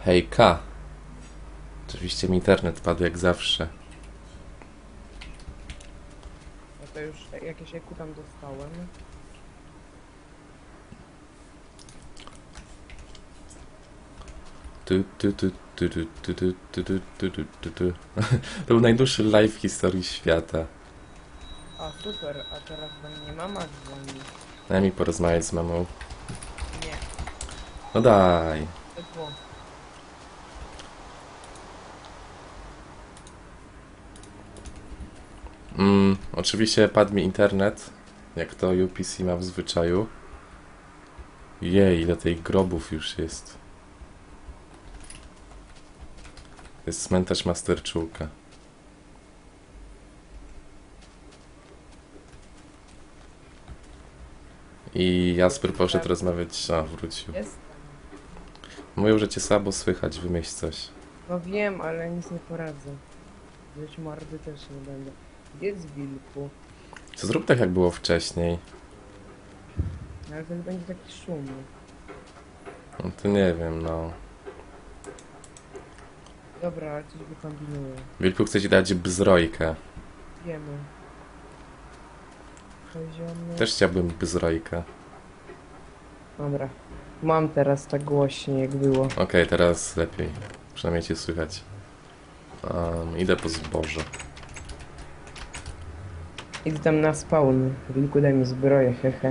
Hejka. Oczywiście mi internet padł jak zawsze. No to już jakieś eku tam dostałem. To był najdłuższy live w historii świata. A super, a teraz do mnie mama dzwoni. Daj mi porozmawiać z mamą. Nie, No daj. typu. Oczywiście padł mi internet, jak to UPC ma w zwyczaju. Jej, ile tej grobów już jest. To jest cmentarz Masterczułka. I Jasper poszedł rozmawiać... A, wrócił. Jest? Mówią, że cię słabo słychać, wymyśl coś. No wiem, ale nic nie poradzę. Być mordy też nie będę. Gdzie jest wilku? Co zrób tak, jak było wcześniej? Ale to będzie taki szumny. No to nie wiem, no. Dobra, ale coś wykombinuję. Wilku chce ci dać bzrojkę. Wiemy. Poziomny. Też chciałbym bzrojkę. Dobra. Mam teraz tak głośniej jak było. Okej, teraz lepiej. Przynajmniej cię słychać. Idę po zboże. Idę tam na spawn. Wilku, daj mi zbroję, hehe.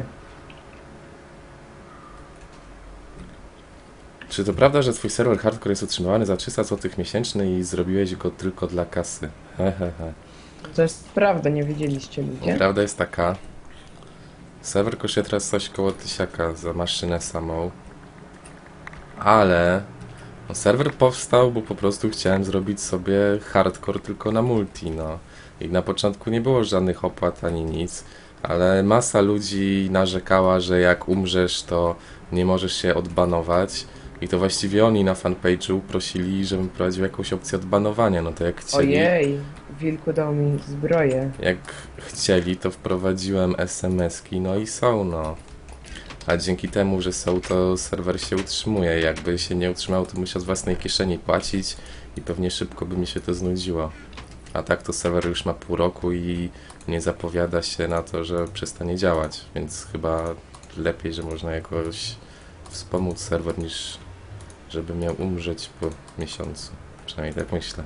Czy to prawda, że twój serwer hardcore jest utrzymywany za 300 zł miesięcznie i zrobiłeś go tylko dla kasy? Hehehe. To jest prawda, nie wiedzieliście ludzie? Prawda jest taka. Serwer kosztuje teraz coś koło 1000 za maszynę samą. Ale no, serwer powstał, bo po prostu chciałem zrobić sobie hardcore tylko na multi, no. I na początku nie było żadnych opłat ani nic, ale masa ludzi narzekała, że jak umrzesz, to nie możesz się odbanować. I to właściwie oni na fanpage'u prosili, żebym prowadził jakąś opcję odbanowania, no to jak chcieli... Ojej, wilku dał mi zbroję. Jak chcieli, to wprowadziłem SMS-ki, no i są, no. A dzięki temu, że są, to serwer się utrzymuje. Jakby się nie utrzymał, to musiał z własnej kieszeni płacić i pewnie szybko by mi się to znudziło. A tak to serwer już ma pół roku i nie zapowiada się na to, że przestanie działać, więc chyba lepiej, że można jakoś wspomóc serwer, niż żeby miał umrzeć po miesiącu. Przynajmniej tak myślę.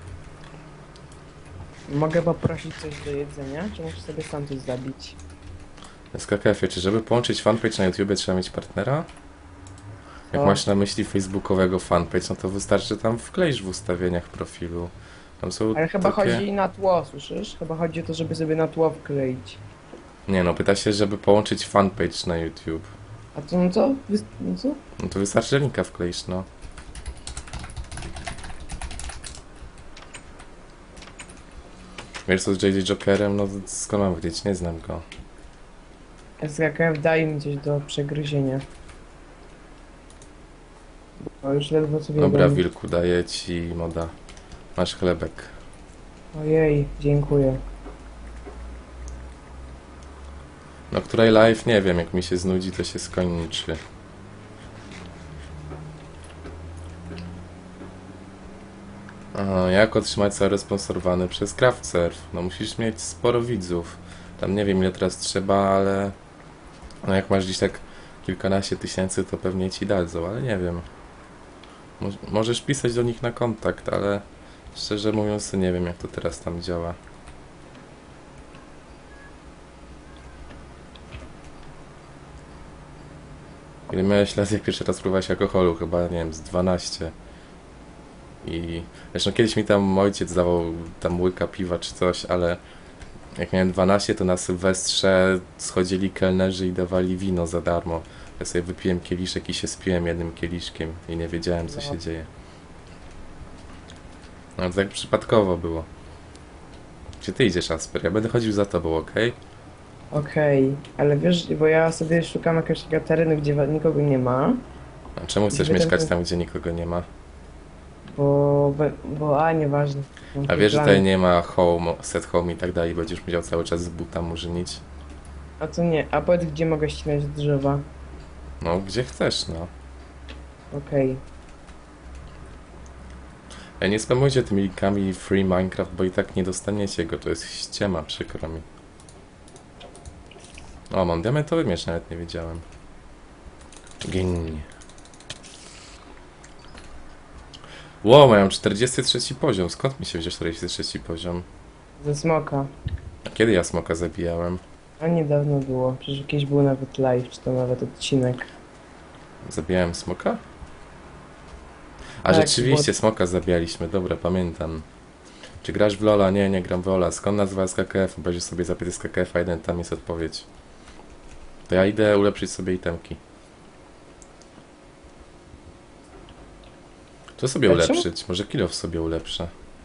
Mogę poprosić coś do jedzenia, czy muszę sobie sam coś zabić? SKKF-ie, czy żeby połączyć fanpage na YouTubie trzeba mieć partnera? Jak O. masz na myśli facebookowego fanpage, no to wystarczy tam wkleić w ustawieniach profilu. Tam są Ale chyba takie... chodzi na tło, słyszysz? Chyba chodzi o to, żeby sobie na tło wkleić. Nie no, pyta się, żeby połączyć fanpage na YouTube. A to no co? No co? No to wystarczy, że linka wkleisz, no. Wiesz co z JJ Jokerem? No skąd mam wiedzieć? Nie znam go. SKKF daj mi coś do przegryzienia. Bo już ledwo sobie Dobra, jadłem. Wilku, daję ci moda. Masz chlebek. Ojej, dziękuję. No której live? Nie wiem, jak mi się znudzi, to się skończy. Aha, jak otrzymać serwer sponsorowany przez CraftServe? No musisz mieć sporo widzów. Tam nie wiem ile teraz trzeba, ale... No jak masz gdzieś tak kilkanaście tysięcy, to pewnie ci dadzą, ale nie wiem. Możesz pisać do nich na kontakt, ale... Szczerze mówiąc, to nie wiem jak to teraz tam działa. Ile miałeś lat, jak pierwszy raz próbowałeś alkoholu? Chyba, nie wiem, z 12. I zresztą kiedyś mi tam ojciec dawał tam łyka piwa czy coś, ale jak miałem 12, to na Sylwestrze schodzili kelnerzy i dawali wino za darmo. Ja sobie wypiłem kieliszek i się spiłem jednym kieliszkiem i nie wiedziałem co się dzieje. No to tak przypadkowo było. Gdzie ty idziesz, Asper? Ja będę chodził za tobą, okej? Okej, ale wiesz, bo ja sobie szukam jakiegoś takiego terenu, gdzie nikogo nie ma. A czemu chcesz Gdyby mieszkać ten- tam, gdzie nikogo nie ma? Bo nieważne. Mam A taki wiesz, że plan. tutaj nie ma home, set home i tak dalej, będziesz musiał cały czas z buta murzynić? A to nie, a powiedz, gdzie mogę ścinać drzewa? No, gdzie chcesz, no. Okej. Ej, nie spamujcie tymi linkami Free Minecraft, bo i tak nie dostaniecie go, to jest ściema, przykro mi. O, mam diamentowy miecz, nawet nie wiedziałem. Gin. Wow, mam 43 poziom, skąd mi się wziął 43 poziom? Ze smoka. A kiedy ja smoka zabijałem? A niedawno było. Przecież jakiś był nawet live, czy to nawet odcinek. Zabijałem smoka? A Tak, rzeczywiście, smoka zabijaliśmy, dobra, pamiętam. Czy grasz w LoL'a? Nie, nie gram w LoL'a. Skąd nazwa SKKF? Obejrzyj sobie zapytaj SKKF, a jeden tam jest odpowiedź. To ja idę ulepszyć sobie itemki. Co sobie A czemu- ulepszyć? Może kilof sobie ulepszę.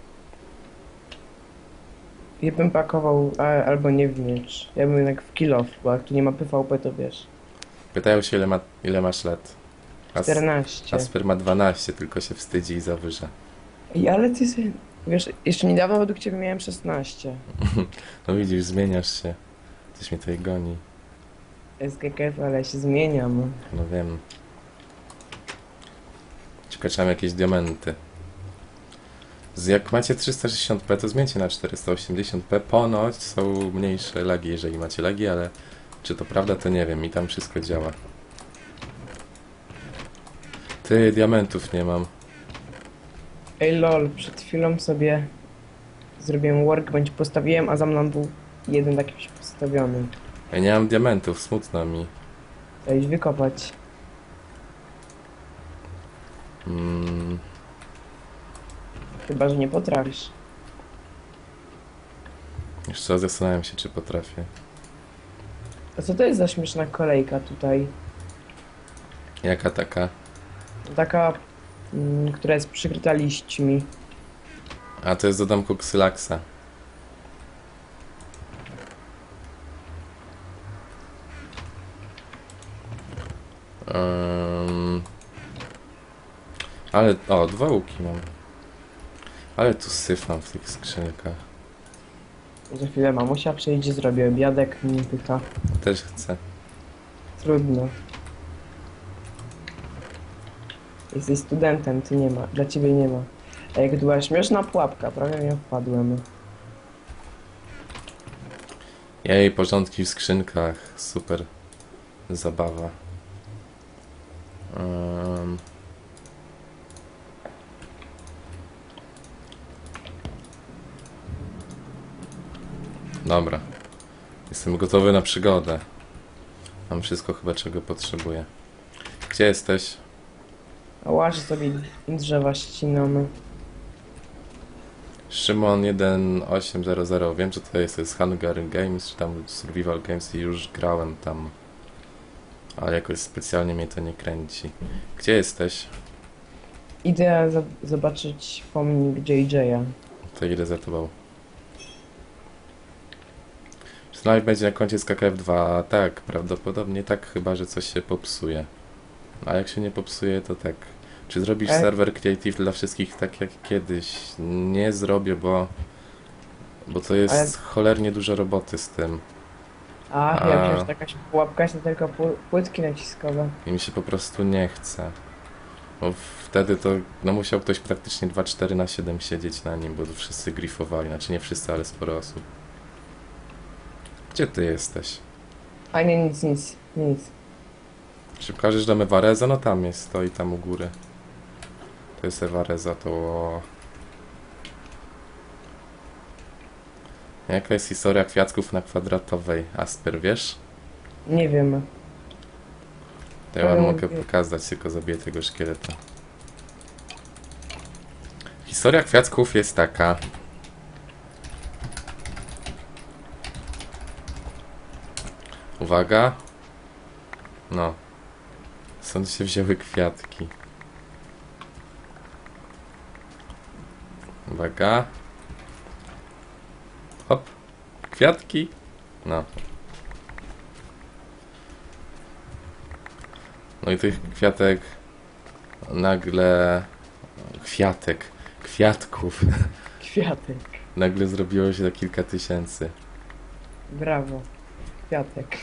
Ja bym pakował, albo nie w miecz. Ja bym jednak w kill off, bo jak tu nie ma PvP, to wiesz. Pytają się, ile masz lat. 14. Asper ma 12, tylko się wstydzi i zawyża. Ej, ale ty sobie, wiesz, jeszcze niedawno według ciebie miałem 16. No widzisz, zmieniasz się. Coś mnie tutaj goni. SKKF, ale ja się zmieniam. No wiem. Czekam jakieś diamenty. Jak macie 360p, to zmieńcie na 480p. Ponoć są mniejsze lagi, jeżeli macie lagi, ale czy to prawda, to nie wiem. I tam wszystko działa. Ty, diamentów nie mam. Ej lol, przed chwilą sobie zrobiłem workbench, postawiłem, a za mną był jeden taki już postawiony. Ja nie mam diamentów, smutno mi. Trzeba iść wykopać. Mm, Chyba, że nie potrafisz. jeszcze zastanawiam się, czy potrafię. A co to jest za śmieszna kolejka tutaj? Jaka taka? Taka, która jest przykryta liśćmi. A to jest do domku Xylaxa. Ale, o, 2 łuki mam. Ale tu syf mam w tych skrzynkach. Za chwilę mamusia przyjdzie, zrobię obiadek, mi pyta. Też chcę. Trudno. Jesteś studentem, ty nie ma. Dla ciebie nie ma. A jak była śmieszna pułapka, prawie nie wpadłem. Jej, porządki w skrzynkach. Super zabawa. Dobra. Jestem gotowy na przygodę. Mam wszystko chyba, czego potrzebuję. Gdzie jesteś? A łaż sobie drzewa ścinamy. Szymon 1800. Wiem, co to jest. To jest Hunger Games, czy tam Survival Games i już grałem tam. Ale jakoś specjalnie mnie to nie kręci. Gdzie jesteś? Idę zobaczyć pomnik JJ'a. To idę za tobą. Czy live będzie na koncie z KKF2? Tak, prawdopodobnie tak, chyba że coś się popsuje. A jak się nie popsuje, to tak. Czy zrobisz serwer creative dla wszystkich tak jak kiedyś? Nie zrobię, bo to jest cholernie dużo roboty z tym. A, jak już jakaś pułapka jest, to tylko płytki naciskowe. I mi się po prostu nie chce. Bo wtedy to, no musiał ktoś praktycznie 2-4/7 siedzieć na nim, bo to wszyscy grifowali. Znaczy nie wszyscy, ale sporo osób. Gdzie ty jesteś? A nie, nic. Czy pokażesz do Ewareza? No tam jest, stoi tam u góry. To jest Ewareza, to... Jaka jest historia kwiatków na Kwadratowej? Asper, wiesz? Nie wiem. To ja wam mogę pokazać, tylko zabiję tego szkieleta. Historia kwiatków jest taka. Uwaga. No. Stąd się wzięły kwiatki. Uwaga. Hop. Kwiatki. No. No i tych kwiatek nagle... Kwiatków. Kwiatek. Nagle zrobiło się to kilka tysięcy. Brawo. Kwiatek.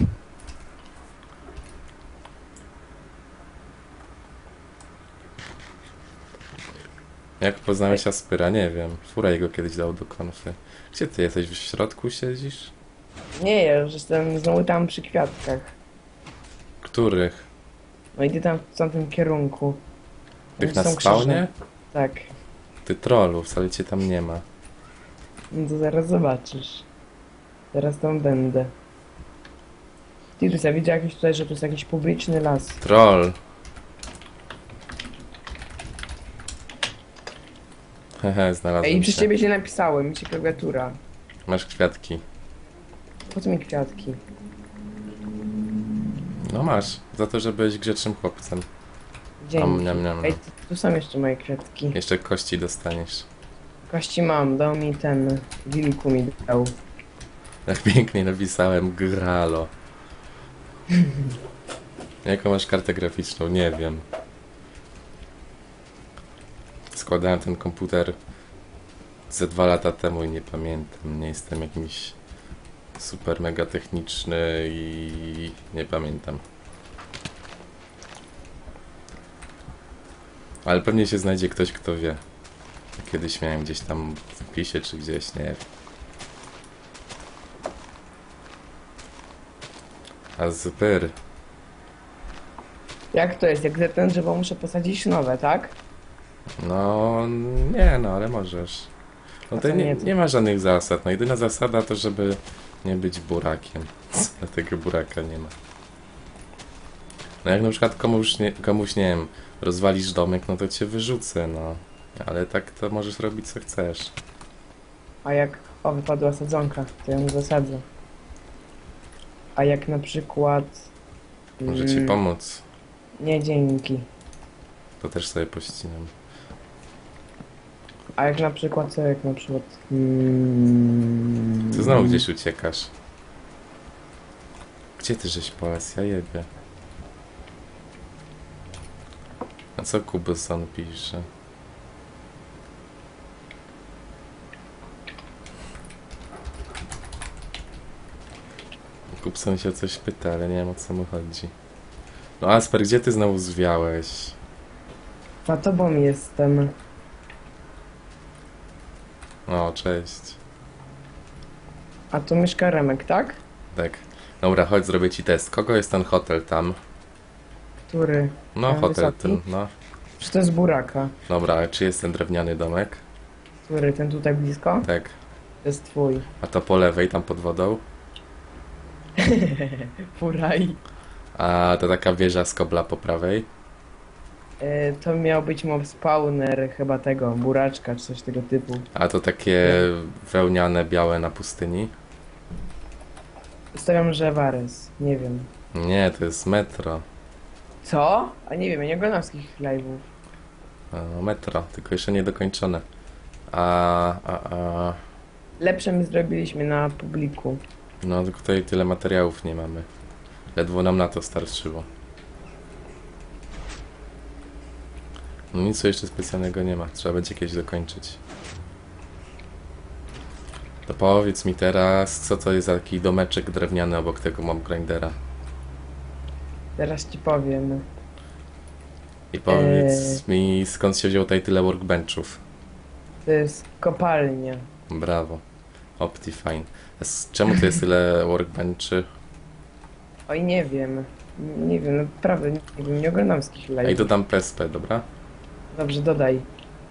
Jak poznałeś Aspyra? Nie wiem. Fura jego kiedyś dał do konfy. Gdzie ty jesteś? W środku siedzisz? Nie, ja już jestem znowu tam przy kwiatkach. Których? No idę tam w tamtym kierunku. Tych Tam na są krzyże. spawnie? Tak. Ty trollu, wcale cię tam nie ma. No to zaraz zobaczysz. Zaraz tam będę. Tirus, ja widzę jakiś tutaj, że to jest jakiś publiczny las. Troll. Hehe, znalazłem Ej, przez cię. ciebie źle napisałem, mi się klawiatura. Masz kwiatki. Po co mi kwiatki? No masz. Za to, że byłeś grzecznym chłopcem. Dzięki. Niam, niam. Ej, tu są jeszcze moje kwiatki. Jeszcze kości dostaniesz. Kości mam, dał mi ten, wilku mi dał. Jak pięknie napisałem Gralo. Jaką masz kartę graficzną? Nie wiem. Składałem ten komputer ze 2 lata temu i nie pamiętam. Nie jestem jakimś super mega techniczny i nie pamiętam. Ale pewnie się znajdzie ktoś, kto wie. Kiedyś miałem gdzieś tam w wpisie czy gdzieś, nie wiem. A super. Jak to jest? Jak zetnę drzewo muszę posadzić nowe, tak? No, nie, no, ale możesz. No A to co nie, nie? nie ma żadnych zasad. No, jedyna zasada to, żeby nie być burakiem. Dlatego buraka nie ma. No jak na przykład komuś, nie wiem, rozwalisz domek, no to cię wyrzucę, no. Ale tak to możesz robić co chcesz. A jak... O, wypadła sadzonka, to ją zasadzę. A jak na przykład... Może ci pomóc. Nie, dzięki. To też sobie pościnam. A jak na przykład, co jak na przykład... Ty znowu gdzieś uciekasz. Gdzie ty żeś polas? Ja jebie. A co Kubuson pisze? Kubson się o coś pyta, ale nie wiem o co mu chodzi. No Asper, gdzie ty znowu zwiałeś? Za tobą jestem. O, cześć. A tu mieszka Remek, tak? Tak. Dobra, chodź, zrobię ci test. Kogo jest ten hotel tam? Który? No, Ten hotel wysoki? ten, no. Czy to jest buraka? Dobra, a czy jest ten drewniany domek? Który? Ten tutaj blisko? Tak. To jest twój. A to po lewej, tam pod wodą? Furaj. A to taka wieża z kobla po prawej? To miał być mob spawner chyba tego, buraczka czy coś tego typu. A to takie wełniane, białe na pustyni? Stawiam, że Wares. Nie wiem. Nie, to jest metro. Co? A nie wiem, ja nie oglądam wszystkich live'ów. No, metro, tylko jeszcze nie dokończone. Lepsze my zrobiliśmy na publiku. No, tylko tutaj tyle materiałów nie mamy. Ledwo nam na to starczyło. No nic tu jeszcze specjalnego nie ma. Trzeba będzie kiedyś dokończyć. To powiedz mi teraz, co to jest za taki domeczek drewniany obok tego mob grindera. Zaraz ci powiem. I powiedz mi, skąd się wziął tutaj tyle workbenchów. To jest kopalnia. Brawo. Optifine. Czemu tu jest tyle workbenchy? Oj, nie wiem. Nie wiem, naprawdę nie wiem, nie oglądam wszystkich A i live'ów. dodam PSP, dobra? Dobrze, dodaj.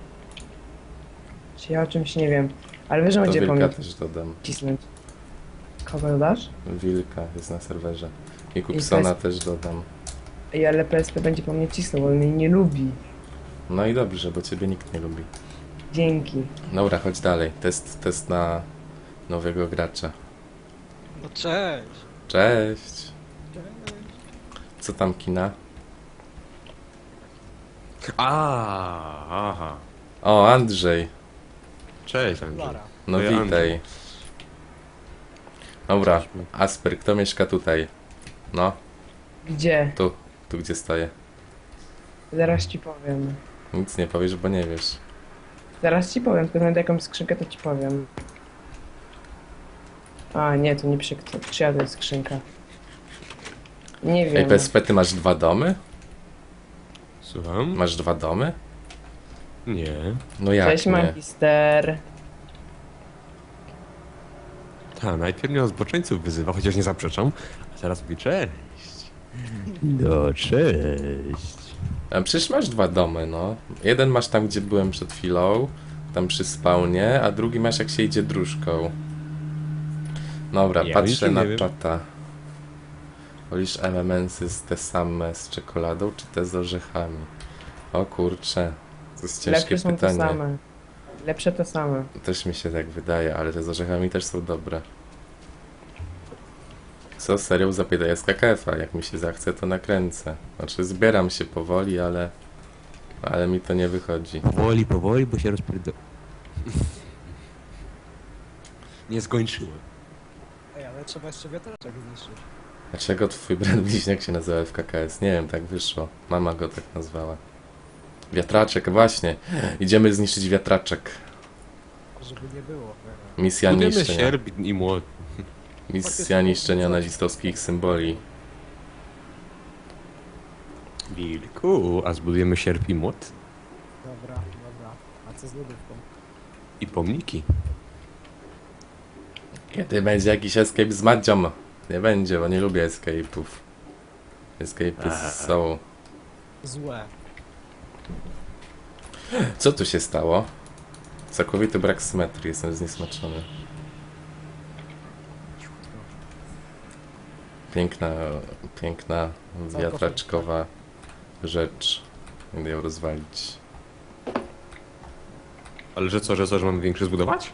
Czy ja o czymś nie wiem. Ale wiesz, że To będzie wilka pomysł też dodam. cisnąć. Kogo dodasz? Wilka jest na serwerze. I Kupsona też dodam. Ej, ale PSP będzie po mnie cisnął, bo on mnie nie lubi. No i dobrze, bo ciebie nikt nie lubi. Dzięki. Dobra, chodź dalej. Test na nowego gracza. No cześć. Cześć! Co tam kina? Aha. O, Andrzej. Cześć, Andrzej. Lara. No To ja witaj. Andrzej. Dobra, Cześć. Asper, kto mieszka tutaj? No, Gdzie? tu gdzie stoję. Zaraz ci powiem. Nic nie powiesz, bo nie wiesz. Zaraz ci powiem, tylko znajdę jakąś skrzynkę, to ci powiem. A, nie, to nie czyja to jest skrzynka. Nie Ej, wiem. PSP, ty masz 2 domy? Słucham? Masz 2 domy? Nie. No jak Cześć nie? magister. Ta, najpierw mnie od zboczeńców wyzywa, chociaż nie zaprzeczam. A teraz mówi cześć. No, cześć. A przecież masz dwa domy, no. Jeden masz tam, gdzie byłem przed chwilą, tam przy spawnie, a drugi masz, jak się idzie dróżką. Dobra, Ja patrzę nic na nie wiem. czata. Wolisz MMS-y te same z czekoladą, czy te z orzechami? O kurcze, to jest ciężkie Lepsze są te pytanie. same. Lepsze te same. Też mi się tak wydaje, ale te z orzechami też są dobre. Co, serio? Zapytaj SKKF-a, jak mi się zachce, to nakręcę. Znaczy, zbieram się powoli, ale mi to nie wychodzi. Powoli, bo się rozpierdol... Nie skończyłem. Ej, ale trzeba jeszcze wiatraczek zniszczyć. Dlaczego twój brat bliźniak się nazywa FKKS? Nie wiem, tak wyszło. Mama go tak nazwała. Wiatraczek, właśnie. Idziemy zniszczyć wiatraczek. Żeby nie było. Misja Budujemy niszczenia. sierp i młot. Misja niszczenia nazistowskich symboli. Wilku, a zbudujemy sierp i młot? Dobra. A co z lodówką? I pomniki. Kiedy będzie jakiś escape z Madzią? Nie będzie, bo nie lubię escape'ów. Escape'y są... Złe. Co tu się stało? Całkowity brak symetrii, jestem zniesmaczony. Piękna wiatraczkowa rzecz. Będę ją rozwalić. Ale że co, że mamy większy zbudować?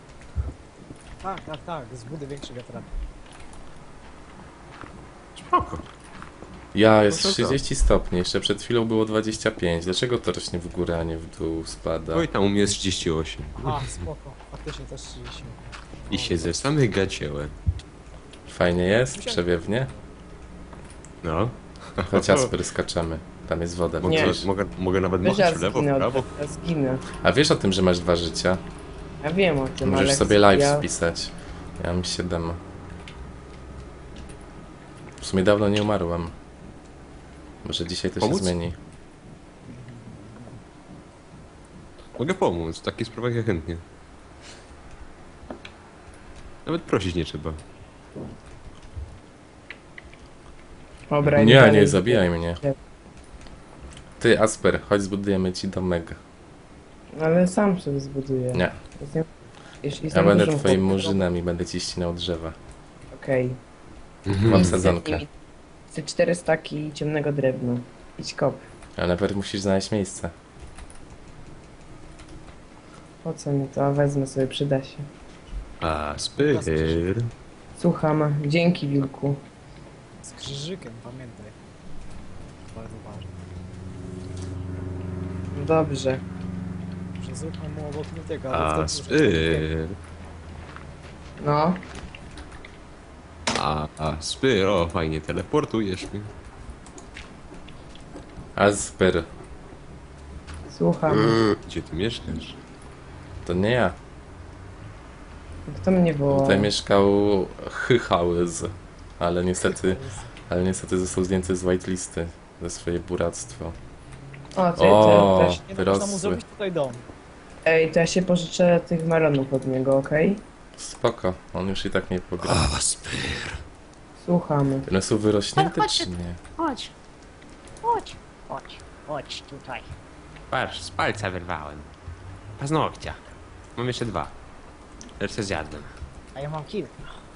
Tak. Zbuduj większy wiatrak. Spoko. Ja, jest No to co? 30 stopni, jeszcze przed chwilą było 25. Dlaczego to rośnie w górę, a nie w dół spada? Oj, tam u mnie jest 38. A, spoko. Faktycznie też 30. I się ze samych gaciałem. Fajnie jest, przewiewnie. No. Chodź Asper, skaczemy. Tam jest woda. Mogę, Nie. widzisz? mogę nawet Wiesz, ja machać w lewo, w zginę, prawo. ja zginę. A wiesz o tym, że masz 2 życia? Ja wiem o tym, Możesz ale sobie live ja... spisać. Ja mam 7. W sumie dawno nie umarłem. Może dzisiaj to Pomóc? się zmieni. Mogę pomóc, w takich sprawach ja chętnie. Nawet prosić nie trzeba. Dobra, Nie, dalej. nie zabijaj mnie. Ty, Asper, chodź zbudujemy ci domek. Ale sam sobie zbuduję. Nie, Jestem ja będę dużym twoim chłopcem. murzynem i będę ci ścinał drzewa. Okej. Mam sadzonkę. Chcę 4 staki ciemnego drewna. Idź kop. Ale najpierw musisz znaleźć miejsce. Po co mi to? A wezmę sobie, przyda się. A, spyr. Słucham. Dzięki, wilku. Z krzyżykiem, pamiętaj. Bardzo ważne. Dobrze. Że zróbmy mu obok Nutiego, A, ale wtedy spyr. No. A, spyr. O, fajnie, teleportujesz mnie. Asper, Słucham. Gdzie ty mieszkasz? to nie ja. Kto mnie woła? Tutaj mieszkał Hychałyz, ale niestety został zdjęty z whitelisty za swoje buractwo. O, O, to też. Nie no, można mu wyrosły. zrobić tutaj dom. Ej, to ja się pożyczę tych melonów od niego, okej? Spoko, on już i tak nie pogra. A, spyr. Słucham. One są wyrośnięte czy nie? Chodź, chodź tutaj. Patrz, z palca wyrwałem. Paznokcia. Mam jeszcze 2. Resztę zjadłem. A ja mam kilka.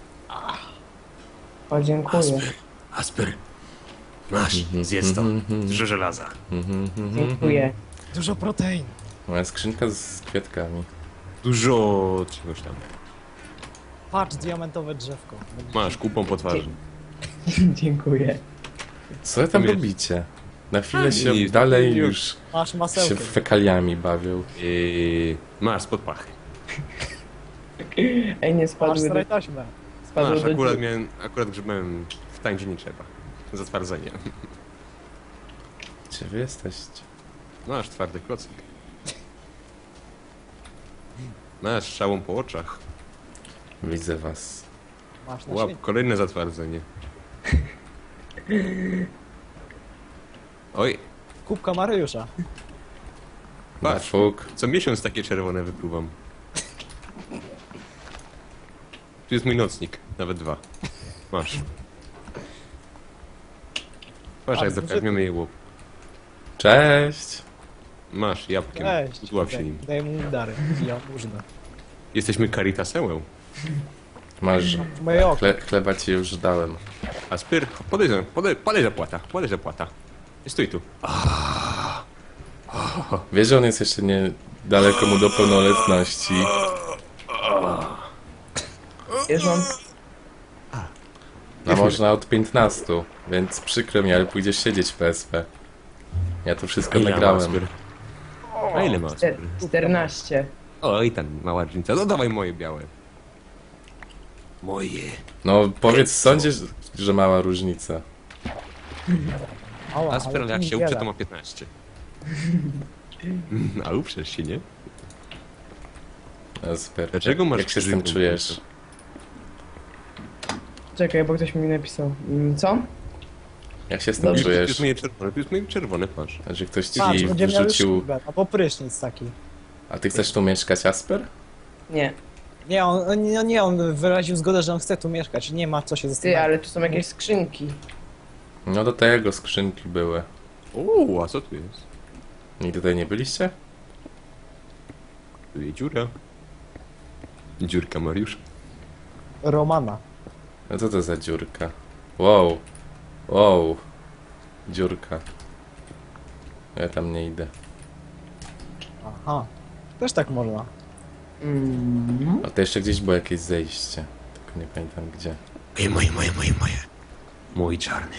O, dziękuję. Asper. Masz, zjedz to. Dużo żelaza. Dziękuję. Dużo protein. Moja skrzynka z kwiatkami. Dużo czegoś tam. Patrz, diamentowe drzewko. Masz, kupą po twarzy. Dziękuję. Co wy tam Tam jest- robicie? Na chwilę się nic, dalej już. już Masz się masełkę. fekaliami bawią. Masz, spod pachy. Ej, nie Masz spadły do... staraj taśmę. Spadły Masz, do akurat akurat grzebałem w tam, gdzie nie trzeba. Zatwardzenie. Gdzie wy jesteście? Masz twardy klocek. Masz szałą po oczach. Widzę was. Masz na Łap, świecie. kolejne zatwardzenie. Oj, Kubka Mariusza. Patrz, Fuk. co miesiąc takie czerwone wypluwam. Tu jest mój nocnik, nawet 2. Masz. Patrz, jak dokarmiamy je łup. Cześć! Masz, jabłkiem. Cześć. Udław się nim. Daj mu dary. Ja można. Jesteśmy Caritasełę. Masz. Moje oko. Chleba ci już dałem. A Spyr, podaj zapłata. I stój tu. Wiesz, że on jest jeszcze nie daleko mu do pełnoletności. Wiesz, mam... No można od 15, więc przykro mi, ale pójdziesz siedzieć w PSP. Ja to wszystko Ile ma nagrałem. Spyr? A ile ma Spyr? 14. O, i tam mała różnica. No dawaj moje białe. Moje. No powiedz, sądzisz, że mała różnica. Ała, A Spyr, ale jak to się uprze, niewiele. to ma 15. A uprzesz się, nie? No, super. Dlaczego masz Jak się z tym krzyżynkę? czujesz? Czekaj, bo ktoś mi napisał. Co? Jak się z tym Dobrze. Tu czujesz? jest moje czerwone, patrz. Że ktoś ci Patrz, będzie miał już wrzucił... szubę, albo prysznic taki. A ty chcesz tu mieszkać, Asper? Nie. On wyraził zgodę, że on chce tu mieszkać. Nie ma co się Ty, zastanawiać. ale tu są jakieś skrzynki. No do tego skrzynki były. O, a co tu jest? I tutaj nie byliście? Tu jest dziura. Dziurka Mariusz. Romana. No co to za dziurka? Wow. Wow. Dziurka. Ja tam nie idę. Aha. Też tak można. A to jeszcze gdzieś było jakieś zejście. Tylko nie pamiętam gdzie. Moje. Mój czarny.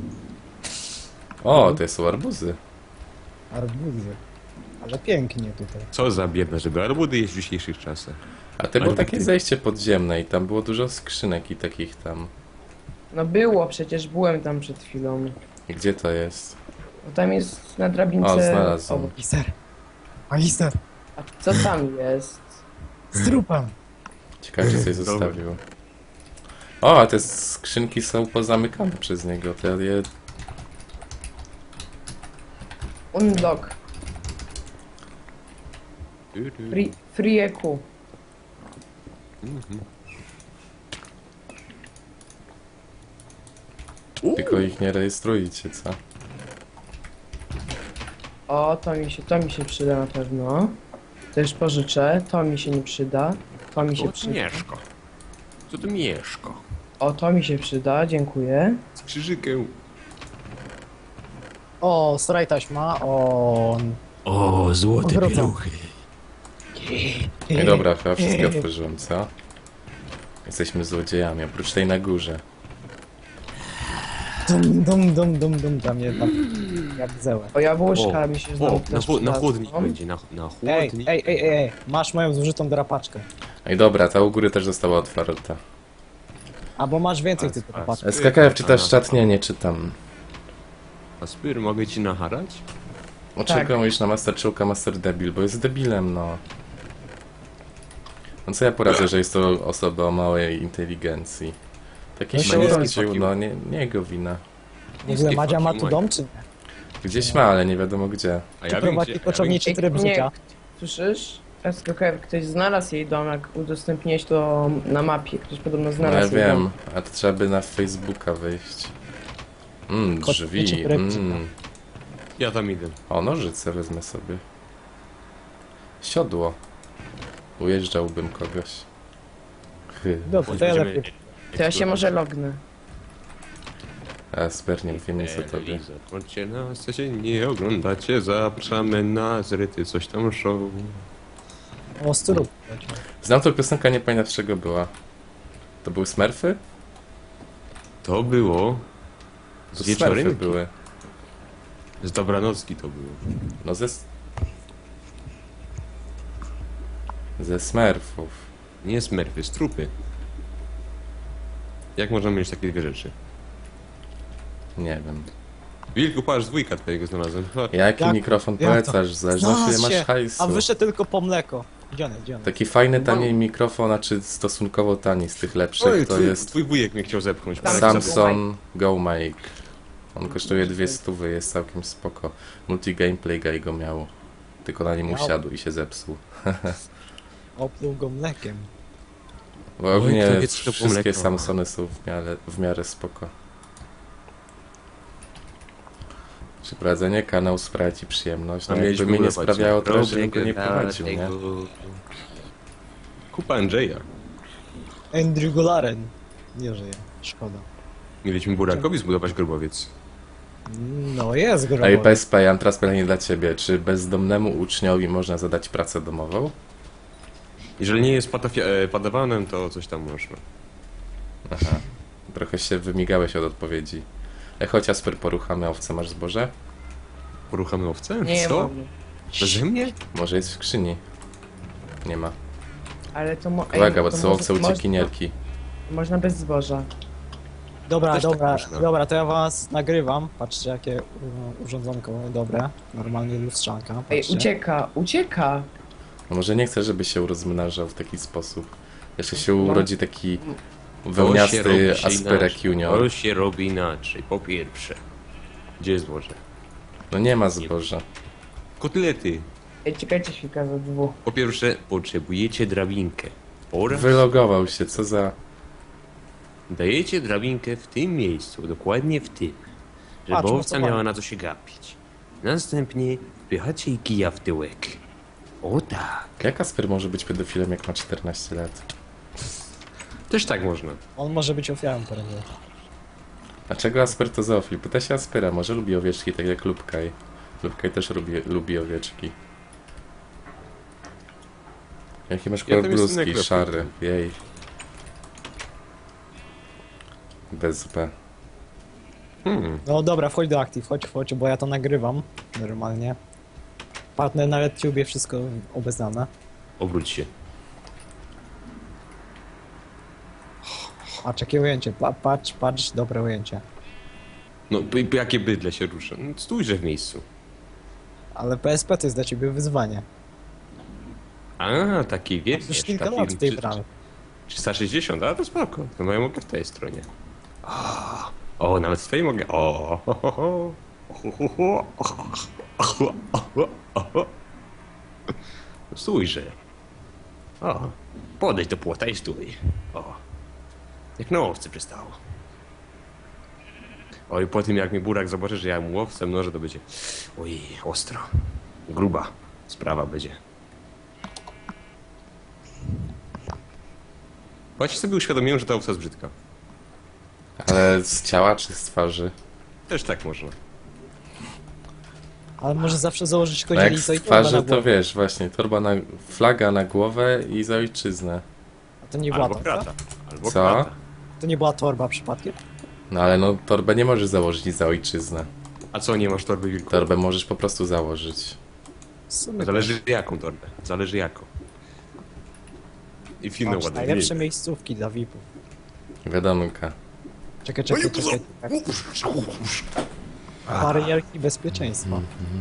O, to są arbuzy. Arbuzy. Ale pięknie tutaj. Co za biedne, żeby arbudy jeść w dzisiejszych czasach. A to było takie zejście podziemne i tam było dużo skrzynek i takich tam. No było, przecież byłem tam przed chwilą. I gdzie to jest? Bo tam jest na drabince... O, znalazłem. obok. Magister. Magister. A co tam jest? Z trupem. Ciekawe, czy coś zostawił. O, a te skrzynki są pozamykane przez niego. To je... Unlock. Free EQ. Tylko ich nie rejestrujcie, co? O, to mi się przyda na pewno. Też pożyczę. To mi się nie przyda. To mi się Co tu przyda. mieszka? Co tu mieszka? O, to mi się przyda, dziękuję. Z krzyżykę. O, straj taśma. O. O, złote Odwracam. pieluchy. No i dobra, chyba wszystkie otworzyłem, co? Jesteśmy złodziejami, oprócz tej na górze. Dum. Tam nie tam. Jak zełę. O, jabłuszka O, mi się O, znowu na, też na przydadzą. chłodnik będzie, na Ej, chłodnik. ej. Masz moją zużytą drapaczkę. No i dobra, ta u góry też została otwarta. Albo masz więcej tych drapaczek. SKKF czytasz czat? Nie, nie czytam. A Spyr, mogę ci naharać? Dlaczego mówisz na Master Czołka Master Debil? Bo jest debilem, no. No co ja poradzę, że jest to osoba o małej inteligencji. Taki No się się urodził, urodził. no nie jego wina. W ogóle Madzia ma tu dom, czy nie? Gdzieś ma, ale nie wiadomo gdzie. A Czy ja prowadzi wiem, koczowniczy tryb Nie. życia? Słyszysz? SKKF, ktoś znalazł jej dom, jak udostępniłeś to na mapie. Ktoś podobno No ja znalazł jej dom. wiem, a to trzeba by na Facebooka wyjść. Kotwiczy Drzwi. tryb. ja tam idę. O, nożyce wezmę sobie. Siodło. Ujeżdżałbym kogoś. Dobra, to ja Będziemy lepiej. To ja się może lognę. A super, nie wiem nic o tobie. Chodźcie na scenie, nie oglądacie, zapraszamy na zryty coś tam show. O, stylu. Znam tą piosenkę, nie pamiętam z czego była. To były Smurfy? To było... To Z Smurfy wieczorynki. były. Z dobranocki to było. No ze Smurfów. Nie smerfy, strupy. Jak można mieć takie dwie rzeczy? Nie wiem. Wilku, patrz, dwójka twojego znalazłem. Chodź. Jaki Jak- mikrofon jak to? polecasz? W zależności ile Znalazł masz się, hajsu. a wyszedł tylko po mleko. Gdzie on? Taki fajny, tani mikrofon, a czy stosunkowo tani z tych lepszych, Oj, to twój, jest twój wujek mnie chciał zepchnąć. Tam parę Samsung Go Make. On kosztuje 200, jest całkiem spoko. Multi Gameplay Guy go miał. tylko na nim Miał. usiadł i się zepsuł. Opluł go mlekiem. Bo ogólnie kto wie, co to było wszystkie mleko. Samsony są w miarę spoko. Przeprowadzenie kanał sprawia ci przyjemność. No jakby mi nie sprawiało tyle, żebym go nie prowadził, nie? Kupa Andrzeja. Andrew Golaren. Nie żyje. Szkoda. Mieliśmy Burakowi zbudować grobowiec. No jest Ej, grobowiec. PSP, ja mam teraz pytanie dla ciebie. Czy bezdomnemu uczniowi można zadać pracę domową? Jeżeli nie jest padawanem, to coś tam można. Aha. Trochę się wymigałeś od odpowiedzi. Chodź Asper, poruchamy owce, masz zboże? Poruchamy owce? Nie Co? mam. Beze mnie? Może jest w skrzyni. Nie ma. Ale to Uwaga, bo to to są owce uciekinierki. Można bez zboża. Dobra, Też tak dobra, można. dobra, to ja was nagrywam. Patrzcie jakie urządzonko dobre. Normalnie lustrzanka. Ej, Patrzcie. ucieka! No może nie chcę, żeby się rozmnażał w taki sposób. Jeszcze się No. urodzi taki To się wełniasty robi się Asperek inaczej. junior. To się robi inaczej. Po pierwsze. Gdzie jest zboże? No nie ma zboża. Kotlety. Ej, czekajcie chwilkę za dwóch. Po pierwsze, potrzebujecie drabinkę. Oraz Wylogował się, co za... dajecie drabinkę w tym miejscu, dokładnie w tym, żeby Patrz, owca no to miała na co się gapić. Następnie wpychacie jej kija w tyłek. O tak. Jak Asper może być pedofilem, jak ma 14 lat? Też tak można. On może być ofiarą poręczenia. Dlaczego Asper to zoofil? Pyta się Aspera, może lubi owieczki tak jak Lubkaj. Lubkaj też lubi owieczki. Jaki masz kolor tam jestem bluzki? nekrofił. Szary. Jej. Bez B. No dobra, wchodź do Active, chodź, bo ja to nagrywam normalnie. Partner na RedTube, wszystko obeznane. Obróć się. Patrz jakie ujęcie, patrz, dobre ujęcie. No, jakie bydle się rusza. No, stójże w miejscu. Ale PSP to jest dla ciebie wyzwanie. A, taki wiesz. Już kilka lat w tej branży. 360, a to spoko. To moją mogę w tej stronie. O, nawet z tej mogę. O. Stójże. O, podejdź do płota i stój. O, jak na owce przystało. Oj, po tym jak mi burak zobaczy, że ja mu owce mnożę, to będzie... Oj, ostro. Gruba sprawa będzie. Bo ja ci sobie uświadomiłem, że ta owca jest brzydka. Ale z ciała czy z twarzy? Też tak można. Ale może zawsze założyć No jak kodzielnicę i z torbę na twarzy to głowę. wiesz, właśnie, flaga na głowę i za ojczyznę. A to nie była Albo torba? krata. Albo Co? krata. To nie była torba przypadkiem? No ale no torbę nie możesz założyć za ojczyznę. A co, nie masz torby wilku? Torbę możesz po prostu założyć. W sumie Zależy jaką torbę. Zależy jaką. I filmy patrz, ładne. najlepsze miejscówki dla VIP-ów. Wiadomka. Czekaj. Barierki bezpieczeństwa.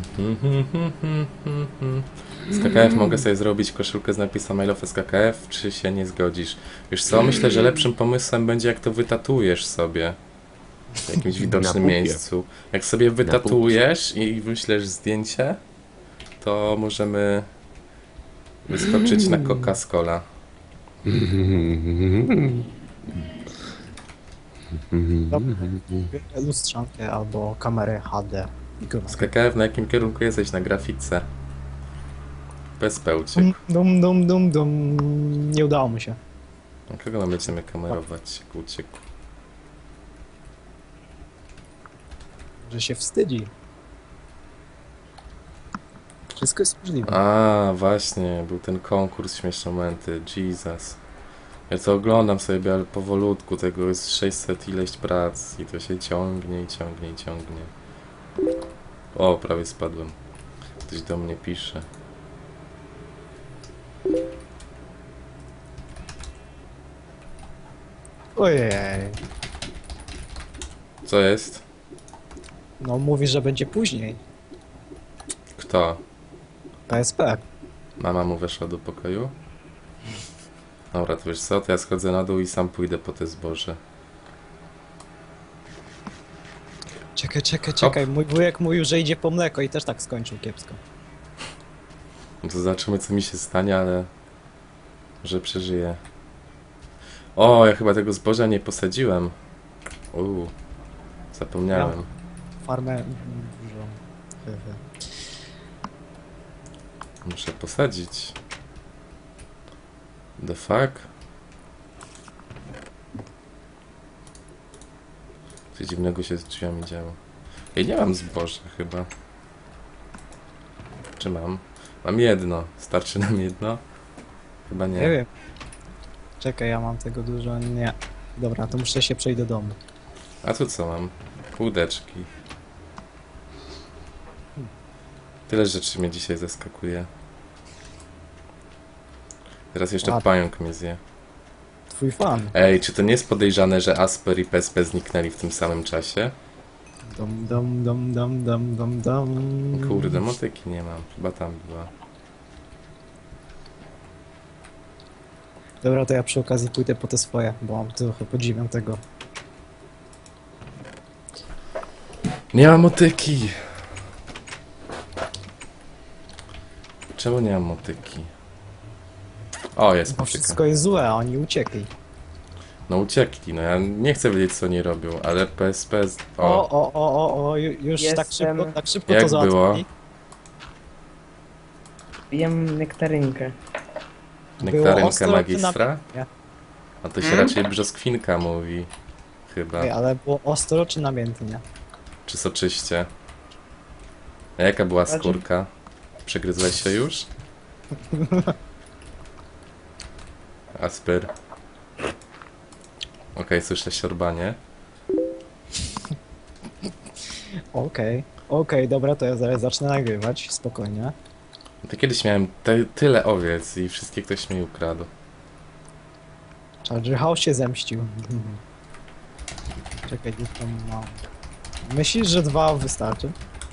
Z KKF mogę sobie zrobić koszulkę z napisem I love SKKF, czy się nie zgodzisz? Wiesz co, myślę, że lepszym pomysłem będzie jak to wytatuujesz sobie w jakimś widocznym pupie. miejscu. Jak sobie wytatuujesz i wyślesz zdjęcie, to możemy wyskoczyć na Coca-Cola. Lustrzankę albo kamerę HD. Z KKF na jakim kierunku jesteś na grafice? PSP uciekł. Dum. Nie udało mu się. A kogo my będziemy kamerować, jak uciekł? Że się wstydzi. Wszystko jest możliwe. A, właśnie, był ten konkurs śmieszne momenty, Jesus. Ja to oglądam sobie, ale powolutku, tego jest 600 ileś prac i to się ciągnie i ciągnie i ciągnie. O, prawie spadłem. Ktoś do mnie pisze. Ojej. Co jest? No mówi, że będzie później. Kto? PSP. Mama mu weszła do pokoju? Dobra, to wiesz co, to ja schodzę na dół i sam pójdę po te zboże. Czekaj. Mój wujek mówił, że idzie po mleko i też tak skończył kiepsko. No to zobaczymy, co mi się stanie, ale że przeżyję. O, ja chyba tego zboża nie posadziłem. Zapomniałem. Farmę dużą. Muszę posadzić. The fuck? Co dziwnego się z drzwiami działo. Ej, nie mam zboża chyba. Czy mam? Mam jedno. Starczy nam jedno? Chyba nie. Nie wiem. Czekaj, ja mam tego dużo. Nie. Dobra, to muszę się przejść do domu. A tu co mam? Łódeczki. Tyle rzeczy mnie dzisiaj zaskakuje. Teraz jeszcze Ładnie. pająk mnie zje. Twój fan. Ej, czy to nie jest podejrzane, że Asper i PSP zniknęli w tym samym czasie? Dom, dom, dom, dom, dom, dom, dom. Kurde, motyki nie mam. Chyba tam była. Dobra, to ja przy okazji pójdę po te swoje, bo mam trochę podziwiam tego. Nie mam motyki! Czemu nie mam motyki? O, jest Bo motyka. wszystko jest złe, a oni uciekli. No uciekli, no ja nie chcę wiedzieć, co oni robią, ale PSP... Już Jestem- tak szybko Jak to załatwili. było? Jem nektarynkę. Nektarynka ostro, magistra? czy nie? A to się raczej brzoskwinka mówi. Chyba. Ej, ale było ostro czy namiętnie? Czy soczyście? A jaka była Znaczy- skórka? Przegryzłeś się już? Asper. Okej, słyszę siorbanie. Okej, dobra, to ja zaraz zacznę nagrywać, spokojnie. To kiedyś miałem tyle owiec i wszystkie ktoś mi ukradł. Charger House się zemścił. Czekaj, gdzie tam mam. Myślisz, że 2 wystarczy?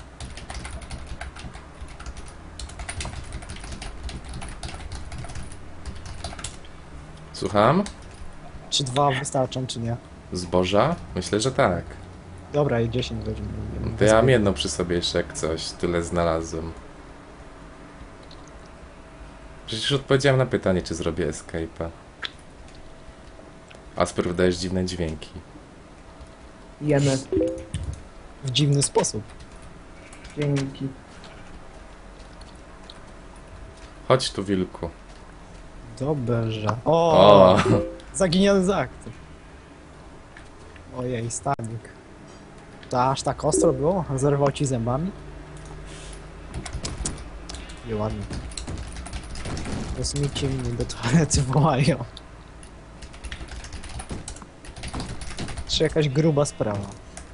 Słucham? Czy 2 wystarczą, czy nie? Zboża? Myślę, że tak. Dobra, i 10 weźmie. To ja mam jedno przy sobie jeszcze jak coś. Tyle znalazłem. Przecież odpowiedziałem na pytanie, czy zrobię escape'a. Asper, wydajesz dziwne dźwięki. Jemy. W dziwny sposób. Dzięki. Chodź tu, wilku. Dobrze. O! Zaginiony z aktu. Ojej, stanik. To aż tak ostro było? Zerwał ci zębami? Nie ładnie. Kosmici mnie do toalety wołają. Czy jakaś gruba sprawa?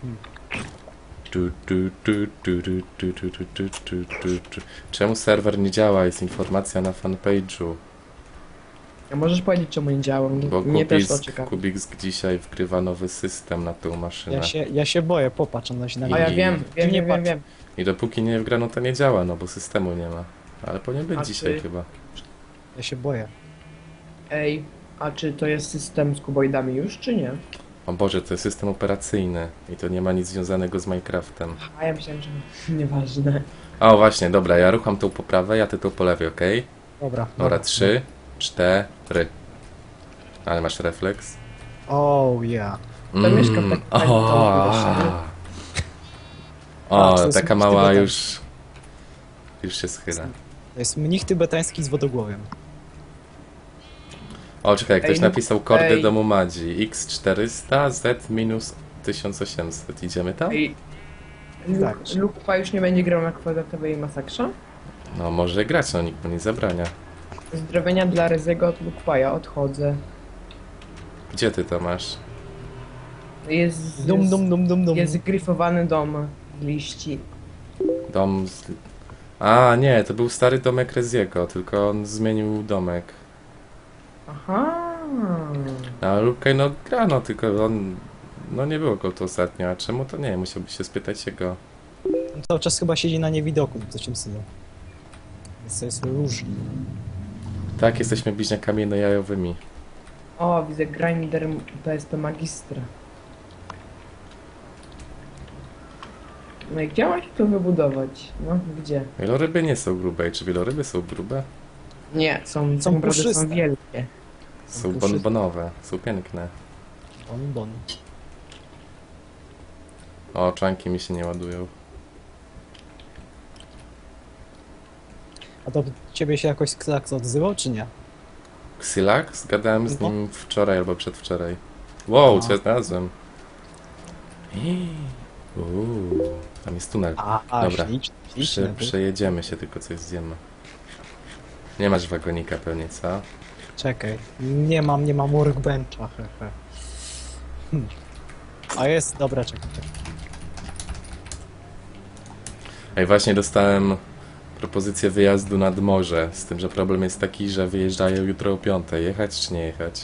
Czemu serwer nie działa? Jest informacja na fanpage'u. A możesz powiedzieć, czemu nie działam? Bo Mnie też to ciekawi. Kubisk dzisiaj wgrywa nowy system na tę maszynę. Ja się boję, popatrz, ona się na A mnie. ja wiem, wiem, Nie wiem, wiem, patrz. wiem. I dopóki nie wgra, no to nie działa, no bo systemu nie ma. Ale powinien być A dzisiaj ty? chyba. Ja się boję. Ej, a czy to jest system z kuboidami już, czy nie? O Boże, to jest system operacyjny i to nie ma nic związanego z Minecraftem. A ja myślałem, że nieważne. O właśnie, dobra, ja rucham tą po prawej, a ty tą po lewej, okej? Dobra. Dobra, 3, 4. Ale masz refleks? Oh yeah. To mieszka w takim fajnym domku do siebie. O, to jest taka mnich mała tybetański. już się schyla. To jest mnich tybetański z wodogłowiem. O, czekaj, ktoś Ej, no, napisał kordy ej. domu Madzi. X400, Z minus 1800. Idziemy tam? Ej, Tak. Lukupa już nie będzie grał na kwadratowej masakrze? No, może grać, no nikt mu nie zabrania. Zdrowienia dla Ryzego od Lukupaja, odchodzę. Gdzie ty to masz? Jest, Dum. jest gryfowany dom z liści. Dom z... A, nie, to był stary domek Reziego, tylko on zmienił domek. Aha. A Lubkaj, no grano, tylko on... No nie było go tu ostatnio, a czemu to nie? Musiałbyś się spytać jego. On cały czas chyba siedzi na niewidoku, to czym synu. Więc to jest różnie. Tak, jesteśmy bliźniakami jajowymi. O, widzę grinder PSP Magistra. No i chciałaś to wybudować. No, gdzie? Wieloryby nie są grube. I czy wieloryby są grube? Nie, są Są naprawdę puszyste. są wielkie. Są puszyste. bonbonowe. Są piękne. Bon. O, czanki mi się nie ładują. A to ciebie się jakoś Xylax odzywał, czy nie? Xylax? Zgadałem z No. nim wczoraj albo przedwczoraj. Wow, A. co ja znalazłem? Uuu, tam jest tunel. Dobra. Śliczne. Przejedziemy się, tylko coś zjemy. Nie masz wagonika pewnie, co? Czekaj, nie mam workbencha, hehe. A jest, dobra, czekaj. Ej, właśnie dostałem propozycję wyjazdu nad morze, z tym, że problem jest taki, że wyjeżdżają jutro o 5. Jechać czy nie jechać?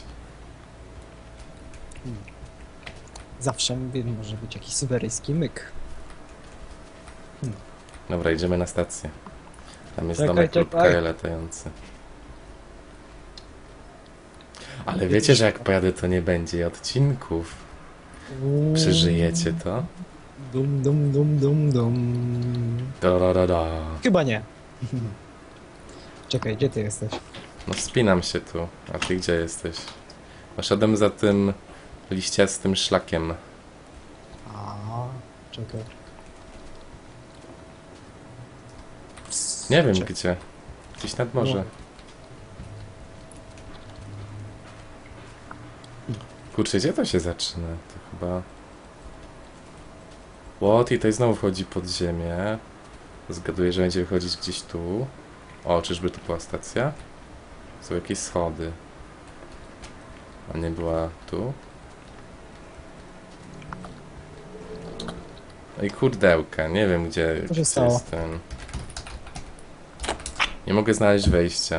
Zawsze mówię, może być jakiś syberyjski myk. Dobra, idziemy na stację. Tam jest Czekaj, domek lub czekaj. kaje latający. Ale wiecie, że jak pojadę, to nie będzie odcinków. Przeżyjecie to? Dum. Da. Chyba nie. Czekaj, gdzie ty jesteś? No wspinam się tu. A ty gdzie jesteś? Poszedłem za tym liściastym szlakiem. A, czekaj. Nie wiem Czekaj. gdzie. Gdzieś nad morze. Kurczę, gdzie to się zaczyna? To chyba... What? I tutaj znowu wchodzi pod ziemię. Zgaduję, że będzie wychodzić gdzieś tu. O, czyżby tu była stacja? Są jakieś schody. A nie była tu? No i kurdełka, nie wiem gdzie Co się gdzie stało? jest ten... Nie mogę znaleźć wejścia.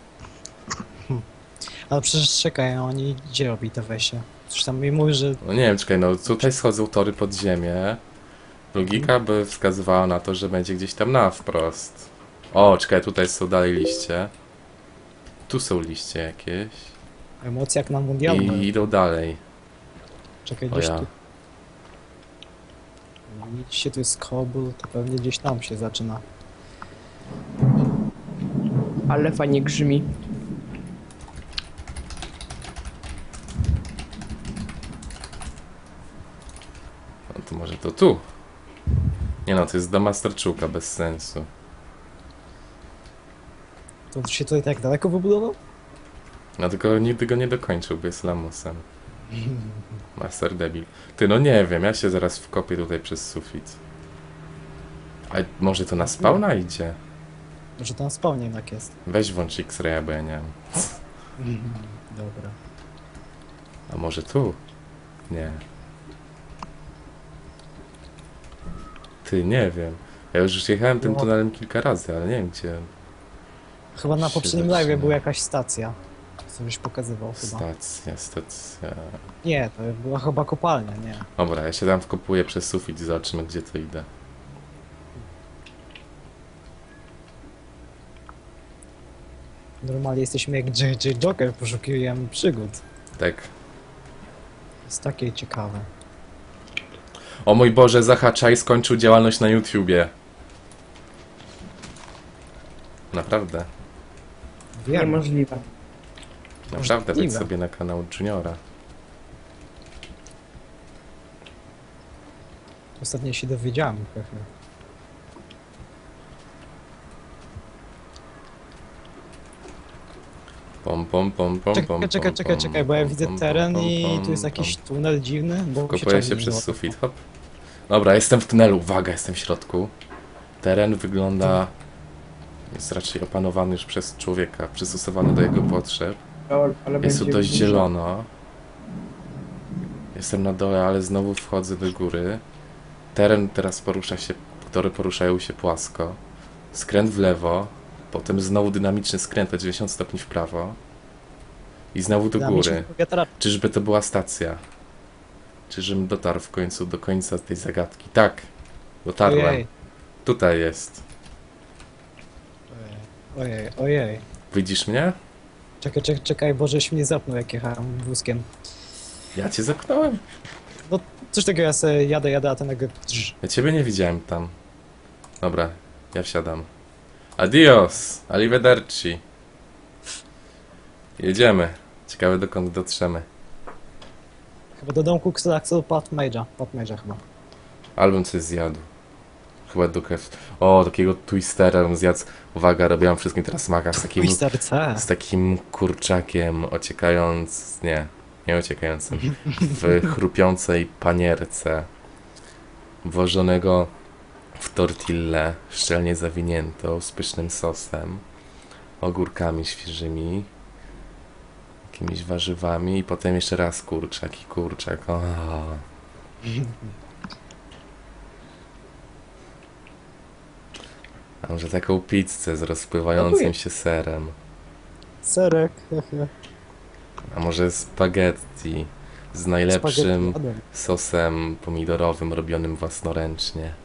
Ale przecież czekaj, a oni gdzie robi to wejście? Coś tam mi mówi, że... No nie wiem, czekaj, no tutaj schodzą tory pod ziemię. Logika by wskazywała na to, że będzie gdzieś tam na wprost. O, czekaj, tutaj są dalej liście. Tu są liście jakieś. Emocje jak na mundialu. I idą dalej. Czekaj, O gdzieś ja. tu... Widzicie, tu jest kobul, to pewnie gdzieś tam się zaczyna. Ale fajnie grzmi. No to może to tu. Nie no, to jest do Masterczuka, bez sensu. To się tutaj tak daleko wybudował? No tylko nigdy go nie dokończył, bo jest lamusem. Master debil. Ty, no nie wiem, ja się zaraz wkopię tutaj przez sufit. A może to na spawna idzie? Może tam spawnie jednak jest. Weź włącz X-raya, bo ja nie wiem. Dobra. A może tu? Nie. Ty, nie wiem. Ja już jechałem tym No. tunelem kilka razy, ale nie wiem gdzie. Chyba na Się poprzednim zaczyna. live była jakaś stacja. Co żeś pokazywał chyba. Stacja. Nie, to była chyba kopalnia, nie. Dobra, ja się tam wkopuję przez sufit i zobaczymy gdzie to idę. Normalnie jesteśmy jak JJ Joker, poszukiwujemy przygód. Tak. To jest takie ciekawe. O mój Boże, Zahaczaj skończył działalność na YouTubie. Naprawdę. Wiem. Niemożliwe. Naprawdę, wejdź Możliwe. sobie na kanał Juniora. Ostatnio się dowiedziałem pewnie. Czekaj, bo ja widzę teren i tu jest jakiś tunel dziwny, bo Kopuję czarny się przez złapał. sufit, hop. Dobra, jestem w tunelu, uwaga, jestem w środku. Teren wygląda... Jest raczej opanowany już przez człowieka, przystosowany do jego potrzeb. Ale Jest tu będzie dość burza. zielono. Jestem na dole, ale znowu wchodzę do góry. Teren teraz porusza się, tory poruszają się płasko. Skręt w lewo, potem znowu dynamiczny skręt o 90 stopni w prawo. I znowu do góry. Czyżby to była stacja? Czyżbym dotarł w końcu do końca tej zagadki? Tak, dotarłem. Ojej, Tutaj jest. ojej. Widzisz mnie? Czekaj, bo żeś mnie zapnął jak jechałem wózkiem. Ja cię zepchnąłem. Coś takiego, ja sobie jadę, a ten nagle... drz. Ja ciebie nie widziałem tam. Dobra, ja wsiadam. Adios! Arrivederci. Jedziemy. Ciekawe dokąd dotrzemy. Chyba do domku Xelaxu Pat Mage'a chyba. Album coś zjadł. Chyba do O, takiego twistera bym zjadł. Uwaga, robiłam wszystkim teraz smaga Twister C. z takim kurczakiem nie ociekającym. W chrupiącej panierce. Włożonego w tortillę, szczelnie zawiniętą, z pysznym sosem, ogórkami świeżymi, jakimiś warzywami i potem jeszcze raz kurczak i kurczak. O. A może taką pizzę z rozpływającym się serem. Serek. A może spaghetti z najlepszym sosem pomidorowym robionym własnoręcznie.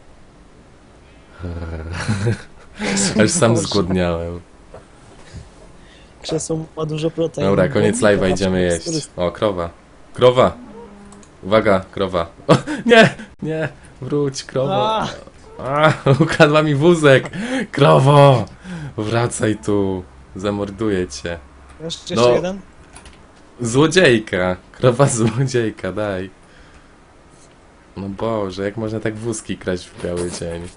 Aż sam zgłodniałem. Krzesło ma dużo proteinu. Dobra, koniec live'a, idziemy jeść. O, krowa. Krowa! Uwaga, krowa. O, nie! Nie! Wróć, krowo. Ukradła mi wózek! Krowo! Wracaj tu. Zamorduję cię. Jeszcze No. jeden? Złodziejka! Krowa złodziejka, daj. No Boże, jak można tak wózki kraść w biały dzień?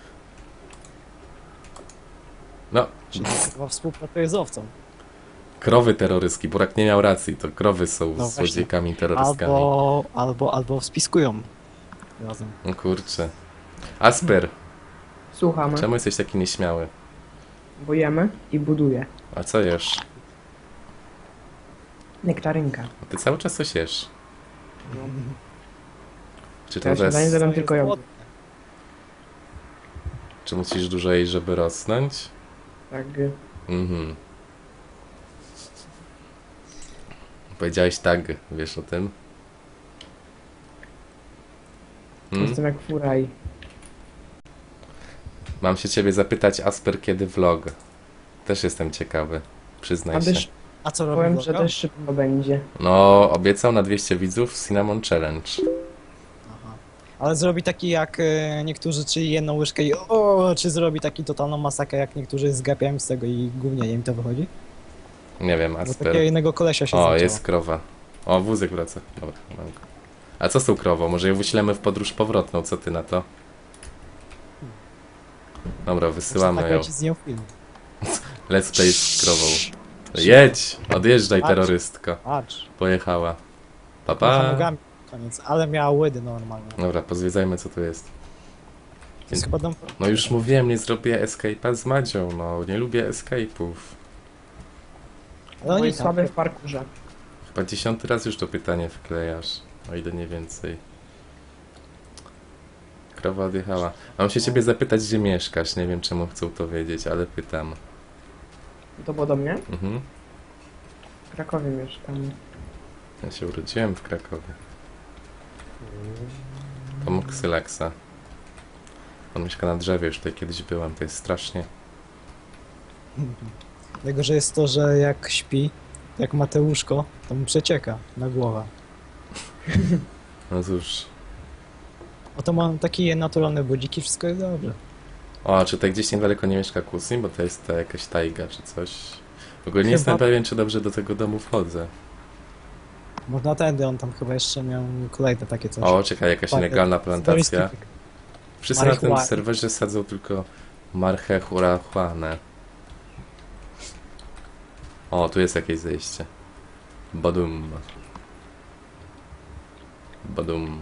No, Chyba współpracuje z owcą. krowy terrorystki. Burak nie miał racji, to krowy są No złodziejkami, terrorystkami. Albo spiskują razem. No kurczę. Asper, Słuchamy, czemu jesteś taki nieśmiały? bo jemy i buduję. A co jesz? Nektarynka. Ty cały czas coś jesz. Czy to Ja śniadanie jest... zjadam tylko jogurt. Czy musisz dużo jeść, żeby rosnąć? Tak, Mhm. Powiedziałeś tak, wiesz o tym? jestem jak furaj. Mam się ciebie zapytać, Asper, kiedy vlog? Też jestem ciekawy. Przyznaj A się. deszcz, A co robi powiem, że Boga? też szybko będzie. No, obiecał na 200 widzów Cinnamon Challenge. Aha. Ale zrobi taki jak niektórzy, czyli jedną łyżkę i czy zrobi taki totalną masakrę jak niektórzy zgapiają z tego i gównienie im to wychodzi? Nie wiem, Bo Asper. takiego innego kolesia się O, zaczęło. jest krowa. O, wózek wraca. Dobra, mam go. A co z tą krową? Może ją wyślemy w podróż powrotną, co ty na to? Dobra, wysyłamy Może ją. nagrać z nią film. Let's play z krową. Jedź! Odjeżdżaj, Patrz. terrorystko. Patrz. Pojechała. Macha Papa. nogami. Koniec. Ale miała łydy normalne. Dobra, pozwiedzajmy, co tu jest. To jest chyba dom... No już mówiłem, nie zrobię escape'a z Madzią, no. Nie lubię escape'ów. Ale No oni i tam... słaby w parkurze. Chyba 10 raz już to pytanie wklejasz. O ile nie więcej. Krowa odjechała. Mam się ciebie zapytać, gdzie mieszkasz. Nie wiem, czemu chcą to wiedzieć, ale pytam. To podobnie? Mhm. W Krakowie mieszkam. Ja się urodziłem w Krakowie. Tom Xylaxa. On mieszka na drzewie, już tutaj kiedyś byłem, to jest strasznie. Tego, że jest to, że jak śpi, jak ma te łóżko, to mu przecieka na głowę. No cóż. Oto mam takie naturalne budziki, wszystko jest dobrze. O, a czy tutaj gdzieś niedaleko nie mieszka Kusim, bo to jest ta jakaś tajga czy coś. W ogóle nie Chyba- jestem pewien, czy dobrze do tego domu wchodzę. Można tędy, on tam chyba jeszcze miał kolejne takie coś. O, czekaj, jakaś nielegalna plantacja. Storystyk. Wszyscy na tym Marihuana. serwerze sadzą tylko marihuanę. O, tu jest jakieś zejście. Badum. Badum.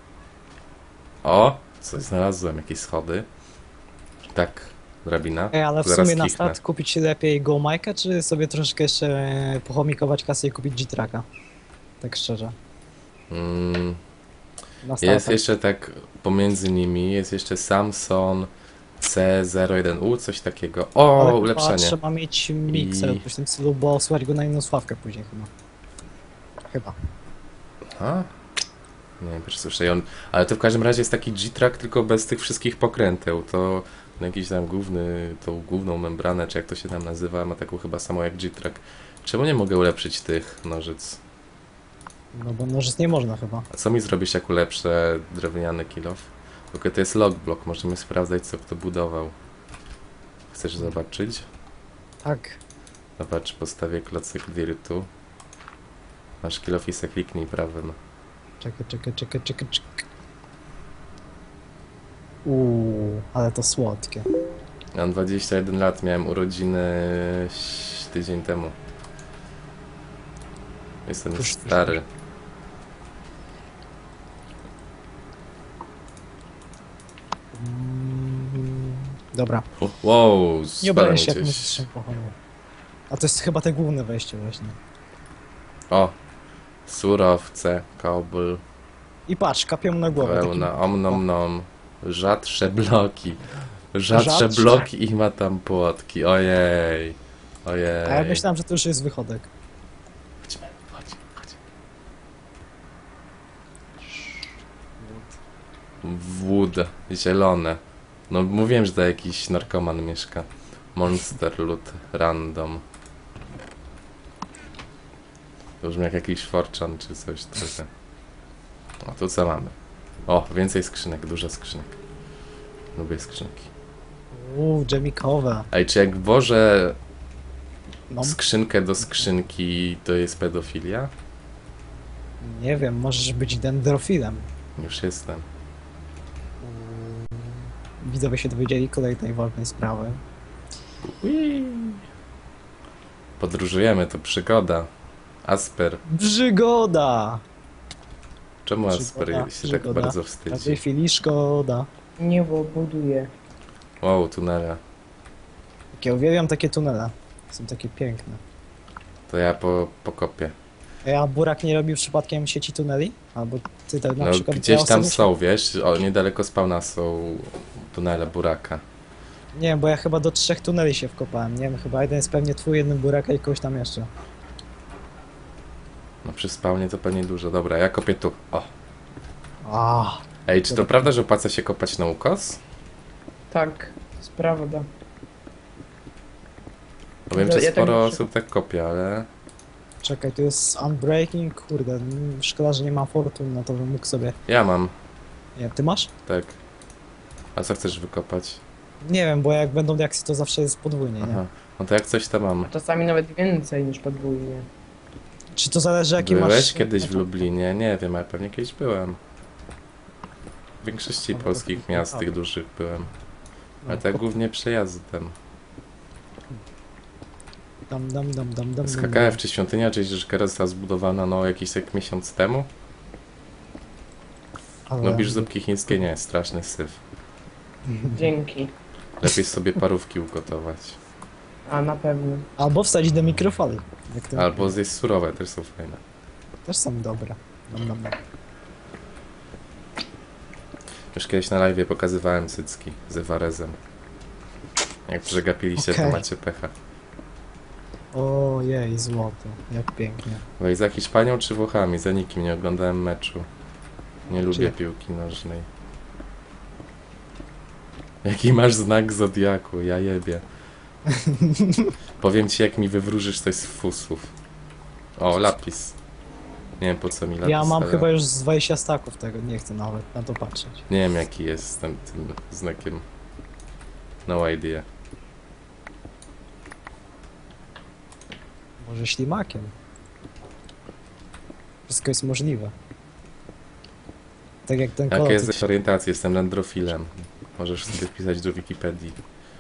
O, coś znalazłem, jakieś schody. Tak, drabina. Ej, ale w Zaraz sumie na kichnę. start kupić lepiej Go Mike'a, czy sobie troszkę jeszcze pochomikować kasę i kupić G-Tracka? Tak szczerze. Mm, Na start. jest jeszcze tak pomiędzy nimi, jest jeszcze Samsung C01U, coś takiego. O, Ale ulepszenie. chyba trzeba mieć mikser I- w tym stylu, bo słychać go na inną sławkę później chyba. Chyba. A? Nie wiem, pierwszy słyszę. Ale to w każdym razie jest taki G-Track, tylko bez tych wszystkich pokręteł. To jakiś tam tą główną membranę, czy jak to się tam nazywa, ma taką chyba samą jak G-Track. Czemu nie mogę ulepszyć tych nożyc? No bo nożyc nie można chyba. A co mi zrobisz, jak ulepszę drewniany kilof? Tylko to jest logblock, możemy sprawdzać, co kto budował. Chcesz zobaczyć? Tak. Zobacz, postawię klocek dirtu. Masz kilof i se kliknij prawym. Czekaj. Ale to słodkie. Mam 21 lat, miałem urodziny tydzień temu. Jestem już Już stary. Dobra. Wow, Nie spadłem obraź się, jak gdzieś. musisz się pochował. A to jest chyba te główne wejście właśnie. O! Surowce, kobl, I patrz, kapią na głowę. wełna, om nom. Rzadsze bloki. Rzadsze Rzadsze? bloki i ma tam płotki. Ojej. A ja Ojej. myślałem, że to już jest wychodek. Chodźmy, chodź. Wood, zielone. No mówiłem, że to jakiś narkoman mieszka. Monster loot, random. To brzmi jak jakiś forczan czy coś trochę. O, tu co mamy? O, więcej skrzynek, dużo skrzynek. Lubię skrzynki. Dżemikowe. Ej, czy jak włożę No, skrzynkę do skrzynki, to jest pedofilia? nie wiem, możesz być dendrofilem. Już jestem. Widzowie się dowiedzieli kolejnej ważnej sprawy. Podróżujemy, to przygoda. Asper. Przygoda! Czemu Asper Przygoda, się tak przygoda. bardzo W tej wstydzi? chwili szkoda. Nie, bo buduję. Wow, tunele. Ja uwielbiam takie tunele. Są takie piękne. To ja pokopię. A Burak nie robił przypadkiem sieci tuneli? Albo ty tak na No, przykład... gdzieś ja tam osobiście- są, wiesz? O, niedaleko spawna są tunele Buraka. Nie, bo ja chyba do 3 tuneli się wkopałem. Nie wiem, chyba jeden jest pewnie twój, jeden Buraka i kogoś tam jeszcze. No przy spawnie to pewnie dużo. Dobra, ja kopię tu. O. Ej, Ej, czy to prawda, że opłaca się kopać na ukos? Tak, to jest prawda. Bo wiem, No, że ja tak sporo muszę- osób tak kopie, ale... czekaj, tu jest Unbreaking, kurde, szkoda, że nie mam fortun na to, bym mógł sobie... Ja mam, Nie, ty masz? tak. A co chcesz wykopać? Nie wiem, bo jak będą diaksy, to zawsze jest podwójnie, nie? Aha. No to jak coś to mam. Czasami nawet więcej niż podwójnie. Czy to zależy jaki masz... Byłeś kiedyś w Lublinie? Nie wiem, ale pewnie kiedyś byłem. W większości Dobra, polskich to- miast tych dużych byłem. Ale No, tak głównie przejazdem. Dam. Z KKF czy świątynia Jejrzykera została zbudowana no jakiś tak miesiąc temu? No bisz zupki chińskie nie, straszny syf. Dzięki. Lepiej sobie parówki ugotować. A na pewno. Albo wsadzić do mikrofali. Jak to Albo zjeść surowe, też są fajne. też są dobre. Dam. Już kiedyś na live pokazywałem cycki z Ewarezem. Jak przegapiliście, to Okej. macie pecha. Ojej, złoto. Jak pięknie. Weź za Hiszpanią czy Włochami? Za nikim nie oglądałem meczu. Nie lubię Czy- piłki nożnej. Jaki masz znak zodiaku? Ja jebie. Powiem ci, jak mi wywróżysz coś z fusów. O, lapis. Nie wiem po co mi lapis. Ja mam ale chyba już z 20 staków tego, nie chcę nawet na to patrzeć. Nie wiem jaki jest tym znakiem. No idea. Może ślimakiem. Wszystko jest możliwe. Tak jak ten Jaka kolor. jest orientacja? Jestem landrofilem. Możesz sobie wpisać do Wikipedii.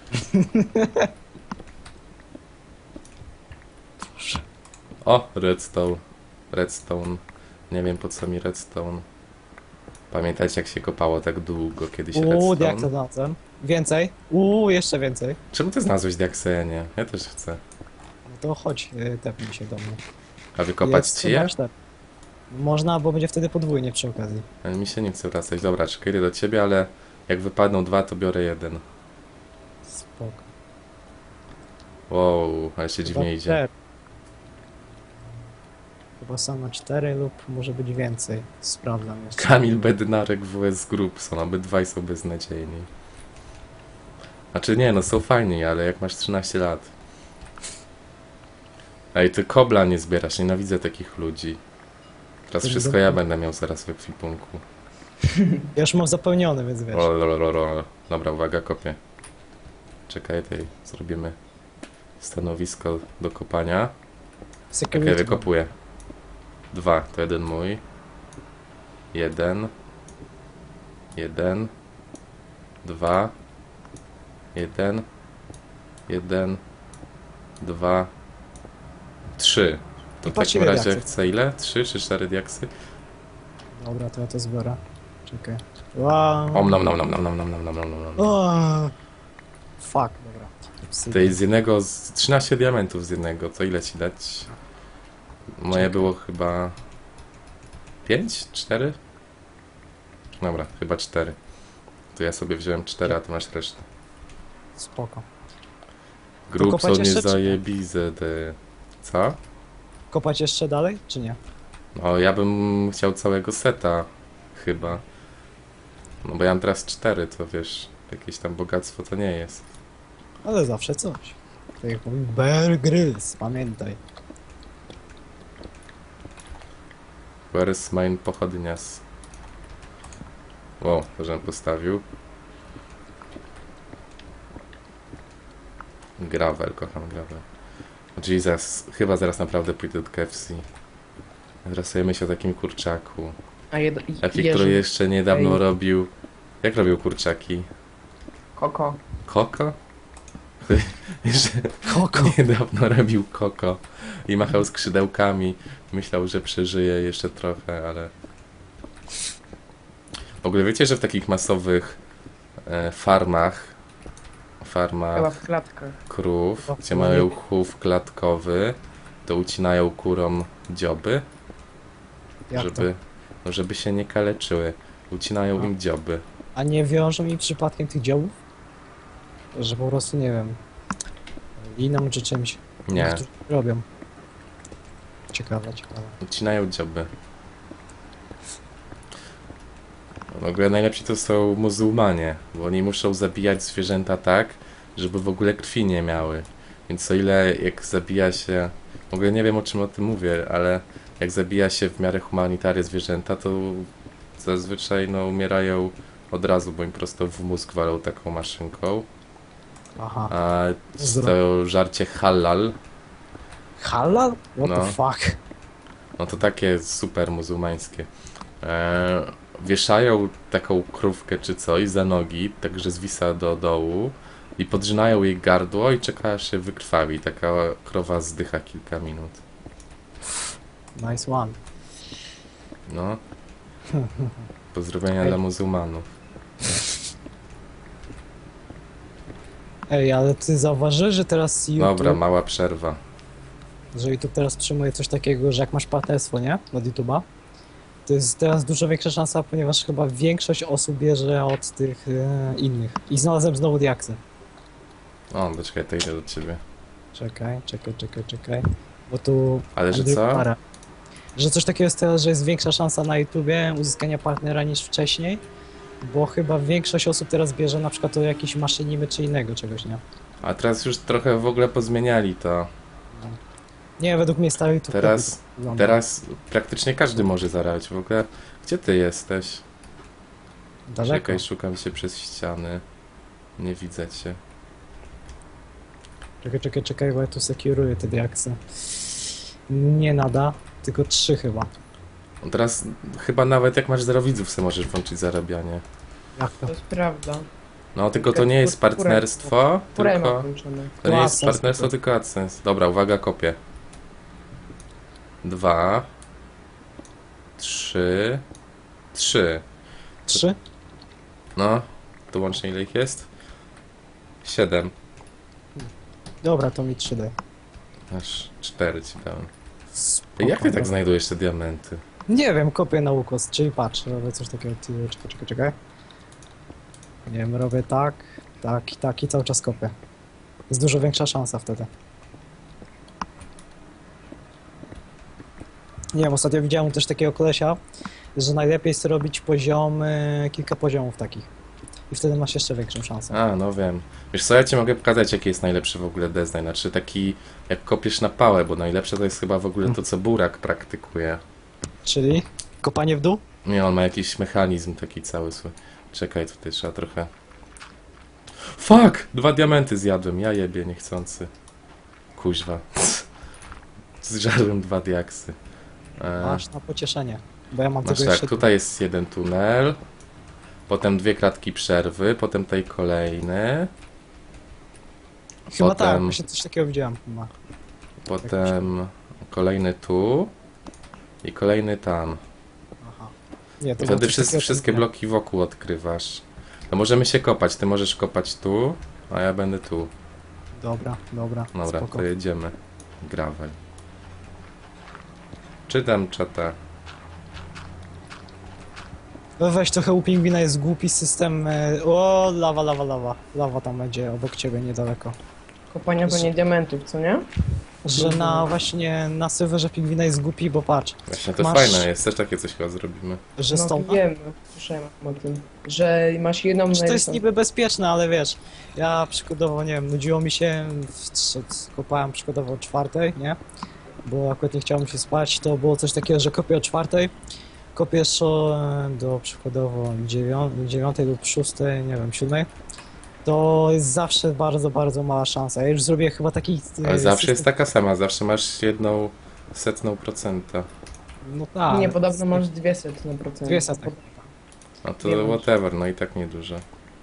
O, redstone. Redstone. Nie wiem po co mi redstone. Pamiętacie jak się kopało tak długo kiedyś jak to redstone? znalazłem. Więcej? jeszcze więcej. Czemu ty znalazłeś diaksy, ja nie? Ja też chcę. No to chodź, tepnij się do mnie. A wykopać Jest ci je? chyba 4. Można, bo będzie wtedy podwójnie przy okazji. Ale mi się nie chce wracać. Dobra, czekaj, idę do ciebie, ale jak wypadną dwa, to biorę jeden. Spoko. Wow, ale się dziwnie idzie. 4. Chyba same 4 lub może być więcej. Sprawdzam jeszcze. Kamil Bednarek WS Group są, obydwaj są beznadziejni. Znaczy nie, no są fajni, ale jak masz 13 lat. Ej, ty kobla nie zbierasz, nienawidzę takich ludzi. Teraz wszystko ja będę miał zaraz w ekwipunku. Ja już mam zapełniony, więc wiesz. O. Dobra, uwaga, kopię. Czekaj, tutaj zrobimy stanowisko do kopania. Security. Okej, wykopuję. 2, to jeden mój. 1. 1. 2. 1. 1. 2. 3. To I w patrz, takim ile razie diaksów. chcę ile? 3 czy 4 diaksy? Dobra, to ja to zbiorę. Czekaj. Wow. Om nom nom nom nom nom nom nom nom nom nom. O! Fuck, dobra. Tutaj z jednego, z 13 diamentów z jednego, to ile ci dać? Moje było chyba 5? 4? Dobra, chyba 4. To ja sobie wziąłem 4, a ty masz resztę. Spoko. Grób kopać są jeszcze, czy nie? niezajebiste. Co? Kopać jeszcze dalej, czy nie? No ja bym chciał całego seta chyba. No bo ja mam teraz 4, to wiesz, jakieś tam bogactwo to nie jest. Ale zawsze coś. Tak jak mówił Bear Grylls, pamiętaj. Where's mine pochodnias? O, to żebym postawił. Gravel, kocham gravel. Jesus, chyba zaraz naprawdę pójdę do KFC. Teraz sobie myślę o takim kurczaku. Taki, który jeszcze niedawno Ej. robił... Jak robił kurczaki? Koko. Koko? Jeszcze Koko. niedawno robił koko i machał skrzydełkami. Myślał, że przeżyje jeszcze trochę, ale... W ogóle wiecie, że w takich masowych farmach Chyba w klatkach. krów, O, gdzie no mają nie- chów klatkowy, to ucinają kurom dzioby, Jak żeby, no, żeby się nie kaleczyły. Ucinają A. im dzioby. to? A nie wiążą mi przypadkiem tych działów? Że po prostu, nie wiem, liną czy czymś. Nie, Niektórzy robią. Ciekawe, ciekawe. ucinają dzioby. W ogóle najlepsi to są muzułmanie, bo oni muszą zabijać zwierzęta tak, żeby w ogóle krwi nie miały. Więc o ile jak zabija się, w ogóle nie wiem o czym o tym mówię, ale jak zabija się w miarę humanitarię zwierzęta, to zazwyczaj no umierają od razu, bo im prosto w mózg walą taką maszynką. Aha. A to żarcie halal, Halal? What No. the fuck? no to takie super muzułmańskie. Wieszają taką krówkę czy coś za nogi, tak że zwisa do dołu i podrzynają jej gardło i czeka aż się wykrwawi. Taka krowa zdycha kilka minut. Nice one. No. Pozdrowienia Ej. dla muzułmanów. Ej, ale ty zauważyłeś, że teraz YouTube, Dobra, mała przerwa. że YouTube teraz przyjmuje coś takiego, że jak masz partnerstwo, nie? Od YouTube'a, to jest teraz dużo większa szansa, ponieważ chyba większość osób bierze od tych innych. I znalazłem znowu diaksy. O, poczekaj, to idę do ciebie. Czekaj. Bo tu... Ale że Andrzej co? Para. Że coś takiego jest teraz, że jest większa szansa na YouTubie uzyskania partnera niż wcześniej, bo chyba większość osób teraz bierze na przykład to jakieś maszynimy czy innego czegoś, nie? A teraz już trochę w ogóle pozmieniali to. Nie, według mnie stary YouTube Teraz, lepiej wygląda. teraz praktycznie każdy może zarabiać. W ogóle, gdzie ty jesteś? Daleko. Czekaj, szukam cię przez ściany. Nie widzę cię. Czekaj, bo ja tu securuję te diaksy. Nie nada, tylko 3 chyba. No teraz chyba nawet jak masz 0 widzów, sobie możesz włączyć zarabianie. Jak to? To jest prawda. No tylko to nie jest partnerstwo, Które ma tylko... włączone? To nie jest AdSense partnerstwo, tylko. tylko AdSense. Dobra, uwaga, kopię. 2 3 3. 3? No, to łącznie ile ich jest? 7. Dobra, to mi 3 daj. Aż 4 ci dałem. Spoko, Jak ty tak dobra. znajdujesz te diamenty? Nie wiem, kopię na ukos, czyli patrz, robię coś takiego, czekaj. Nie wiem, robię tak i cały czas kopię. Jest dużo większa szansa wtedy. Nie wiem, ostatnio widziałem też takiego kolesia, że najlepiej jest robić kilka poziomów takich. I wtedy masz jeszcze większą szansę. A, no wiem. Wiesz co, ja ci mogę pokazać, jaki jest najlepszy w ogóle design. Znaczy taki, jak kopiesz na pałę, bo najlepsze to jest chyba w ogóle to, co Burak praktykuje. Czyli kopanie w dół? Nie, on ma jakiś mechanizm taki cały swój. Czekaj, tutaj trzeba trochę... Fuck! 2 diamenty zjadłem, ja jebie niechcący. Kuźwa. Zżarłem 2 diaksy. Masz na pocieszenie. Bo ja mam Znaczy tego tak, jeszcze... tutaj jest jeden tunel. Potem 2 klatki przerwy, potem tutaj kolejny. Chyba tak, potem- właśnie coś takiego widziałem chyba. Potem kolejny tu. I kolejny tam. Aha. Nie, to Wtedy było coś takiego, wszystkie nie. bloki wokół odkrywasz. No możemy się kopać, ty możesz kopać tu, a ja będę tu. Dobra, dobra, Dobra, spoko. to jedziemy. Gravel. Czytam czata. No weź, trochę u pingwina jest głupi system... O, lawa, lawa, lawa. Lawa tam będzie obok ciebie niedaleko. Kopania pewnie diamentów, co nie? Że właśnie na serwerze pingwina jest głupi, bo patrz, Właśnie to Masz- fajne jest, też takie coś chyba zrobimy. że No stąd... wiem, słyszałem o tym. Że masz jedną Czy to jest najlepszą- niby bezpieczne, ale wiesz, ja przykładowo, nie wiem, nudziło mi się, kopałem przykładowo o 4, nie? Bo akurat nie chciałem się spać, to było coś takiego, że kopię o 4, kopiesz do przykładowo 9 lub 6, nie wiem, 7, to jest zawsze bardzo, bardzo mała szansa. Ja już zrobię chyba taki... Ale zawsze system- jest taka sama, zawsze masz 1/100%. No tak. Nie, podobno masz 200%. 200. A to Nie masz. whatever, no i tak nieduże.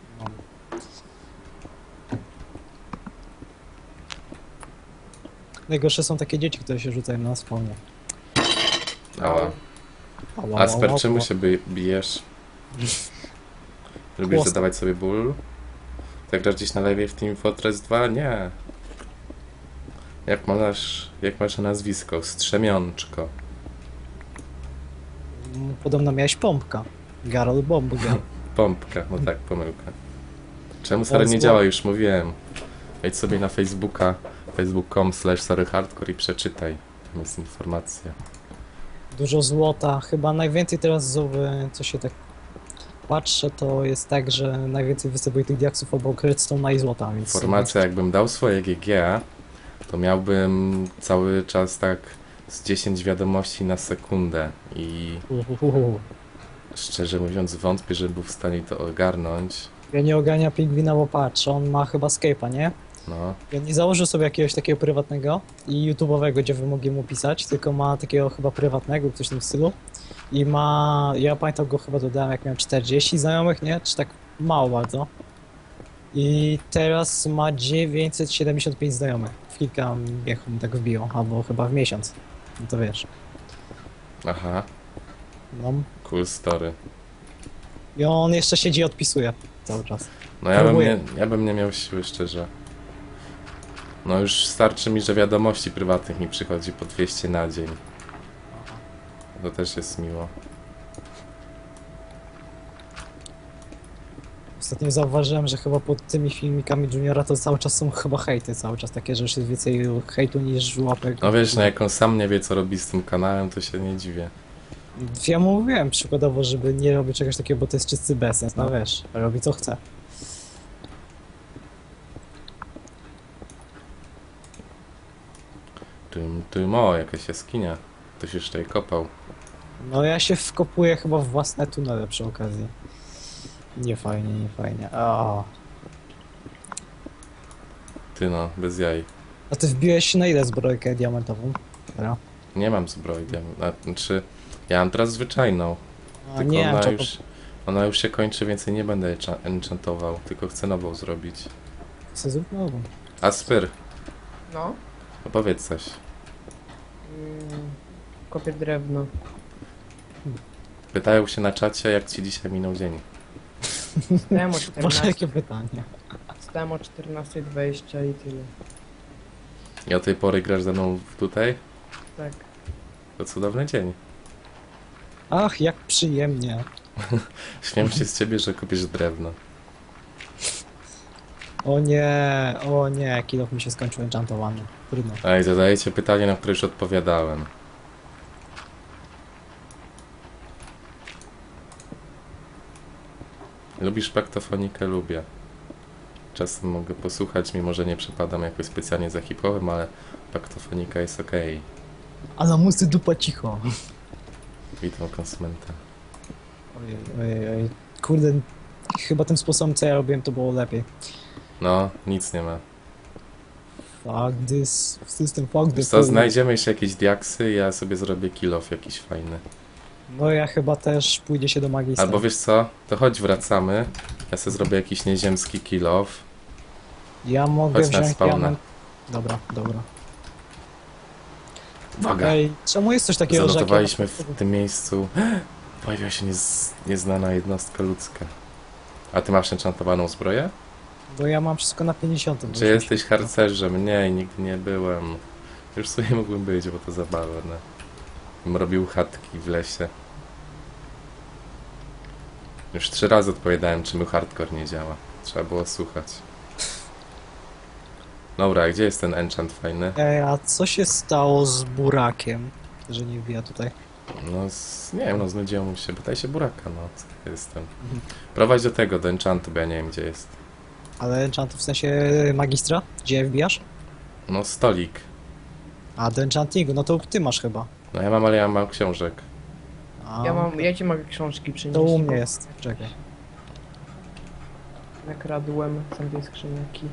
Najgorsze są takie dzieci, które się rzucają na spawnie. Ała. Ała, Asper, ała, czemu ała. się bijesz? Lubisz Chłostem. zadawać sobie ból? Tak grasz gdzieś na live w Team Fortress 2? Nie. Jak masz nazwisko? Strzemiączko. Podobno miałeś pompka. Garol Bombga. Pompka, no tak, pomyłka. Czemu Sary nie zło. działa? Już mówiłem. Wejdź sobie na Facebooka, facebook.com/SaryHardcore i przeczytaj. Tam jest informacja. Dużo złota. Chyba najwięcej teraz co się tak patrzę, to jest tak, że najwięcej wysypuje tych diaksów obok redstone'a i złota. Więc Informacja, jakbym dał swoje GG, to miałbym cały czas tak z 10 wiadomości na sekundę i szczerze mówiąc wątpię, że był w stanie to ogarnąć. Ja nie ogarnia pingwina, bo patrz, on ma chyba Skype'a, nie? No, I on nie założył sobie jakiegoś takiego prywatnego i YouTube'owego, gdzie wy mogli mu pisać, tylko ma takiego chyba prywatnego, coś w tym stylu. I ma, ja pamiętam go chyba dodałem, jak miałem 40 znajomych, nie? Czy tak mało bardzo. I teraz ma 975 znajomych. W kilka biegów mu tak wbiło, albo chyba w miesiąc. No to wiesz. aha, No. cool story. I on jeszcze siedzi i odpisuje cały czas. No ja bym, Próbuję. ja bym nie miał siły, szczerze. No już starczy mi, że wiadomości prywatnych mi przychodzi po 200 na dzień. To też jest miło. Ostatnio zauważyłem, że chyba pod tymi filmikami Juniora to cały czas są chyba hejty, cały czas takie, że już jest więcej hejtu niż łapek. No wiesz, no jak on sam nie wie, co robi z tym kanałem, to się nie dziwię. Ja mu mówiłem przykładowo, żeby nie robić czegoś takiego, bo to jest czysty bezsens, no wiesz, robi co chce. O, jakaś jaskinia. Ktoś już tutaj kopał. No ja się wkopuję chyba w własne tunele przy okazji. Nie fajnie, nie fajnie. A Ty no, bez jaj. ty wbiłeś na ile zbrojkę diamentową? Dobra. Nie mam zbroi, znaczy ja mam teraz zwyczajną, A tylko nie, ona już się kończy, więcej nie będę enchantował, tylko chcę nową zrobić. sezon nową. Asper, No. opowiedz coś. Kopię drewno. Pytają się na czacie, jak ci dzisiaj minął dzień. Stałem o Boże, 14, jakie pytanie. stałem o 14:20 i tyle. I od tej pory grasz ze mną tutaj? Tak. To cudowny dzień. Ach, jak przyjemnie. Śmiem się z ciebie, że kupisz drewno. O nie, kilof mi się skończył enchantowany. Trudno. Ej, zadajecie pytanie, na które już odpowiadałem. Lubisz paktofonikę? Lubię. Czasem mogę posłuchać, mimo że nie przepadam jakoś specjalnie za hip-hopem, ale paktofonika jest okej. Ale musy dupa cicho. Witam konsumenta. Ojej. Kurde, chyba tym sposobem co ja robiłem to było lepiej. No, nic nie ma. Fuck this system, fuck Wiesz this. co, znajdziemy jeszcze jakieś diaksy, ja sobie zrobię kill off jakiś fajny. No ja chyba też pójdzie się do magistra. Albo wiesz co, to chodź wracamy. Ja sobie zrobię jakiś nieziemski kill off. Ja mogę Chodź na wziąć spawna. diament. Dobra, dobra. Uwaga, Ej, czemu jest coś takiego, że... jak ja- zanotowaliśmy w tym miejscu. Pojawiła się nieznana jednostka ludzka. A ty masz enchantowaną zbroję? Bo ja mam wszystko na 50. Czy jesteś harcerzem? Nie, nigdy nie byłem. Już sobie mógłbym być, bo to zabawne. Bym robił chatki w lesie. Już 3 razy odpowiadałem, czy mój hardcore nie działa. Trzeba było słuchać. Dobra, gdzie jest ten enchant fajny? Ej, a co się stało z burakiem, że nie wbija tutaj? No, nie wiem, no znudziło mu się. Pytaj się buraka, no. Co ja jestem? Prowadź do tego, do enchantu, bo ja nie wiem, gdzie jest. Ale enchantu w sensie magistra? Gdzie wbijasz? No, stolik. A, do enchantingu, no to ty masz chyba. No ja mam, ale ja mam książek. A, Ja ci mogę książki przynieść. to u mnie jest, czekaj. Nakradłem z tej skrzynki.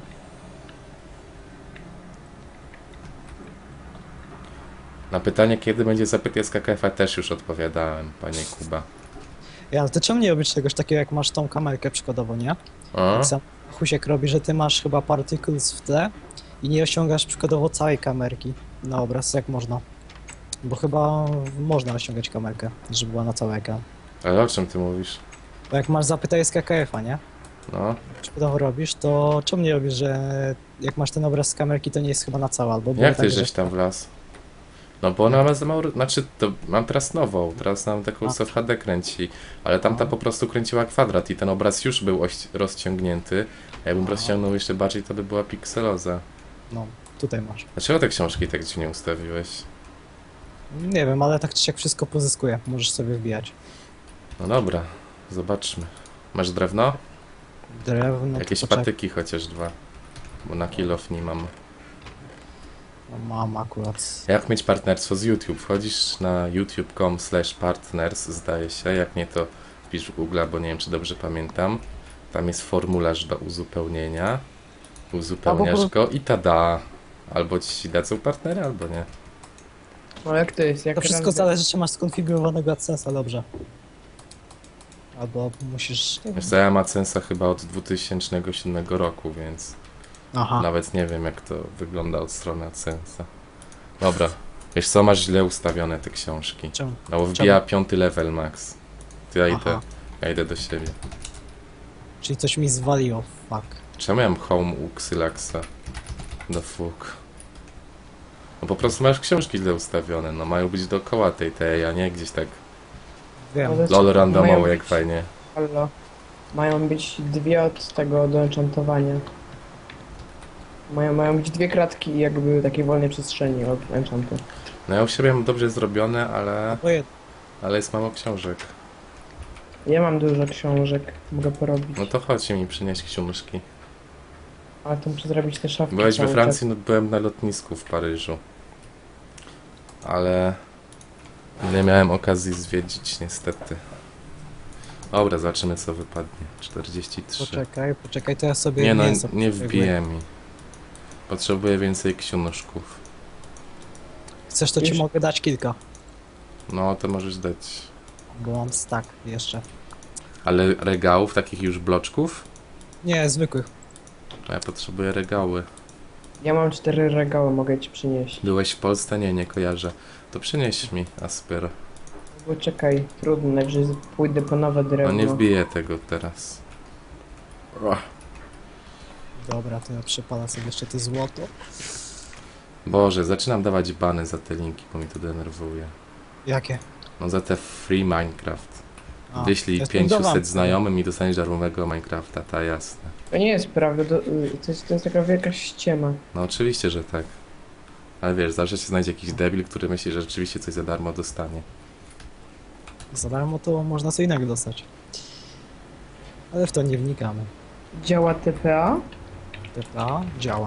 Na pytanie, kiedy będzie zapyt z KKF-a, też już odpowiadałem, panie Kuba. Ja, ale to czemu nie robisz czegoś takiego, jak masz tą kamerkę przykładowo, nie? O? Tak sam Husiek robi, że ty masz chyba particles w tle i nie osiągasz przykładowo całej kamerki na obraz, jak można. Bo chyba można osiągać kamerkę, żeby była na cały ekran. Ale o czym ty mówisz? Bo jak masz zapytaj z KKF-a, nie? No. Przykładowo robisz, to czemu nie robisz, że jak masz ten obraz z kamerki, to nie jest chyba na całe, albo było Jak ty tak, żeś że... tam wlazł? No bo ona ma za mało... Znaczy, to mam teraz nową. Teraz mam taką, co w HD kręci. Ale tamta po prostu kręciła kwadrat i ten obraz już był rozciągnięty. A jakbym rozciągnął jeszcze bardziej, to by była pikseloza. No, tutaj masz. Dlaczego te książki tak dziwnie ustawiłeś? Nie wiem, ale tak czy siak wszystko pozyskuje, możesz sobie wbijać. No dobra, zobaczmy. Masz drewno? Drewno, Jakieś to poczekaj. patyki chociaż 2. Bo na kill off nie mam. No, mam akurat. Jak mieć partnerstwo z YouTube? Wchodzisz na youtube.com/partners, zdaje się. Jak nie, to wpisz w Google, bo nie wiem, czy dobrze pamiętam. Tam jest formularz do uzupełnienia. Uzupełniasz go i tada! Albo ci dadzą partnery, albo nie. No jak to jest? Jak To wszystko zależy, czy masz skonfigurowanego AdSense'a dobrze. Albo musisz... Wiesz co, ja mam AdSense'a chyba od 2007 roku, więc Aha, nawet nie wiem, jak to wygląda od strony AdSense'a. Dobra. Wiesz co, masz źle ustawione te książki. czemu? No bo wbija 5 level max. To ja idę. Aha. Ja idę do siebie. Czyli coś mi zwaliło, fuck. Czemu ja mam home u Xylaxa? The fuck. No po prostu masz książki źle ustawione, no mają być dookoła tej, a nie gdzieś tak Wiem. Ale- lol randomowo, Mają jak być- fajnie. Halo. Mają być dwie od tego do enchantowania. Mają być dwie kratki jakby takiej wolnej przestrzeni od enchantu. No ja u siebie mam dobrze zrobione, Bo ale jest mało książek. Ja mam dużo książek, mogę porobić. No to chodź mi przynieść książki. Ale to muszę zrobić te szafki Byłeś we cały Francji, no byłem na lotnisku w Paryżu. Ale nie miałem okazji zwiedzić niestety. Dobra, zobaczymy co wypadnie. 43. poczekaj, to ja sobie Nie no, mięso nie potrzebuję. wbije mi. Potrzebuję więcej książków. Chcesz, to ci Wiesz- mogę dać kilka, No, to możesz dać. bo mam stack jeszcze. Ale regałów, takich już bloczków? Nie, zwykłych. A ja potrzebuję regały. Ja mam 4 regały, mogę ci przynieść. Byłeś w Polsce? Nie, nie kojarzę. To przynieś mi, Asper. Bo czekaj, trudno, najwyżej pójdę po nowe No drewno. nie wbiję tego teraz. Ach, Dobra, to ja przepalę sobie jeszcze to złoto. Boże, zaczynam dawać bany za te linki, bo mi to denerwuje. Jakie? No za te free Minecraft. A, Wyślij jest 500 budowany. znajomym i dostaniesz darmowego Minecrafta, ta jasne. To nie jest prawda, to jest taka wielka ściema. No oczywiście, że tak. Ale wiesz, zawsze się znajdzie jakiś debil, który myśli, że rzeczywiście coś za darmo dostanie. Za darmo to można co innego dostać. Ale w to nie wnikamy. Działa TPA? TPA działa.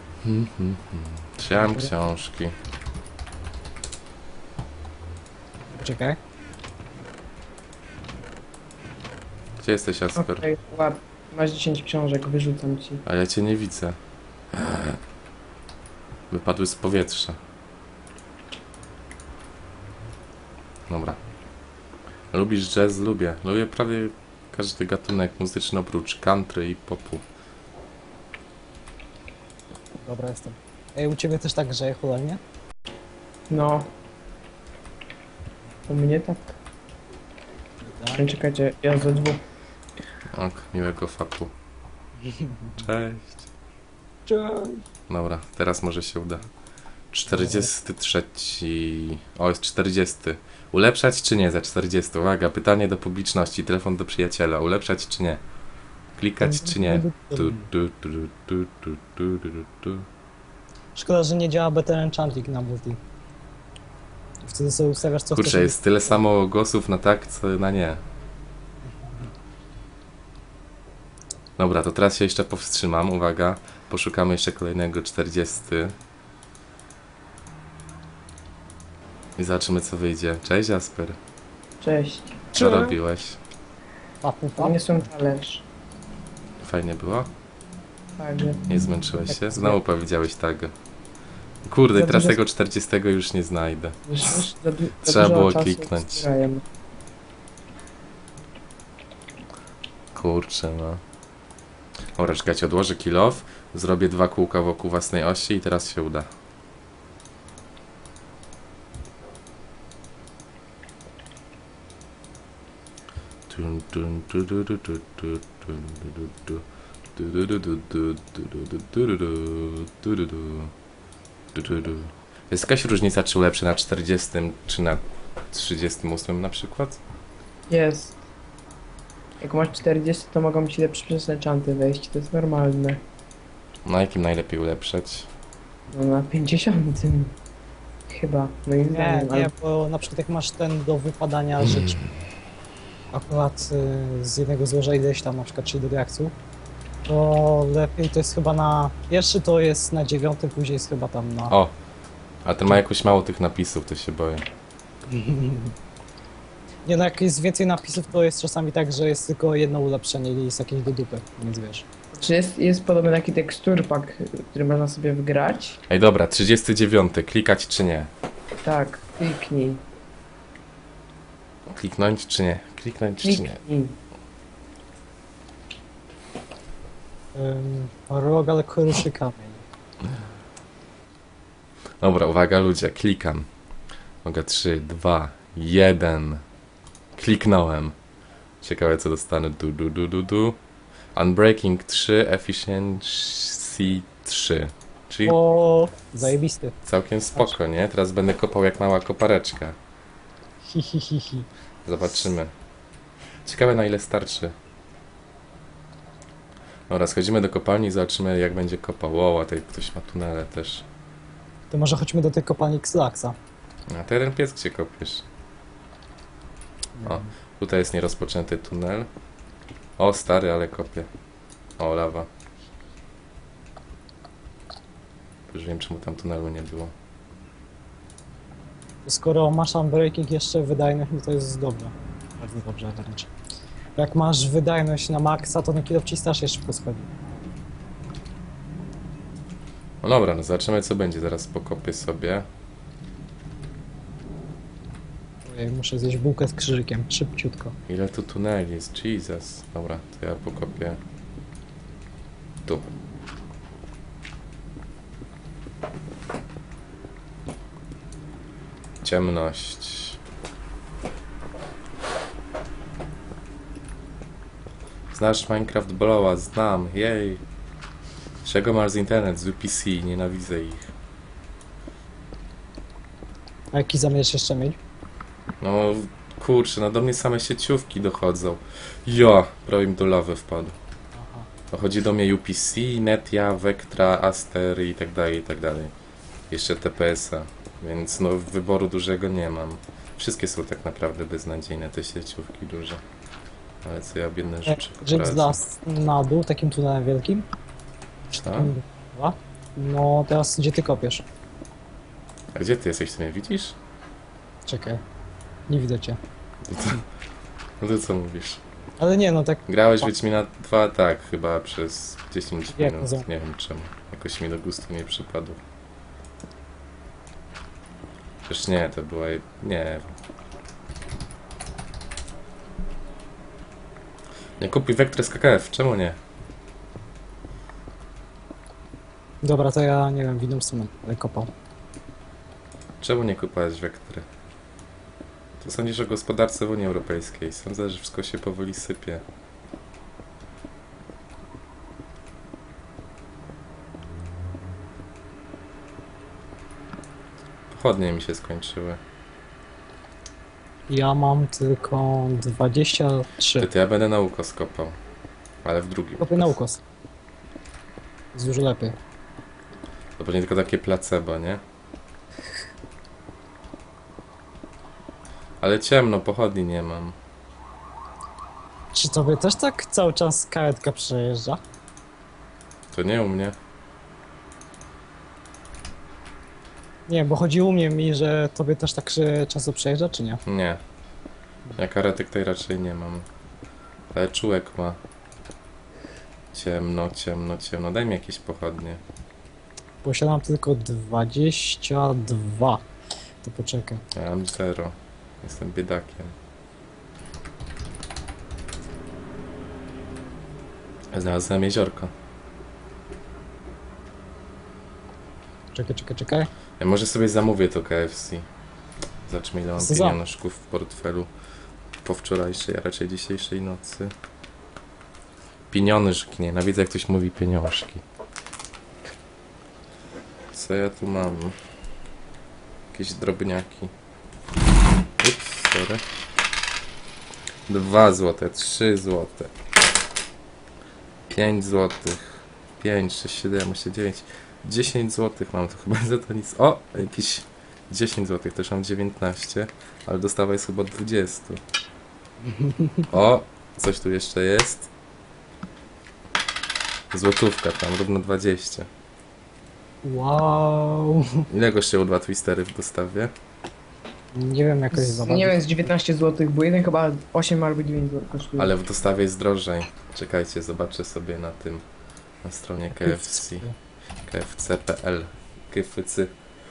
Trzymam Dobra. książki. Czekaj. Gdzie jesteś, Jasper? Okej, łap. Masz 10 książek, wyrzucam ci. A ja cię nie widzę. Wypadły z powietrza. Dobra. Lubisz jazz? Lubię. Lubię prawie każdy gatunek muzyczny oprócz country i popu. Dobra, jestem. Ej, u ciebie też tak grzeje cholernie? No. U mnie tak. Tak. Czekajcie, ja ze dwóch. Ok, miłego fapu. Cześć. Cześć. Dobra, teraz może się uda. 43. O, jest 40. Ulepszać czy nie za 40? Uwaga, pytanie do publiczności, telefon do przyjaciela. Ulepszać czy nie? Klikać czy nie? Tu. Szkoda, że nie działa Better Enchanting na multi. Wtedy sobie ustawiasz co Kurczę, chcesz. jest tyle samo głosów na tak, co na nie. Dobra, to teraz się jeszcze powstrzymam. Uwaga, poszukamy jeszcze kolejnego 40. I zobaczymy, co wyjdzie. Cześć, Jasper. Cześć. Co robiłeś? Papu, U papu. mnie są talerz. Fajnie było? Tak. Nie zmęczyłeś się? Znowu powiedziałeś tak. Kurde, Za teraz dużo- tego 40 już nie znajdę. Wiesz, za Trzeba dużo było czasu kliknąć. zbierają. Kurczę, no. Dobra, czekajcie, odłożę kill off, zrobię 2 kółka wokół własnej osi i teraz się uda. Jest jakaś różnica, czy ulepszę na 40 czy na 38 na przykład? Jest. Jak masz 40, to mogą ci lepsze przeznaczanty wejść, to jest normalne. Na jakim najlepiej ulepszać? No na 50. Chyba, moim Nie, zdaniem. nie, bo na przykład jak masz ten do wypadania rzeczy, akurat z jednego złoża ileś tam, na przykład 3 do reakcji, to lepiej to jest chyba na... Pierwszy to jest na 9, później jest chyba tam na... O! A ten ma jakoś mało tych napisów, to się boję. Nie no, jak jest więcej napisów, to jest czasami tak, że jest tylko jedno ulepszenie i jest jakieś do dupy, więc wiesz. Czy jest podobny taki teksturpak, który można sobie wgrać? Ej, dobra, 39. Klikać czy nie? Tak, kliknij. Kliknąć czy nie? Kliknąć czy nie? Kliknij. Rogal kruszy kamień. Dobra, uwaga ludzie, klikam. Mogę 3, 2, 1. Kliknąłem. Ciekawe co dostanę. Du. Unbreaking 3, Efficiency 3. Czyli O, zajebisty. całkiem spoko, nie? Teraz będę kopał jak mała kopareczka. Hi. Zobaczymy. Ciekawe na ile starczy. Dobra, schodzimy do kopalni i zobaczymy jak będzie kopał. Wow, a tutaj ktoś ma tunele też. To może chodźmy do tej kopalni Xlaxa. A teren pies gdzie kopiesz? O, tutaj jest nierozpoczęty tunel. O, stary, ale kopię. O, lawa. Już wiem czemu tam tunelu nie było. Skoro masz unbreaking jeszcze wydajność, no to jest dobrze. Bardzo dobrze wręcz. Jak masz wydajność na maksa, to na kilo ci strasznie szybko schodzi. No dobra, no zobaczymy co będzie. Zaraz pokopię sobie. Ojej, muszę zjeść bułkę z krzyżykiem, szybciutko. Ile tu tuneli jest? Jesus. Dobra, to ja pokopię. Tu. Ciemność. Znasz Minecraft Blowa? Znam, jej. Czego masz z internet? Z UPC, nienawidzę ich. A jaki zamierzasz jeszcze mieć? No kurczę, no do mnie same sieciówki dochodzą. Jo, prawie mi do lawy wpadł. Dochodzi do mnie UPC, Netia, Vectra, Aster i tak dalej, i tak dalej. Jeszcze TPS-a, więc no wyboru dużego nie mam. Wszystkie są tak naprawdę beznadziejne, te sieciówki duże. Ale co ja biedne rzeczy James Last na dół, takim tunelem wielkim? Czy Co? takim... Dwa? No teraz gdzie ty kopiesz? A gdzie ty jesteś, ty mnie widzisz? Czekaj. Nie widać cię. No to co mówisz? Ale nie, no tak Grałeś Wiedźmina 2, tak, chyba przez 10 Jak minut. to? Nie wiem czemu. Jakoś mi do gustu nie przypadło. Przecież nie, to była... Nie. Nie kupuj Vectres KKF, czemu nie? Dobra, to ja nie wiem, w inną stronę będę kopał. Czemu nie kupowałeś Vectry? To sądzisz o gospodarce w Unii Europejskiej. Sądzę, że wszystko się powoli sypie. Pochodnie mi się skończyły. Ja mam tylko 23. To ja będę na ukos kopał. Ale w drugim. Kopię na ukos. Jest dużo lepiej. To będzie tylko takie placebo, nie? Ale ciemno, pochodni nie mam. Czy tobie też tak cały czas karetka przejeżdża? To nie u mnie. Nie, bo chodzi u mnie mi, że tobie też tak się często przejeżdża, czy nie? Nie. Ja karetek tutaj raczej nie mam. Ale czułek ma. Ciemno, ciemno, ciemno. Daj mi jakieś pochodnie. Posiadam tylko 22. To poczekaj. Ja mam 0. Jestem biedakiem. Znalazłem jeziorko. Czekaj. Ja może sobie zamówię to KFC. Zobaczmy ile mam Co za? pieniążków w portfelu. Po wczorajszej, a raczej dzisiejszej nocy. Pieniążki, nienawidzę jak ktoś mówi pieniążki. Co ja tu mam? Jakieś drobniaki. Ups, sorry. 2 złote, 3 złote. 5 złotych. 5, 6, 7, 8, 9. 10 złotych mam, to chyba za to nic. O! Jakieś 10 złotych, też mam 19, ale dostawa jest chyba 20. O! Coś tu jeszcze jest. Złotówka tam, równo 20. Wow. Ile kosztują 2 twistery w dostawie? Nie wiem, jakoś zabawnie. Nie wiem, z 19 zł, bo jeden chyba 8 albo 9 zł kosztuje. Ale w dostawie jest drożej. Czekajcie, zobaczę sobie na tym, na stronie KFC. kfc.pl KFC.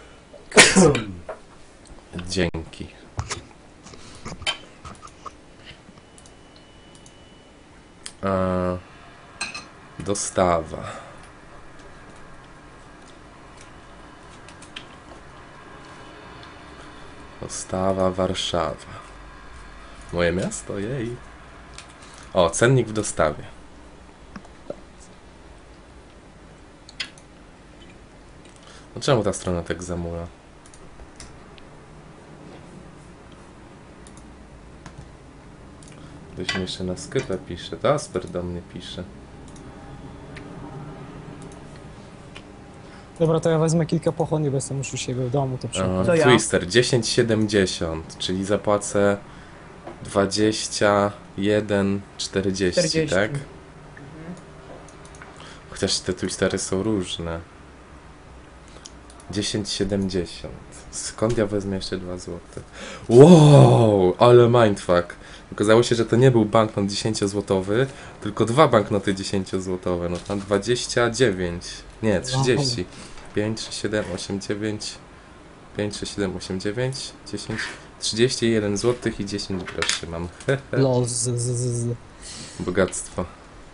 Dzięki. Dostawa. Dostawa Warszawa. Moje miasto, jej. O, cennik w dostawie. No czemu ta strona tak zamula? Ktoś mi jeszcze na Skype pisze. To Asper do mnie pisze. Dobra, to ja wezmę kilka pochodni, bo jestem już u siebie w domu, to przyjdę. To ja. Twister 10,70, czyli zapłacę 21,40, 40. tak? Chociaż te twistery są różne. 10,70. Skąd ja wezmę jeszcze 2 złote? Wow, ale mindfuck. Okazało się, że to nie był banknot 10-złotowy, tylko 2 banknoty 10-złotowe. No tam 29. Nie, 30. 5, 6, 7, 8, 9. 5, 6, 7, 8, 9. 10. 31 zł i 10 groszy mam. Lol, Bogactwo.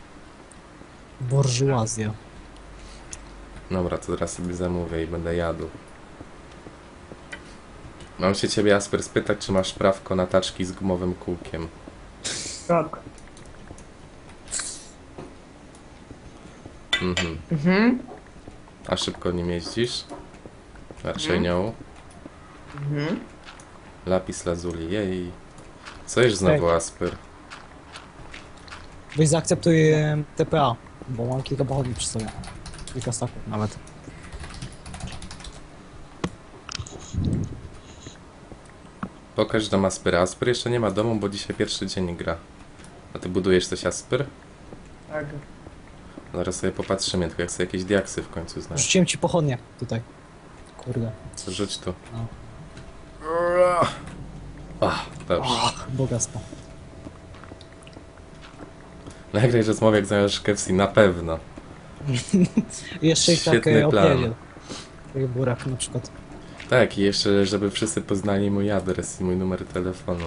Burżuazja. Dobra, to teraz sobie zamówię i będę jadł. Mam się ciebie, Asper, spytać, czy masz prawko na taczki z gumowym kółkiem. Tak. Mhm. A szybko nim jeździsz? Raczej nią. Lapis lazuli, jej. Co jest znowu, Asper? Weź zaakceptuj TPA, bo mam kilka pochodni przy sobie. Kilka staków nawet. Pokaż dom Aspera. Asper jeszcze nie ma domu, bo dzisiaj pierwszy dzień gra. A ty budujesz coś, Asper? Tak. Zaraz sobie popatrzymy, tylko jak sobie jakieś diaksy w końcu znajdę. Rzuciłem ci pochodnie tutaj. Kurde. Co rzuć tu. No. Ach, dobrze. Bogactwo. Nagraj rozmowę, jak znajdziesz KFC, na pewno. I jeszcze ich tak Świetny plan. opierdziel. W burach na przykład. Tak, i jeszcze, żeby wszyscy poznali mój adres i mój numer telefonu.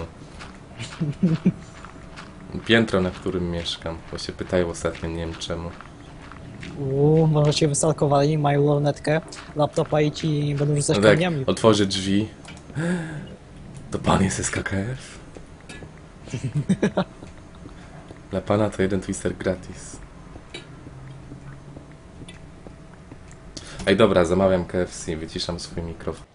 Piętro, na którym mieszkam, bo się pytają ostatnio, nie wiem czemu. Może cię wystalkowali, mają lornetkę, laptopa i ci będą rzucać No tak, kamieniami. otworzy drzwi. To pan jest SKKF? Dla pana to jeden twister gratis. Ej, dobra, zamawiam KFC, wyciszam swój mikrofon.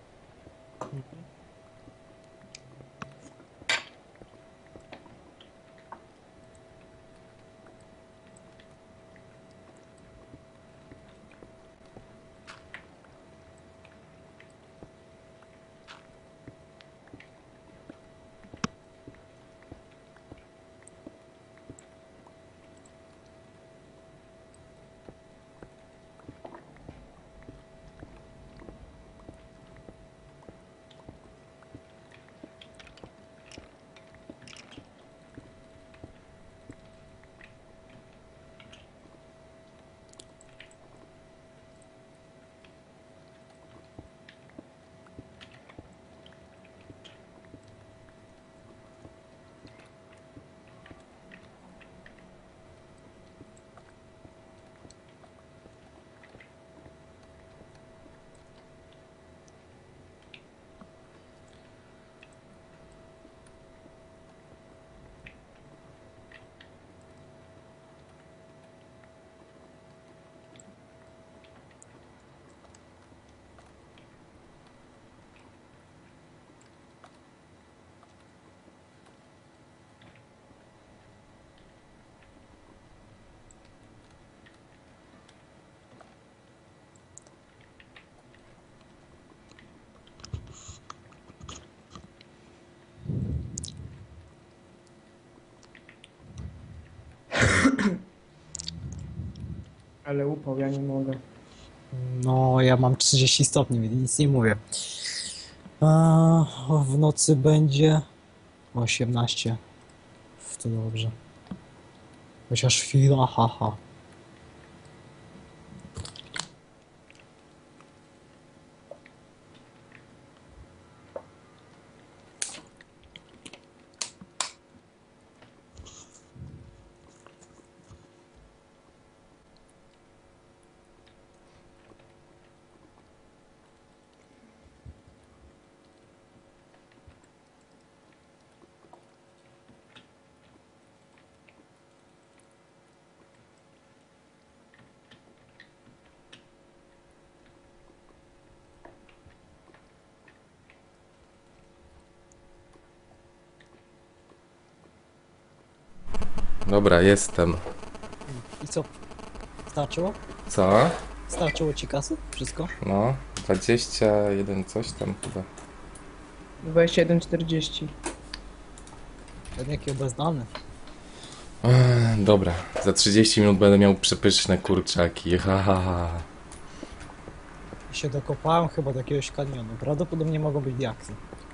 Ale upał, ja nie mogę. No, ja mam 30 stopni, więc nic nie mówię. A w nocy będzie 18. To dobrze. Chociaż chwila, haha. Dobra, jestem. I co? Starczyło? Co? Starczyło ci kasy? Wszystko? No, 21 coś tam chyba. 21,40. Ten jaki obeznany. Dobra, za 30 minut będę miał przepyszne kurczaki. Ha, ha, ha. I się dokopałem chyba do jakiegoś kanionu. Prawdopodobnie mogą być diaksy.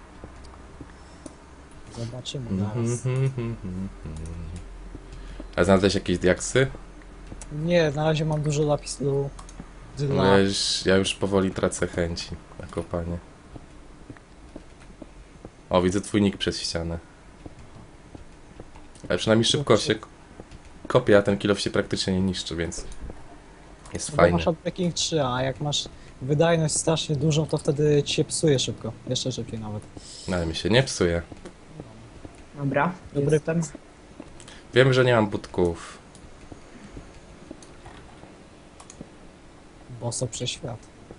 Zobaczymy zaraz. A znalazłeś jakieś diaksy? Nie, na razie mam dużo lapisu No dla... ja już powoli tracę chęci na kopanie. O, widzę twój nick przez ścianę. Ale przynajmniej szybko się kopie, a ten kilof się praktycznie nie niszczy, więc jest Bo fajny. masz Unpacking 3, a jak masz wydajność strasznie dużą, to wtedy ci się psuje szybko. Jeszcze szybciej nawet. No, ale mi się nie psuje. Dobra, Dobry jestem. Wiem, że nie mam budków. Boso przeświat.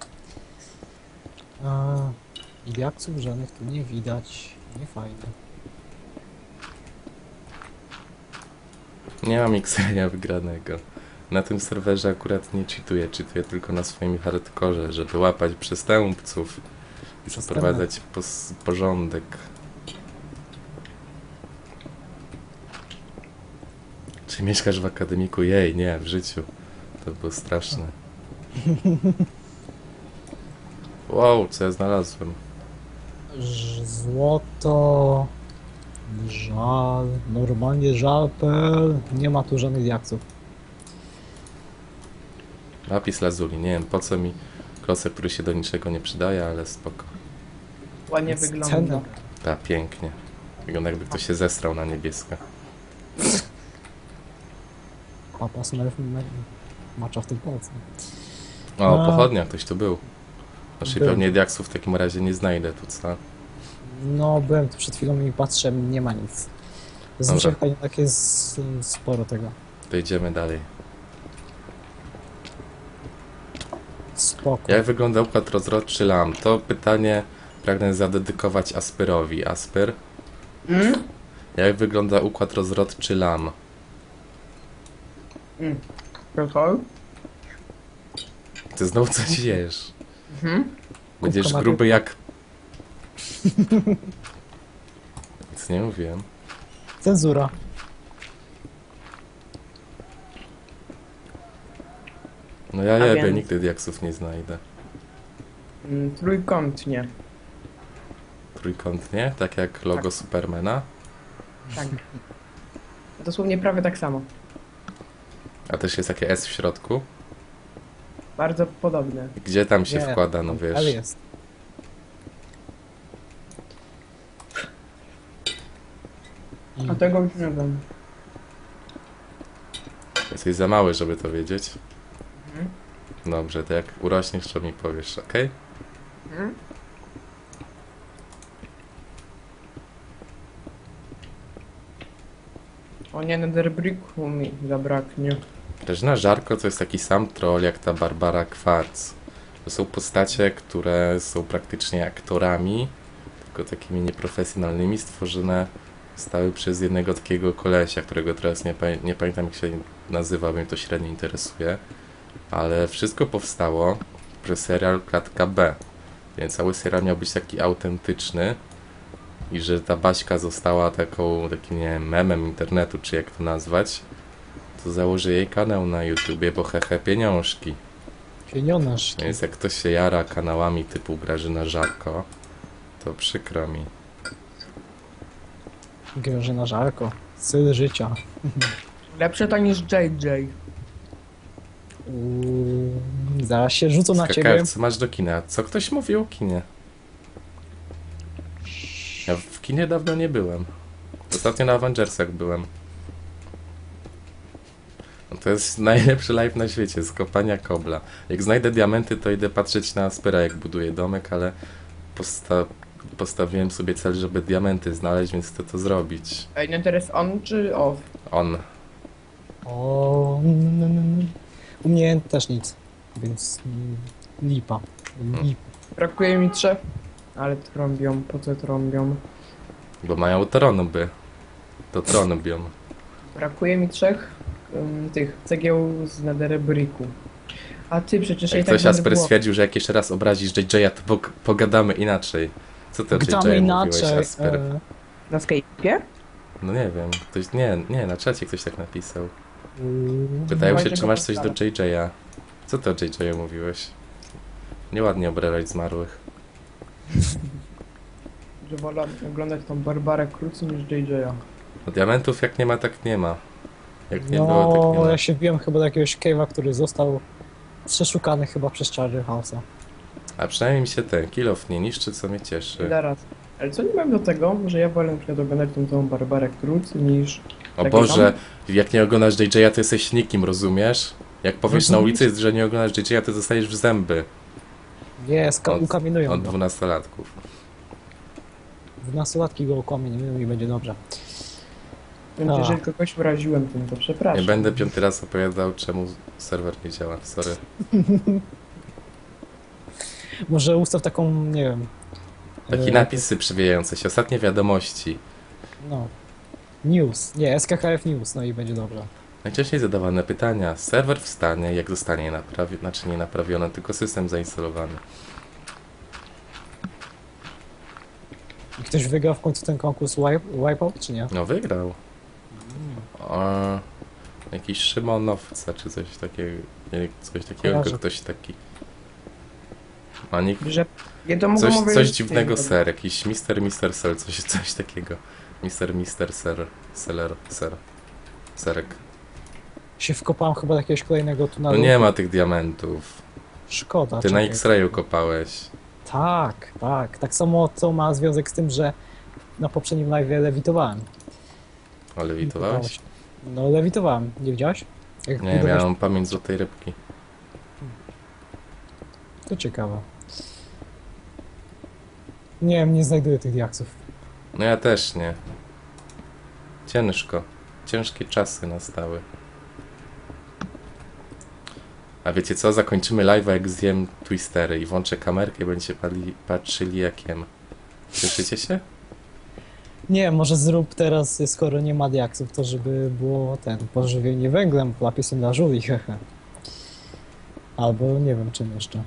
I diaksów żadnych tu nie widać. Nie fajne. Nie mam X-raya wygranego. Na tym serwerze akurat nie cheatuję, cheatuję tylko na swoim hardkorze, żeby łapać przestępców i zaprowadzać porządek. Czy mieszkasz w akademiku? Jej, nie, w życiu. To było straszne. Wow, co ja znalazłem? Złoto... Żal... Normalnie żalpel... Nie ma tu żadnych diaksów. Lapis lazuli, nie wiem po co mi klocek, który się do niczego nie przydaje, ale spoko. Ładnie Jest wygląda. cenny. Tak, pięknie. Wygląda jakby ktoś się zestrał na niebiesko. Papa Smurf macza w tym palcu. O, No. pochodnia, ktoś tu był. Znaczy Był. pewnie diaksów w takim razie nie znajdę tu, co? No, byłem tu przed chwilą i patrzę, nie ma nic. Zazwyczaj tak jest sporo tego. To idziemy dalej. Spoko. Jak wygląda układ rozrodczy lam? To pytanie pragnę zadedykować Asperowi. Asper, jak wygląda układ rozrodczy lam? Proszę? Ty znowu coś jesz. Będziesz Kubka gruby jak... Nic nie mówiłem. Cenzura. No ja A jebie, więc- nigdy diaksów nie znajdę. Trójkątnie. Trójkątnie, tak jak logo Tak. Supermana. Tak. Dosłownie prawie tak samo. A też jest takie S w środku. Bardzo podobne. Gdzie tam się Nie, wkłada, no wiesz. Ale jest. A tego już nie wiem. Jesteś za mały, żeby to wiedzieć. Mhm. Dobrze, to jak urośniesz, to mi powiesz, okej? O nie, Netherbricku mi zabraknie. Grażyna Żarko to jest taki sam troll jak ta Barbara Kwarc. To są postacie, które są praktycznie aktorami, tylko takimi nieprofesjonalnymi, stworzone zostały przez jednego takiego kolesia, którego teraz nie pamiętam jak się nazywa, bo mnie to średnio interesuje. Ale wszystko powstało przez serial Klatka B. Więc cały serial miał być taki autentyczny i że ta Baśka została takim nie wiem, memem internetu, czy jak to nazwać, to założę jej kanał na YouTubie, bo hehe pieniążki. Pieniądz. Więc jak ktoś się jara kanałami typu Grażyna Żarko, to przykro mi. Grażyna Żarko. Styl życia. Lepsze to niż JJ. Zaraz się rzucą na ciebie. Skakać, co masz do kina? Co ktoś mówił o kinie? Ja w kinie dawno nie byłem. Ostatnio na Avengersach byłem. No to jest najlepszy live na świecie, z kopania kobla. Jak znajdę diamenty, to idę patrzeć na Aspera, jak buduje domek, ale postawiłem sobie cel, żeby diamenty znaleźć, więc chcę to zrobić. Ej, Nether jest on czy off? On. O, u mnie też nic, więc lipa. Lipa. Brakuje mi 3. Ale trąbią, po co trąbią? Bo mają trąby. To trąbią. Brakuje mi 3 tych cegieł z Netherbricku. A ty przecież Jak i tak ktoś będę Asper było- stwierdził, że jak jeszcze raz obrazisz JJ'a, to pogadamy inaczej. Co ty o Gdamy JJ'ie mówiłeś, inaczej. Asper? Na Skype'ie? No nie wiem, ktoś, nie, na czacie ktoś tak napisał. Pytają się, Właśnie czy go masz coś do postaram. JJ'a. Co ty o JJ'u mówiłeś? Nieładnie obrażać zmarłych. Że wolę oglądać tą Barbarę krócej niż JJ'a. No diamentów jak nie ma, tak nie ma. Jak nie było, tak nie No, ma. ja się wbiłem chyba do jakiegoś cave'a, który został przeszukany chyba przez Charlie House'a. A przynajmniej mi się ten kill off nie niszczy, co mnie cieszy. Zaraz. Ale co nie mam do tego, że ja wolę na przykład oglądać tą całą Barbarę Kruc niż... O takie Boże, jak nie oglądasz JJ'a, to jesteś nikim, rozumiesz? Jak powiesz na Rozumiesz? ulicy, że nie oglądasz JJ'a, to dostajesz w zęby Nie, Od- ukaminują od go. 12-latków. 12-latki go ukaminują i będzie dobrze. Więc A. jeżeli kogoś uraziłem tym, to przepraszam. Nie będę piąty raz opowiadał, czemu serwer nie działa. Sorry. Może ustaw taką, nie wiem... Takie napisy przewijające się. Ostatnie wiadomości. No. News. Nie, SKKF News, no i będzie dobrze. Najczęściej zadawane pytania. Serwer wstanie, jak zostanie naprawiony, znaczy nie naprawiony, tylko system zainstalowany. I ktoś wygrał w końcu ten konkurs Wipeout, czy nie? No wygrał. O, jakiś Szymonowca, czy coś takiego. Nie, coś takiego, Kojarzę. tylko ktoś taki. A nick, Że Ja to mogę Coś dziwnego ser, jakiś Mister Ser, coś takiego. Mister Ser, serek. Się wkopałem chyba do jakiegoś kolejnego No tunelu. nie ma tych diamentów. Szkoda. Ty na czekaj. X-rayu kopałeś. Tak, tak. Tak samo to ma związek z tym, że na poprzednim live lewitowałem. O, lewitowałeś? No lewitowałem, nie widziałeś? Jak Nie, budowałeś- miałem pamięć złotej rybki. To ciekawe. Nie wiem, nie znajduję tych diaksów. No ja też nie. Ciężko. Ciężkie czasy nastały. A wiecie co? Zakończymy live'a jak zjem twistery i włączę kamerkę i będziecie patrzyli jak jem. Cieszycie się? Nie, może zrób teraz, skoro nie ma diaksów, to żeby było pożywienie węglem, lapisem dla żuli, hehe. Albo nie wiem czym jeszcze.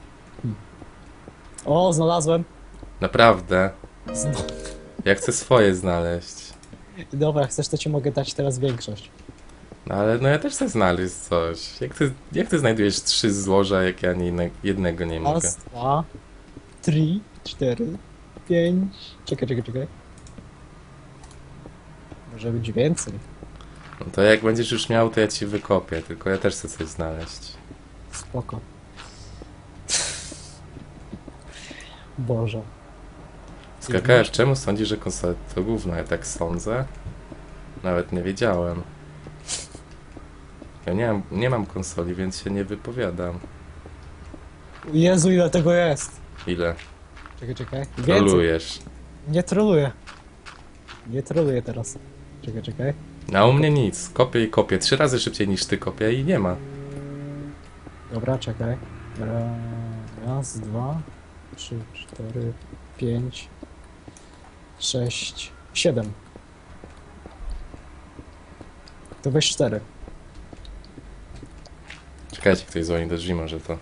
O, znalazłem! Naprawdę. Zna- Ja chcę swoje znaleźć. Dobra, chcesz, to ci mogę dać teraz większość. No ale no ja też chcę znaleźć coś. Jak ty znajdujesz 3 złoża, jak ja jednego nie mogę? Raz, dwa, 3, 4, 5. Czekaj. Może być więcej. No to jak będziesz już miał, to ja ci wykopię, tylko ja też chcę coś znaleźć. Spoko. Boże. Skakałeś, czemu sądzisz, że konsola to gówno? Ja tak sądzę. Nawet nie wiedziałem. Ja nie mam konsoli, więc się nie wypowiadam. Jezu, ile tego jest! Ile? Czekaj. Więcej. Trolujesz. Nie troluję. Nie troluję teraz. Czekaj. A u mnie nic. Kopię i kopię. 3 razy szybciej niż ty kopię i nie ma. Dobra, czekaj. Raz, dwa, 3, 4, 5, 6, 7. To weź 4. Czekajcie, ktoś dzwoni do drzwi, może to.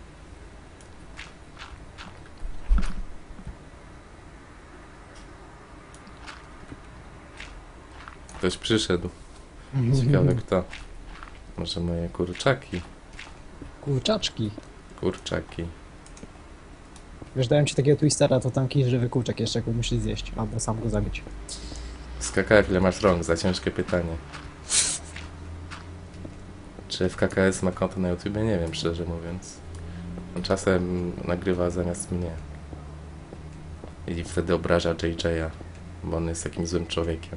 Ktoś przyszedł. Ciekawe kto. Może moje kurczaki. Kurczaczki. Kurczaki. Wiesz, dałem ci takiego twistera, to tam jakiś żywy kurczak jeszcze go musisz zjeść, albo sam go zabić. Skakałek, ile masz rąk? Za ciężkie pytanie. Czy FKKS ma konto na YouTubie? Nie wiem, szczerze mówiąc. On czasem nagrywa zamiast mnie. I wtedy obraża JJ'a, bo on jest takim złym człowiekiem.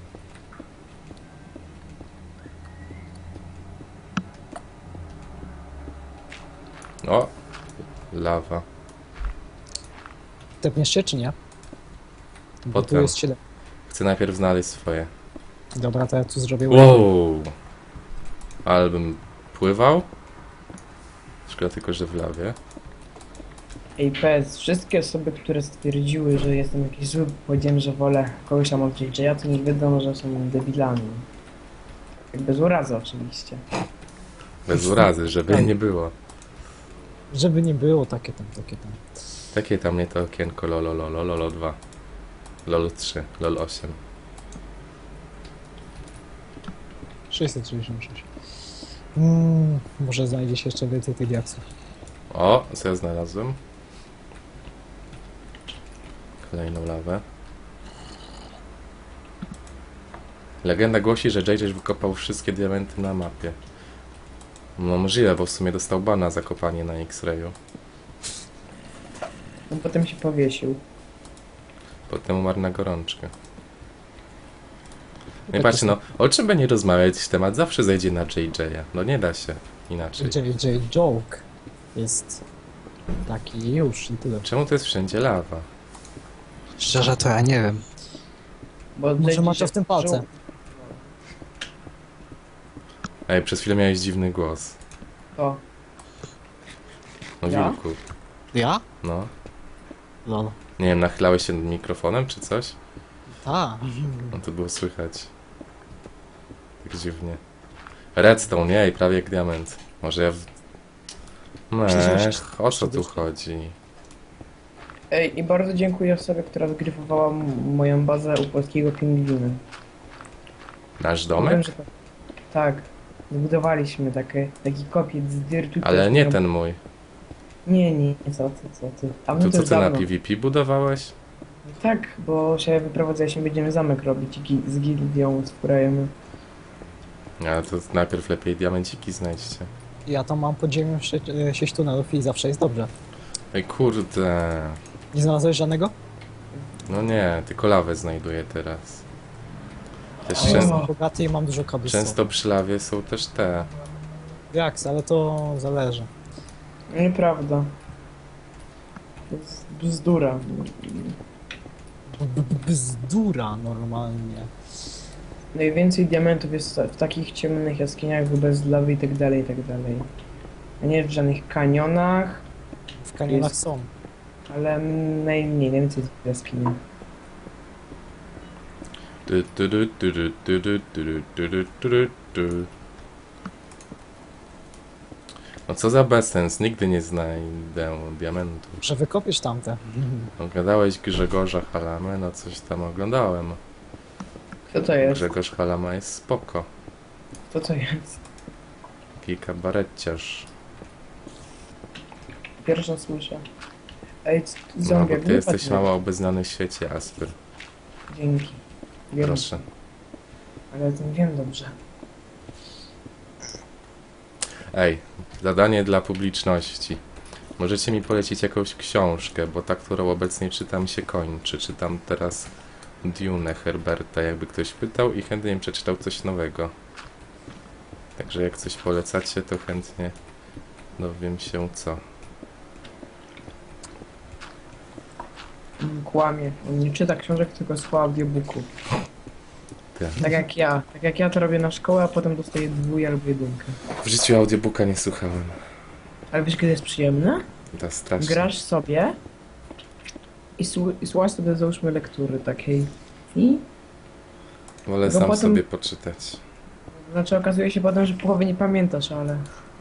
O! Lawa. Tepniesz się, czy nie? Bo tu Potem. jest 7. Chcę najpierw znaleźć swoje. Dobra, to ja tu zrobię Wow! Ale bym pływał? Szkoda tylko, że w lawie. Ej, PS, wszystkie osoby, które stwierdziły, że jestem jakiś zły, powiedziałem, że wolę kogoś tam od JJ'a, to nie wiadomo, że są debilami. Tak bez urazy oczywiście. Bez urazy, żeby nie było. Żeby nie było takie tam. Takie tam nie to okienko lol 2. LOL 3, LOL 8. 666. Może znajdzie się jeszcze więcej tych diaksów. O, co ja znalazłem? Kolejną lawę. Legenda głosi, że JJ wykopał wszystkie diamenty na mapie. No możliwe, bo w sumie dostał bana za kopanie na X-rayu. No potem się powiesił. Potem umarł na gorączkę. No i patrzcie, no, o czym by nie rozmawiać, temat zawsze zejdzie na JJ'a. No nie da się inaczej. JJ Joke jest taki już i tyle. Czemu to jest wszędzie lawa? Szczerze to ja nie wiem. Bo Może JJ ma to w tym palce. żył- Ej, przez chwilę miałeś dziwny głos. O, No Ja? wilku. Ja? No. Lol. Nie wiem, nachylałeś się nad mikrofonem czy coś? Ta. No to było słychać. Tak dziwnie. Redstone, jej, prawie jak diament. Może ja o co tu chodzi? ej, i bardzo dziękuję osobie, która zgryfowała moją bazę u polskiego pingwina. Nasz Powiem, domek? że tak, zbudowaliśmy taki kopiec z dirtu. Ale też nie miał- ten mój. Nie, co ty. A my To to co już ty na dawno. PvP budowałeś? Tak, bo się wyprowadzaliśmy, będziemy zamek robić z gildią, z Furajemy. Ale to najpierw lepiej diamenciki znajdźcie. Ja tam mam pod ziemią 6 tunelów i zawsze jest dobrze. Ej kurde. Nie znalazłeś żadnego? No nie, tylko lawę znajduję teraz. Też A ja O. jestem bogaty i mam dużo cobblestone. często przy lawie są też te. Jak, ale to zależy. Nieprawda. To jest bzdura. Bzdura normalnie. Najwięcej diamentów jest w takich ciemnych jaskiniach, bez lawy i tak dalej, i tak dalej. A nie w żadnych kanionach, W kanionach Jest. są. ale najwięcej w jaskiniach. Du, du, du, du, du, du, du, du, du, du, du, du. No co za bezsens, nigdy nie znajdę diamentu. Że wykopiesz tamte. Oglądałeś Grzegorza Halamę? No coś tam oglądałem. Kto to jest? Grzegorz Halama jest spoko. Kto to jest? Taki kabaretciarz. Pierwsza słyszę. Ej, No zombie, bo jak ty jesteś wypadnie. mało obeznany w świecie, Asper. Dzięki. Wiem, Proszę. ale to wiem dobrze. Ej, zadanie dla publiczności. Możecie mi polecić jakąś książkę, bo ta, którą obecnie czytam, się kończy. Czytam teraz Dune Herberta, jakby ktoś pytał i chętnie bym przeczytał coś nowego. Także jak coś polecacie, to chętnie dowiem się co. Kłamie. On nie czyta książek, tylko słucha audiobooków. Ty. Tak jak ja to robię na szkołę, a potem dostaję 2 albo 1. W życiu audiobooka nie słuchałem. Ale wiesz, kiedy jest przyjemne? To strasznie. Grasz sobie i słuchasz sobie, załóżmy, lektury takiej. I Wolę No sam potem- sobie poczytać. znaczy okazuje się potem, że połowy nie pamiętasz, ale...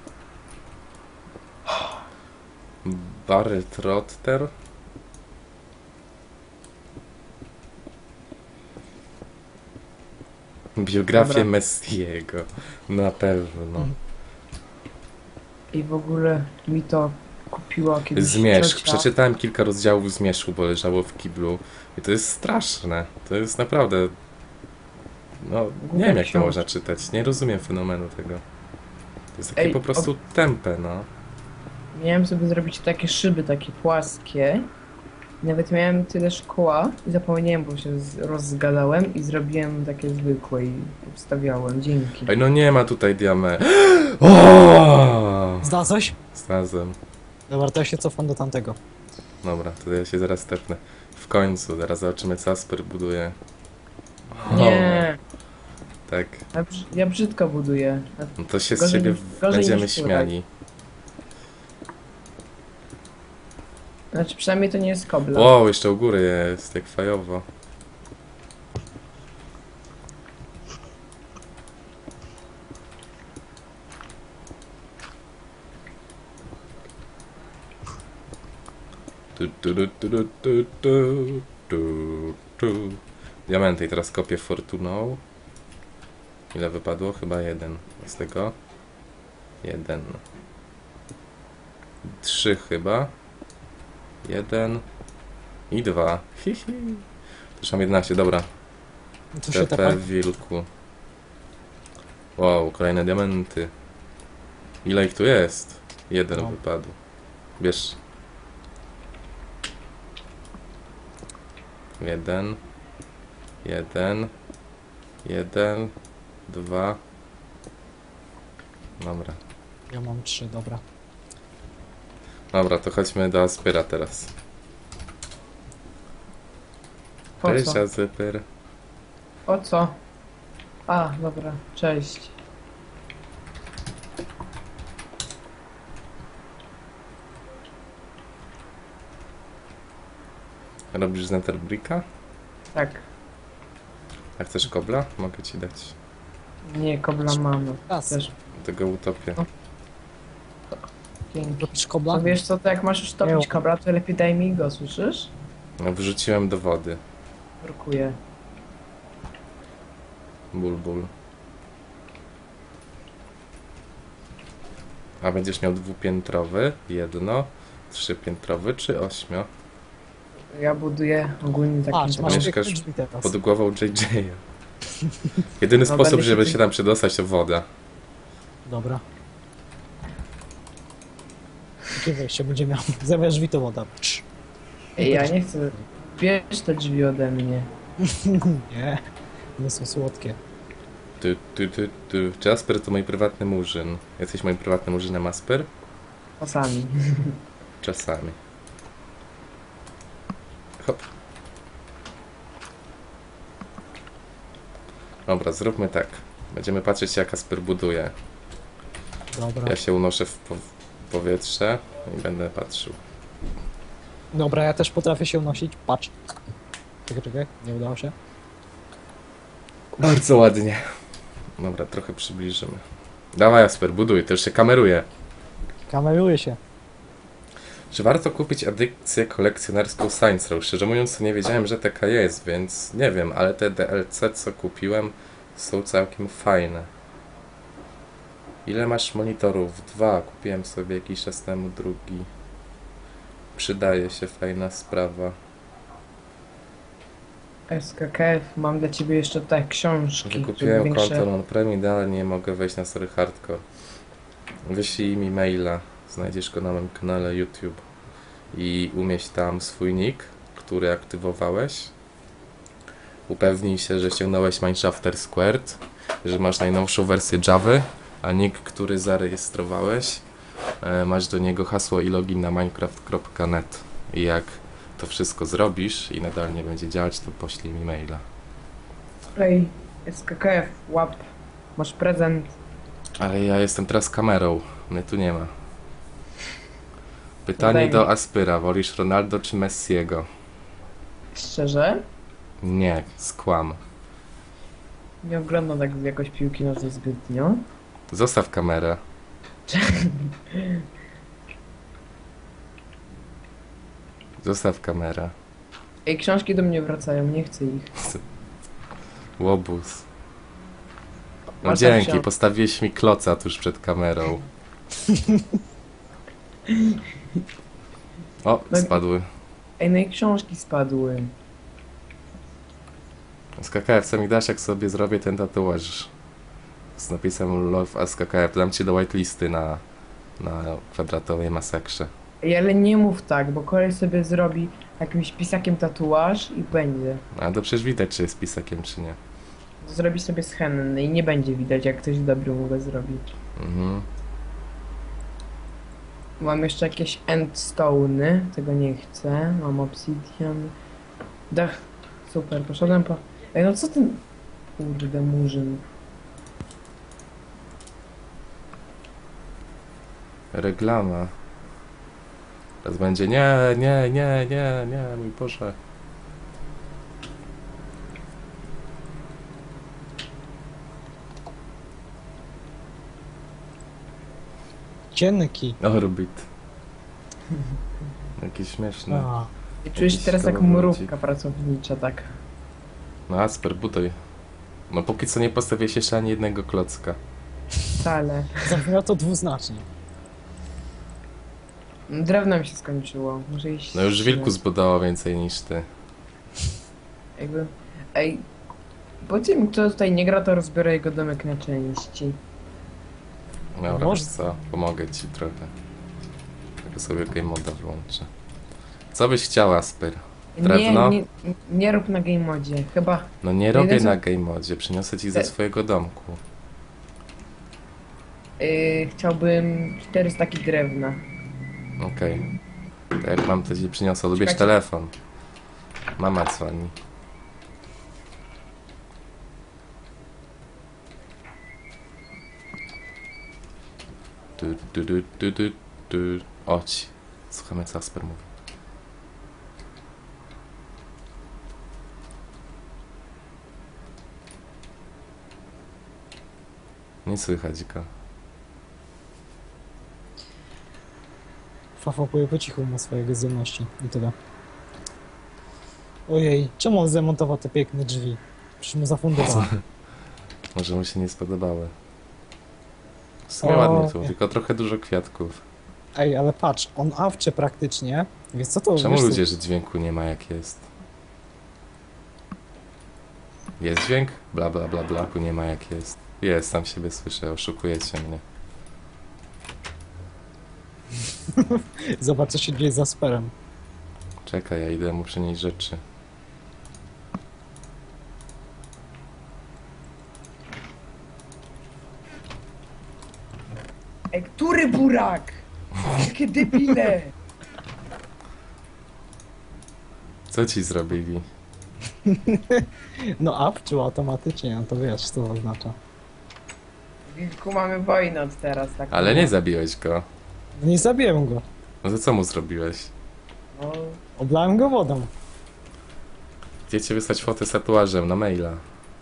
Barry Trotter? Biografię Dobra. Messiego. Na pewno. I w ogóle mi to kupiła kiedyś Zmierzch. ciocia. Przeczytałem kilka rozdziałów Zmierzchu, bo leżało w kiblu. I to jest straszne. To jest naprawdę... No, nie wiem jak to książka. można czytać. Nie rozumiem fenomenu tego. To jest takie Ej, po prostu tępe, no. Miałem sobie zrobić takie szyby, takie płaskie. Nawet miałem tyle szkła i zapomniałem, bo się rozgadałem i zrobiłem takie zwykłe i obstawiałem. Dzięki. Ej, no nie ma tutaj O! Znalazłeś? Znalazłem. Dobra, to ja się cofam do tamtego. Dobra, to ja się zaraz tepnę. W końcu, zaraz zobaczymy co Asper buduje. O, Nie, tak. ja brzydko buduję. No to się z Gorzej ciebie niż- gorzej będziemy niż śmiali. Znaczy przynajmniej to nie jest kobla. Wow, jeszcze u góry jest, jak fajowo. Tu, tu, tu, tu, tu, tu, tu, tu, tu. Diamenty i teraz kopię fortuną. Ile wypadło? Chyba 1. Z tego 1. 3 chyba. 1 i 2. Hihi. Też mam 11, dobra. Tu się TP tepaj. w wilku. Wow, kolejne diamenty. Ile ich tu jest? 1 No. wypadł. Bierz. 1. 1. 1. 2. Dobra. Ja mam 3, dobra. No Dobra, to chodźmy do Aspera teraz. Po Cześć co? Asper. O co? A, dobra, cześć. Robisz z Netherbricka? Tak, A chcesz kobla? Mogę ci dać. nie, kobla mamy. Raz. Też, Tego utopię. dzięki. Robisz kobla? No wiesz co, to jak masz już topić Nie. kobla, to lepiej daj mi go, słyszysz? No, wrzuciłem do wody. Brakuje. Ból, ból. A będziesz miał dwupiętrowy, jedno. 3-piętrowy czy 8? Ja buduję ogólnie taki... Patrz, masz Mieszkasz piękne drzwi teraz. Pod głową JJ. Jedyny No, sposób, będę się żeby tym- się tam przedostać, to woda. Dobra. Jakie wejście będzie miał? Zamiast drzwi to woda. Ej, ja nie chcę... Bierz te drzwi ode mnie. Nie. One są słodkie. Jasper to mój prywatny murzyn. Jesteś moim prywatnym murzynem, Asper? Czasami. Czasami. Hop. Dobra, zróbmy tak. Będziemy patrzeć, jak Asper buduje. Dobra. Ja się unoszę w powietrze i będę patrzył. Dobra, ja też potrafię się unosić. Patrz. Czekaj, nie udało się. Bardzo ładnie. Dobra, trochę przybliżymy. Dawaj, Asper, buduj, to już się kameruje. Kameruje się. Czy warto kupić edycję kolekcjonerską Saints Row? Szczerze mówiąc, to nie wiedziałem, że taka jest, więc nie wiem, ale te DLC, co kupiłem, są całkiem fajne. Ile masz monitorów? 2. Kupiłem sobie jakiś czas temu drugi. Przydaje się, fajna sprawa. SKKF, mam dla ciebie jeszcze te książki. Wykupiłem większe- konto non-premium, dalej nie mogę wejść na Sorry Hardcore. Wyślij mi maila, znajdziesz go na moim kanale YouTube i umieść tam swój nick, który aktywowałeś. Upewnij się, że ściągnąłeś Mineshafter Squared, że masz najnowszą wersję Javy, a nick, który zarejestrowałeś, masz do niego hasło i login na minecraft.net. I jak to wszystko zrobisz i nadal nie będzie działać, to poślij mi maila. Ej, SKKF, łap. Masz prezent. Ale ja jestem teraz kamerą, mnie tu nie ma. Pytanie Daj mi. do Aspyra, wolisz Ronaldo czy Messiego? Szczerze? Nie, skłam. Nie oglądam tak jakoś piłki nożnej zbytnio. Zostaw kamerę. Zostaw kamerę. Ej, książki do mnie wracają, nie chcę ich. Łobuz. No Masz dzięki, książkę. postawiłeś mi kloca tuż przed kamerą. O, No i- spadły. Ej, no i książki spadły. SKKF, co mi dasz, jak sobie zrobię ten tatuaż z napisem Love SKKF? Dam ci do whitelisty na kwadratowej masakrze. Ej, ale nie mów tak, bo koleś sobie zrobi jakimś pisakiem tatuaż i będzie. A to przecież widać, czy jest pisakiem, czy nie. To zrobi sobie z henny i nie będzie widać, jak ktoś dobry mu go zrobi. Mhm. Mam jeszcze jakieś endstone'y, tego nie chcę. Mam obsidian. Dach, super, poszedłem po... Ej, no co ten... Kurde, murzyn. Reklama. Teraz będzie nie, mój Boże. Cienki. Orbit. Jakieś śmieszne. A, I czujesz się Jakiś teraz jak kolorowicik. mrówka pracownicza, tak. No Asper, buduj. No póki co nie postawiłeś jeszcze ani jednego klocka. Wcale. zabrzmiało to dwuznacznie. Drewno mi się skończyło. Muszę iść... No już wilku zbudowało więcej niż ty. Jakby... Ej... Powiedzcie mi, kto tutaj nie gra, to rozbiorę jego domek na części. Dobra, Może- wiesz co? Pomogę ci trochę. Tylko sobie game moda włączę. Co byś chciał, Asper? Drewno? Nie rób na game modzie. Chyba... No nie robię Jeden co- na game modzie, przyniosę ci ze Te- swojego domku. Chciałbym 400 takich drewna. Okej. To jak mam, to ci przyniosę. Lubisz Czekajcie. telefon. Mama dzwoni. Tu. Oć. Słuchamy, co Asper mówi. Nie słychać go. Fafopuje po cichu ma swojego zdolności i tyle. Ojej, czemu on zamontował te piękne drzwi? Przecież mu zafundował. Może mu się nie spodobały. W sumie O, ładnie tu, nie. tylko trochę dużo kwiatków. Ej, ale patrz, on awczy praktycznie, więc co to... Czemu wiesz co- ludzie, że dźwięku nie ma jak jest? Jest dźwięk? Bla bla bla bla, tu nie ma jak jest. Jest, sam siebie słyszę, oszukujecie mnie. Zobacz, co się dzieje za sperem. Czekaj, ja idę mu przynieść rzeczy. Ej, który burak? Jakie debile! Co ci zrobili? No awczył automatycznie, no to wiesz, co to oznacza. Wilku, mamy wojnę od teraz, tak? Ale nie zabiłeś go. No nie zabiłem go. No to co mu zrobiłeś? No, Oblałem go wodą. Chcecie wysłać fotę z tatuażem na maila.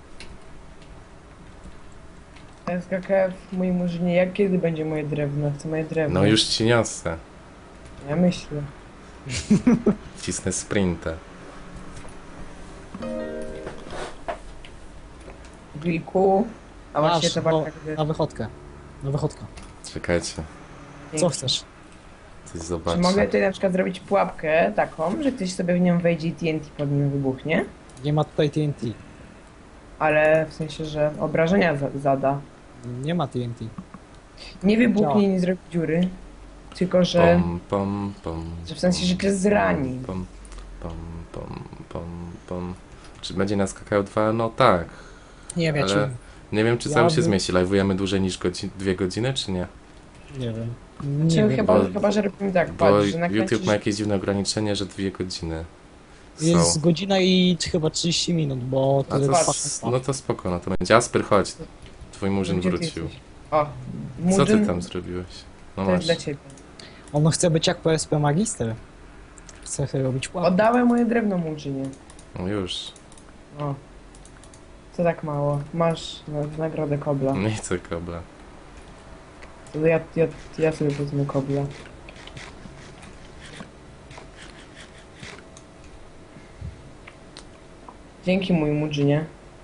SKKF, mój murzynie, jak kiedy będzie moje drewno? Chcę moje drewno. No już ci niosę. Ja myślę. Wcisnę sprintę. Wilku, a właśnie Masz, to no, bardzo tak, na wychodkę. Na wychodkę. Czekajcie, Co chcesz? coś Czy zobaczę. mogę tutaj na przykład zrobić pułapkę taką, że ktoś sobie w nią wejdzie i TNT pod nim wybuchnie? Nie ma tutaj TNT. Ale w sensie, że obrażenia zada. Nie ma TNT. Nie Działa. wybuchnie, nie zrobi dziury. Tylko, że... Pom, pom, pom, że w sensie, że cię zrani. Pom, pom, pom, pom, pom. Czy będzie nas KKO2? No tak. Nie wiem, Ale nie wiem, czy Ja cały się bym- zmieści. Live'ujemy dłużej niż 2 godziny, czy nie? nie wiem. Czy Nie wiem. chyba, że robimy tak, Bo patrz, że nakręcisz... YouTube ma jakieś dziwne ograniczenie, że 2 godziny Jest są. godzina i chyba 30 minut, bo A tyle to, trwa. no to spoko, no to będzie. Asper, chodź. Twój murzyn Gdzie ty wrócił. jesteś? O, Co ty Murzyn, tam zrobiłeś? No to jest masz. dla ciebie. On chce być jak PSP Magister. Chce robić pułapkę. Oddałem moje drewno Murzynie. No już. O. Co tak mało? Masz nagrodę kobla. Nie chcę kobla. To ja sobie wezmę kobla. Dzięki mój Murzynie.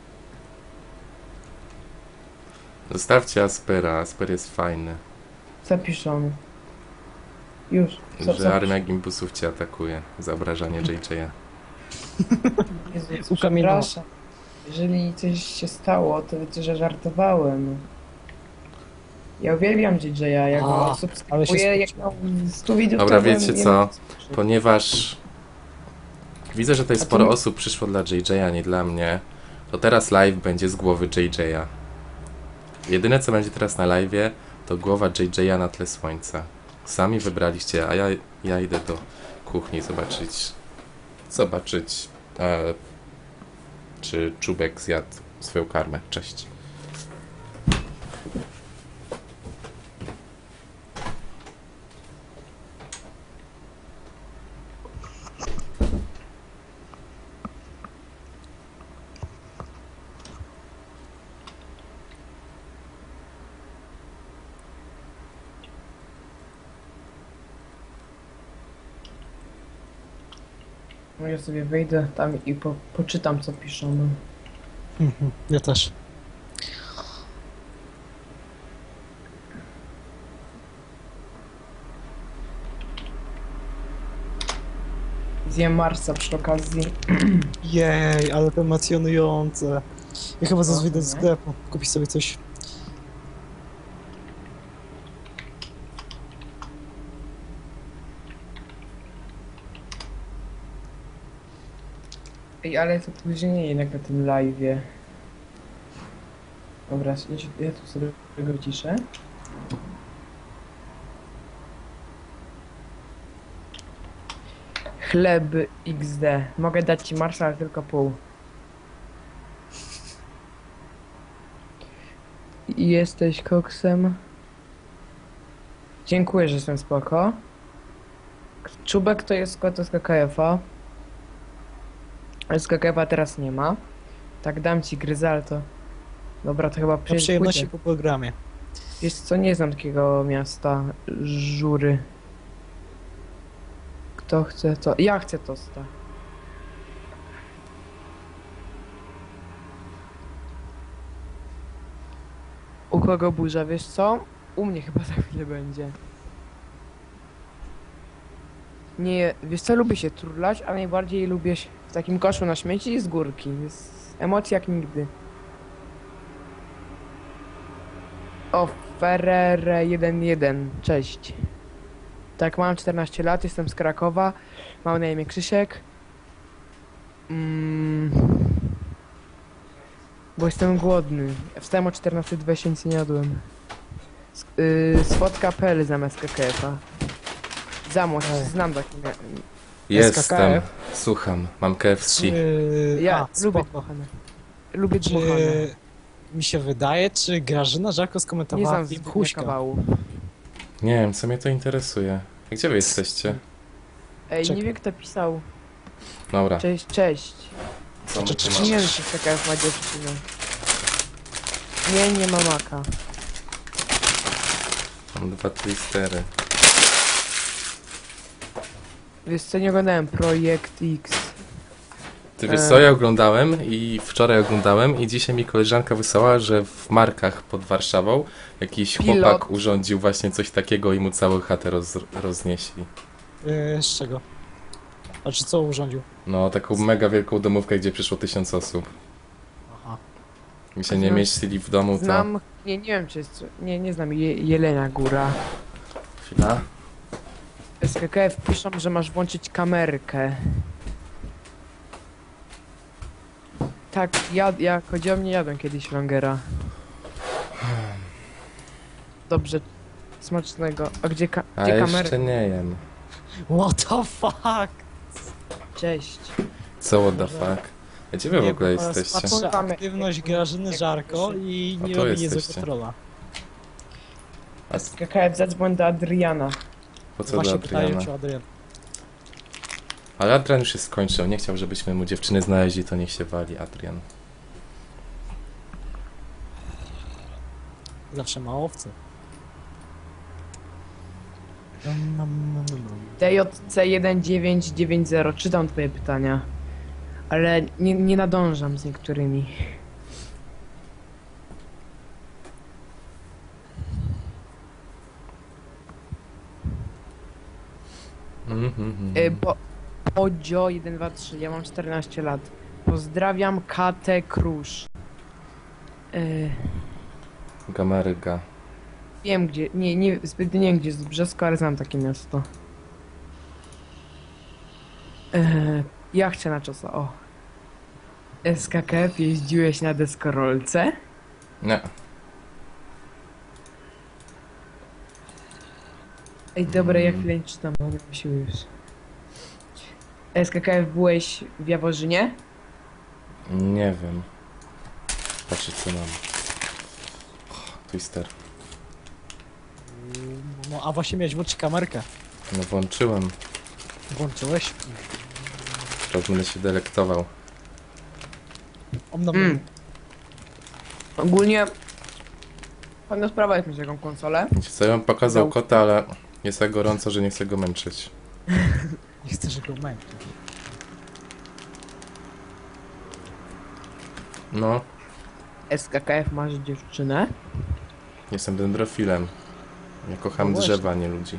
Zostawcie Aspera. Asper jest fajny. Zapiszony. Już. Że armia gimbusów cię atakuje za obrażanie JJ'a. Jezus, Ukamienował. przepraszam. Jeżeli coś się stało, to wiecie, że żartowałem. Ja uwielbiam JJ'a, ja go Ale się subskrybuję, jak miał 100 widzów. Dobra, to wiecie byłem- co? Ponieważ widzę, że tutaj A to sporo nie- osób przyszło dla JJ'a, nie dla mnie, to teraz live będzie z głowy JJ'a. Jedyne co będzie teraz na live'ie to głowa JJ'a na tle słońca. Sami wybraliście, a ja idę do kuchni zobaczyć czy Czubek zjadł swoją karmę. Cześć. No ja sobie wejdę tam i poczytam co piszą. Ja też. Zjem Marsa przy okazji. Jej, ale to emocjonujące. Ja chyba zaraz wyjdę z nie? sklepu, kupić sobie coś. Ej, ale to później jednak na tym live'ie. Dobra, ja tu sobie go ciszę. Chleb XD. Mogę dać ci Marsa, ale tylko pół. I jesteś koksem. Dziękuję, że jestem spoko. Czubek to jest kod z KKF-a. Z KKF-a teraz nie ma. Tak, dam ci Gryzalto. Dobra, to chyba Na przyjedzie przyjemności po programie. Wiesz co, nie znam takiego miasta. Żury. Kto chce to? Ja chcę tosta. U kogo burza, wiesz co? U mnie chyba za chwilę będzie. Nie, wiesz co, lubię się turlać, a najbardziej lubię się w takim koszu na śmieci i z górki. Jest emocji jak nigdy. O, Ferrere 1-1, cześć. Tak, mam 14 lat, jestem z Krakowa, mam na imię Krzysiek. Bo jestem głodny. Wstałem o 14:20, nic nie jadłem. Sfotka.pl zamiast KKF-a. Zamość, znam taki. Jestem. SKKF? Słucham. Mam KFC. Ja lubię spoko. dmuchane. Lubię dmuchane. Czy mi się wydaje, czy Grażyna Żarko Nie skomentowała znam film zbytnio Huśka? kawału. Nie wiem, co mnie to interesuje. Gdzie wy jesteście? Ej, Czekaj. nie wiem kto pisał. Dobra. Cześć, cześć. Co my tu Czy- Nie mamy? wiem, czy KKF ma dziewczynę. Nie ma maka. Mam 2 twistery. Wiesz co, nie oglądałem Projekt X. Ty wiesz co, ja oglądałem i wczoraj oglądałem i dzisiaj mi koleżanka wysłała, że w Markach pod Warszawą jakiś Pilot. chłopak urządził właśnie coś takiego i mu całą chatę roznieśli. Z czego? A czy co urządził? No, taką mega wielką domówkę, gdzie przyszło 1000 osób. Aha. Mi się nie mieścili w domu, to... Znam, nie wiem czy jest, nie znam Jelenia Góra. Chwila. SKKF piszą, że masz włączyć kamerkę. Tak, jak chodzi o mnie, jadłem kiedyś longera. Dobrze, smacznego. A gdzie, A gdzie jeszcze kamerka? nie jem. What the fuck? Cześć. Co what the fuck? A gdzie wy w ogóle jesteście? Patrzę Mamy- aktywność Grażyny Żarko i A nie to robi jesteście. niezłego trolla. SKKF zadzwoń do Adriana. Po co do Właśnie pytają Adriana? cię o Adrian. Ale Adrian już się skończył, nie chciał, żebyśmy mu dziewczyny znaleźli, to niech się wali Adrian. Zawsze ma owce. DJC1990, czytam twoje pytania. Ale nie nadążam z niektórymi. Podzio 123, ja mam 14 lat. Pozdrawiam Katę Krusz. Gameryga. Wiem gdzie, zbyt nie wiem gdzie jest Brzesko, ale znam takie miasto. Ja chcę na czosa, o. SKKF, jeździłeś na deskorolce? Nie. Ej, dobra, ja chwilę nie czytam, bo nie się już. SKKF, byłeś w Jaworzynie? Nie wiem. Patrzę co mam. Twister. No a właśnie miałeś włączyć kamerkę. No włączyłem. Włączyłeś? Teraz będę się delektował. Omnam. Ogólnie... Fajna sprawa jest mieć taką konsolę. Wiecie co, ja bym pokazał kota, ale jest tak gorąco, że nie chcę go męczyć. Nie chcesz go męczyć. No, SKKF, masz dziewczynę? jestem dendrofilem. Ja kocham No właśnie. drzewa, nie ludzi.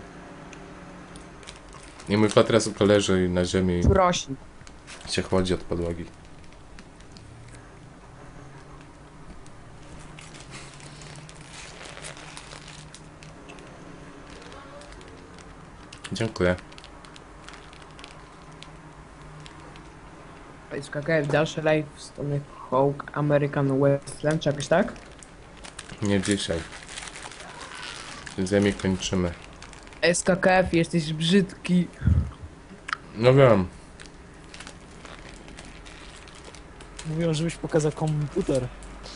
I mój kot teraz leży na ziemi Prosi. i się chłodzi od podłogi. Dziękuję. SKKF, dalszy live w stronę Hawk American Westland, czy jakoś tak? Nie dzisiaj. Z ziemi kończymy. SKKF, jesteś brzydki. No wiem. Mówią, żebyś pokazał komputer.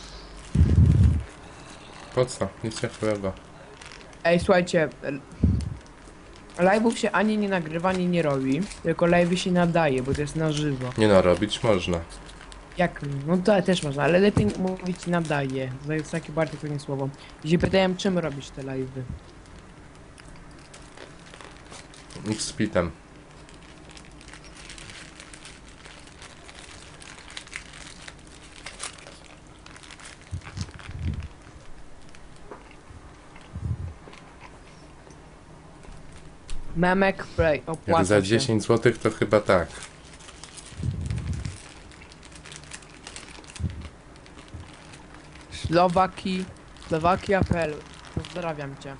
Po co? Nic ciekawego. Ej, słuchajcie, live'ów się ani nie nagrywa, ani nie robi, tylko live'y się nadaje, bo to jest na żywo. Nie no, robić można. Jak? No to też można, ale lepiej mówić nadaje. To jest takie bardziej pewnie słowo. I się pytałem, czym robisz te live'y? X-Pitem. Memek Play, Jak opłaca za się. 10 zł to chyba tak. Slowakia.pl. Pozdrawiam cię.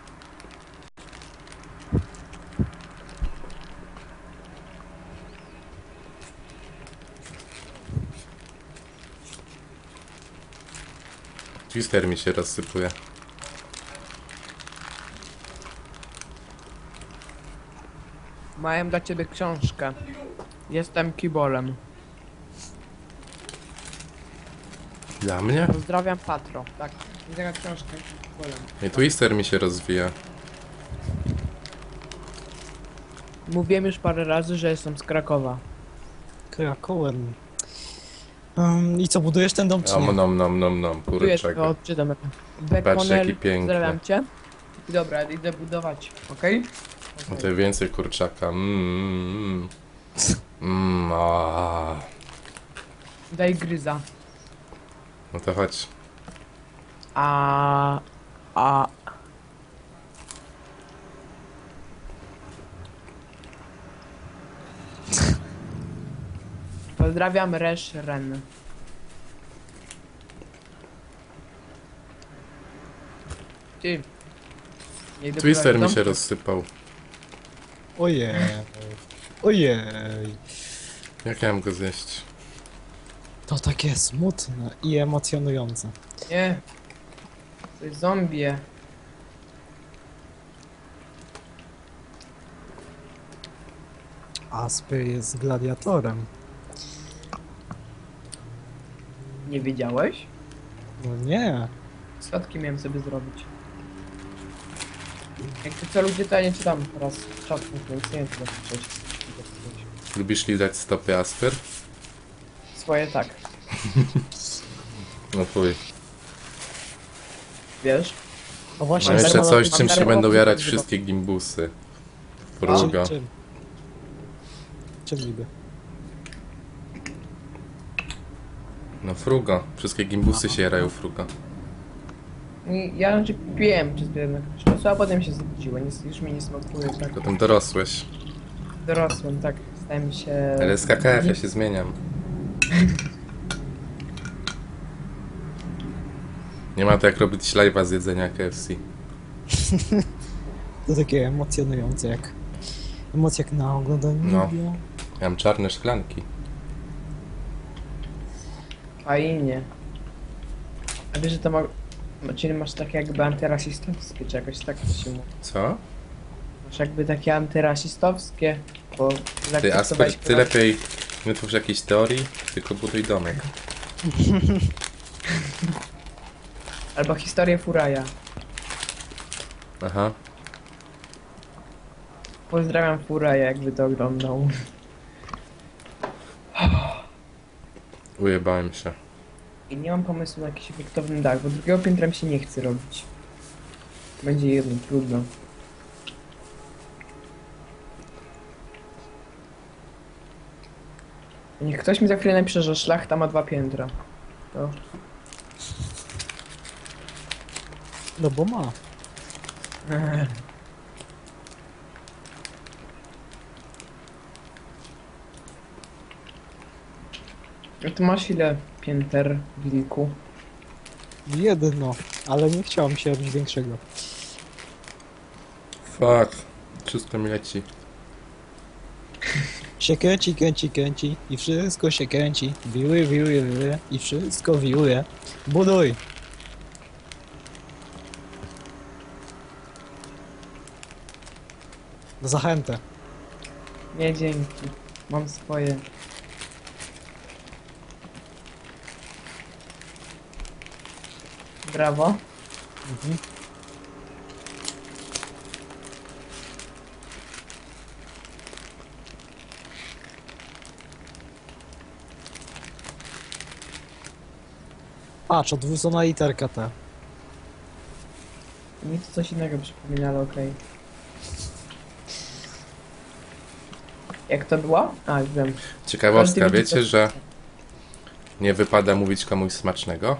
Twister mi się rozsypuje. Mają dla ciebie książkę. Jestem kibolem. Dla mnie? Pozdrawiam Patro. Tak, jest taka książka kibolem. I Twister mi się rozwija. Mówiłem już parę razy, że jestem z Krakowa. Krakowem. I co, budujesz ten dom, czy nie? Nom, Tu jest, kurczaka. odczytam. Patrz, Bekonel, jaki piękny. pozdrawiam cię. I dobra, idę budować, okej? No to więcej kurczaka. A. Daj gryza. No to chodź. A... Pozdrawiam Resz Ren. Ty. Nie idę Twister budować mi się domku. rozsypał. Ojej. Ojej. Jak ja mam go zjeść? To takie smutne i emocjonujące. Nie. To jest zombie. Asper jest gladiatorem. Nie wiedziałeś? No nie. Schodki miałem sobie zrobić. Jak ty co ludzie, to ja nie czytam teraz czatu, więc nie wiem co napisać. Lubisz lizać stopy Asper? Swoje tak, No fuj. wiesz? O właśnie, Mam jeszcze darmo coś, na- czym się darmo będą na- jarać wszystkie gimbusy. Fruga. Czym? Czym niby? No fruga. Wszystkie gimbusy się jarają fruga. I ja znaczy kupiłem przez pewien czasu, a potem się znudziłem, już mi nie smakuje, tak. Potem dorosłeś. Dorosłem, tak, stałem się... Ale z KKF ja się zmieniam. Nie ma to jak robić live'a z jedzenia KFC. To takie emocjonujące jak... Emocje jak na oglądaniu No. wideo. Ja mam czarne szklanki. Fajnie. A wiesz, że to ma... Czyli masz takie jakby antyrasistowskie, czy jakoś tak to się mówi. Co? Masz jakby takie antyrasistowskie, bo... Ty Asper, zaakceptowałeś ty lepiej nie twórz jakiejś teorii, tylko buduj domek. Albo historię Furaja. Aha. Pozdrawiam Furaja, jakby to oglądał. Ujebałem się. I nie mam pomysłu na jakiś efektowny dach, bo drugiego piętra mi się nie chce robić. Będzie jedno, trudno. Niech ktoś mi za chwilę napisze, że szlachta ma 2 piętra. To... No bo ma. A ty masz ile pięter, wilku? Jedno, ale nie chciałem się robić większego. Fuck. Wszystko mi leci. Się kręci i wszystko się kręci. Wiły i wszystko wiłuje. Buduj! Na zachętę. Nie, dzięki. Mam swoje. Brawo. Mhm. Patrz, odwrócona literka ta. Mi to coś innego przypomina, ale okej. Jak to było? A, już wiem. Ciekawostka, Każdy widzi wiecie, coś. że nie wypada mówić komuś smacznego?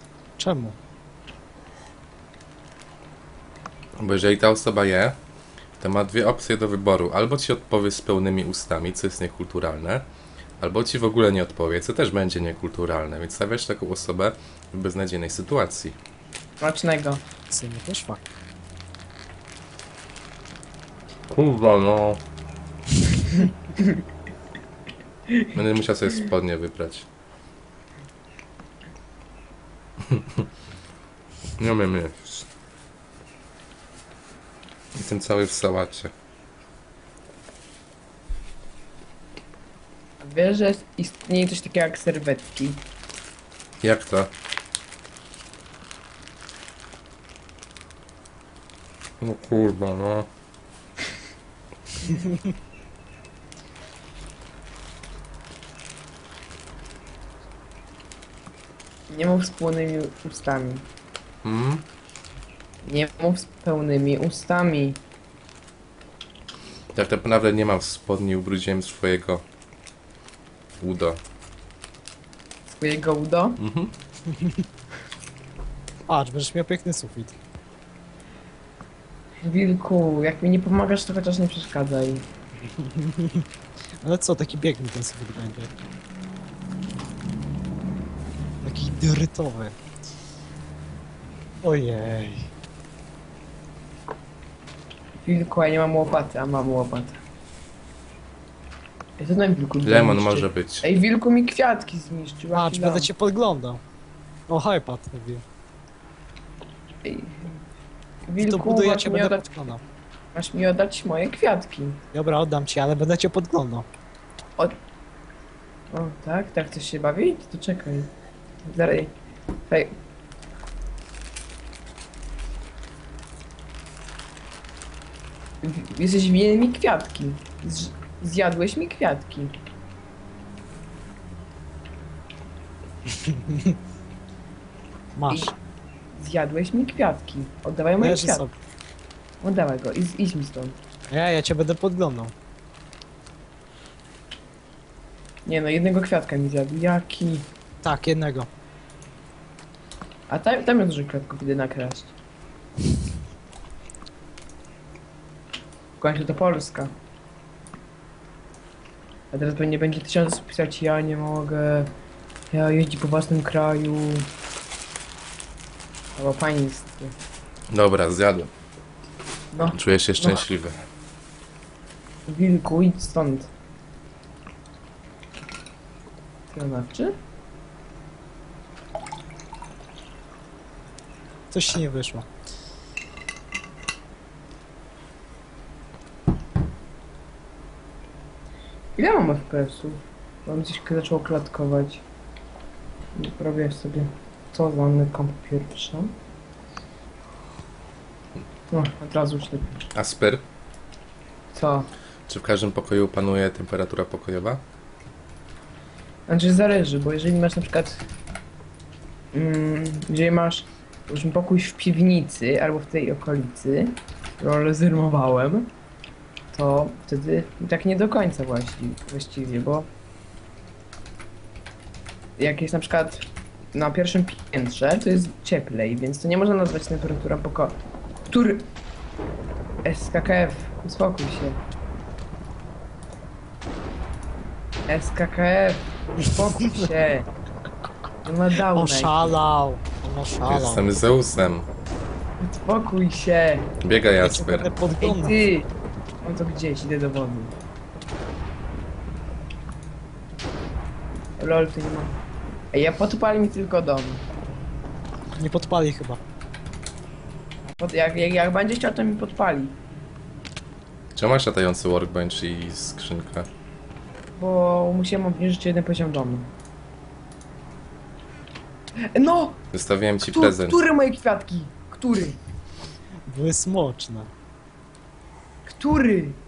Czemu? Bo jeżeli ta osoba je, to ma dwie opcje do wyboru. Albo ci odpowie z pełnymi ustami, co jest niekulturalne, albo ci w ogóle nie odpowie, co też będzie niekulturalne, więc stawiasz taką osobę w beznadziejnej sytuacji. Smacznego. W sumie też fakt. Kurwa, no. Będę musiał sobie spodnie wybrać. Nie umiem jeść. Jestem cały w sałacie. Wiesz, że istnieje coś takiego jak serwetki. Jak to? No kurwa, no. Nie mów z pełnymi ustami. Hmm? Nie mów z pełnymi ustami. Tak naprawdę nie mam spodni, ubrudziłem swojego udo. Swojego udo. Mhm. Patrz, będziesz miał piękny sufit. Wilku, jak mi nie pomagasz, to chociaż nie przeszkadzaj. Ale co, taki bieg mi ten sufit będzie. Taki dyrytowy. Ojej. Wilku, ja nie mam łopaty, a mam łopatę. Ej, co ten wilku Lemon zniszczy? może być. Ej, wilku mi kwiatki zniszczył. Patrz, będę cię podglądał. O, hypad mówię. Ej, To wilku, buduję, ja masz cię mi, będę oddać, podglądał. masz mi oddać moje kwiatki. Dobra, oddam ci, ale będę cię podglądał. O, tak? Tak chcesz się bawić? To czekaj. Zaraz. Hej. Jesteś winien mi kwiatki. Zjadłeś mi kwiatki. Masz. Zjadłeś mi kwiatki. Oddawaj moje Leży kwiatki. sobie. Oddawaj go i idź mi stąd. Ja cię będę podglądał. Nie no, jednego kwiatka mi zjadł. Jaki? Tak, jednego. A tam jest dużo kwiatków, idę nakraść. W końcu to Polska. A teraz pewnie będzie 1000 osób pisać, ja nie mogę. Ja jeździ po własnym kraju. Albo państwie. Dobra, zjadłem. No, Czuję się szczęśliwy. wilku, idź stąd. Co to znaczy? Coś ci nie wyszło. Ile mam FPS-ów? Bo mi coś zaczęło klatkować. Robię sobie co zamykam po pierwsze. No, od razu już lepiej. Asper, Co? czy w każdym pokoju panuje temperatura pokojowa? Znaczy zależy, bo jeżeli masz na przykład jeżeli masz już pokój w piwnicy albo w tej okolicy, rolę zrymowałem, to wtedy tak nie do końca właściwie, bo jak jest na przykład na pierwszym piętrze, to jest cieplej, więc to nie można nazwać temperaturą pokoju. Który... SKKF, uspokój się. SKKF, uspokój się. No na downa. Oszalał. On oszalał. Jestem Zeusem. Uspokój się. Biegaj, Ja cię Asper. będę Ej podglądał. ty! No to gdzieś, idę do wody. Lol, to nie ma. Ej, ja podpali mi tylko dom. Nie podpali chyba. Jak będzie chciał, to mi podpali. Czemu masz latający workbench i skrzynkę? Bo musiałem obniżyć jeden poziom domu. No! Wystawiłem ci prezent. Który moje kwiatki? Który? Były smoczne. Który?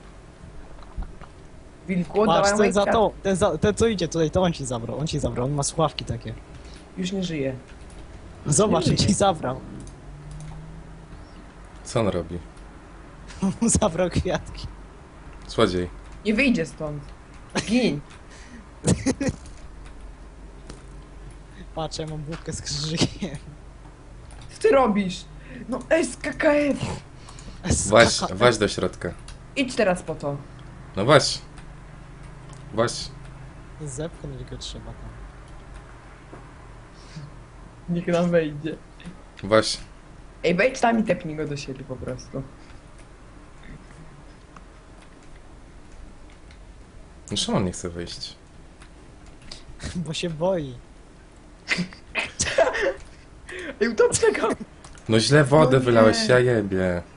Wilku, oddawaj Patrz, moje ten za kwiatki. to, ten co idzie tutaj, to on ci zabrał, on ma słuchawki takie. Już nie żyje. Zobacz, Nie ci żyje. zabrał. Co on robi? Zabrał kwiatki. Złodziej. Nie wyjdzie stąd. Gin. Patrz, ja mam bułkę z krzyżykiem. Co ty robisz? No SKKF. Właź do środka. Idź teraz po to. No właśnie. Właśnie. Zepchnąć go trzeba tam. Niech nam wejdzie. Właśnie. Ej, wejdź tam i tepnij go do siebie po prostu. No Szymon nie chce wyjść. Bo się boi. Ej, utopcie go! No źle wodę No nie. wylałeś, ja jebie.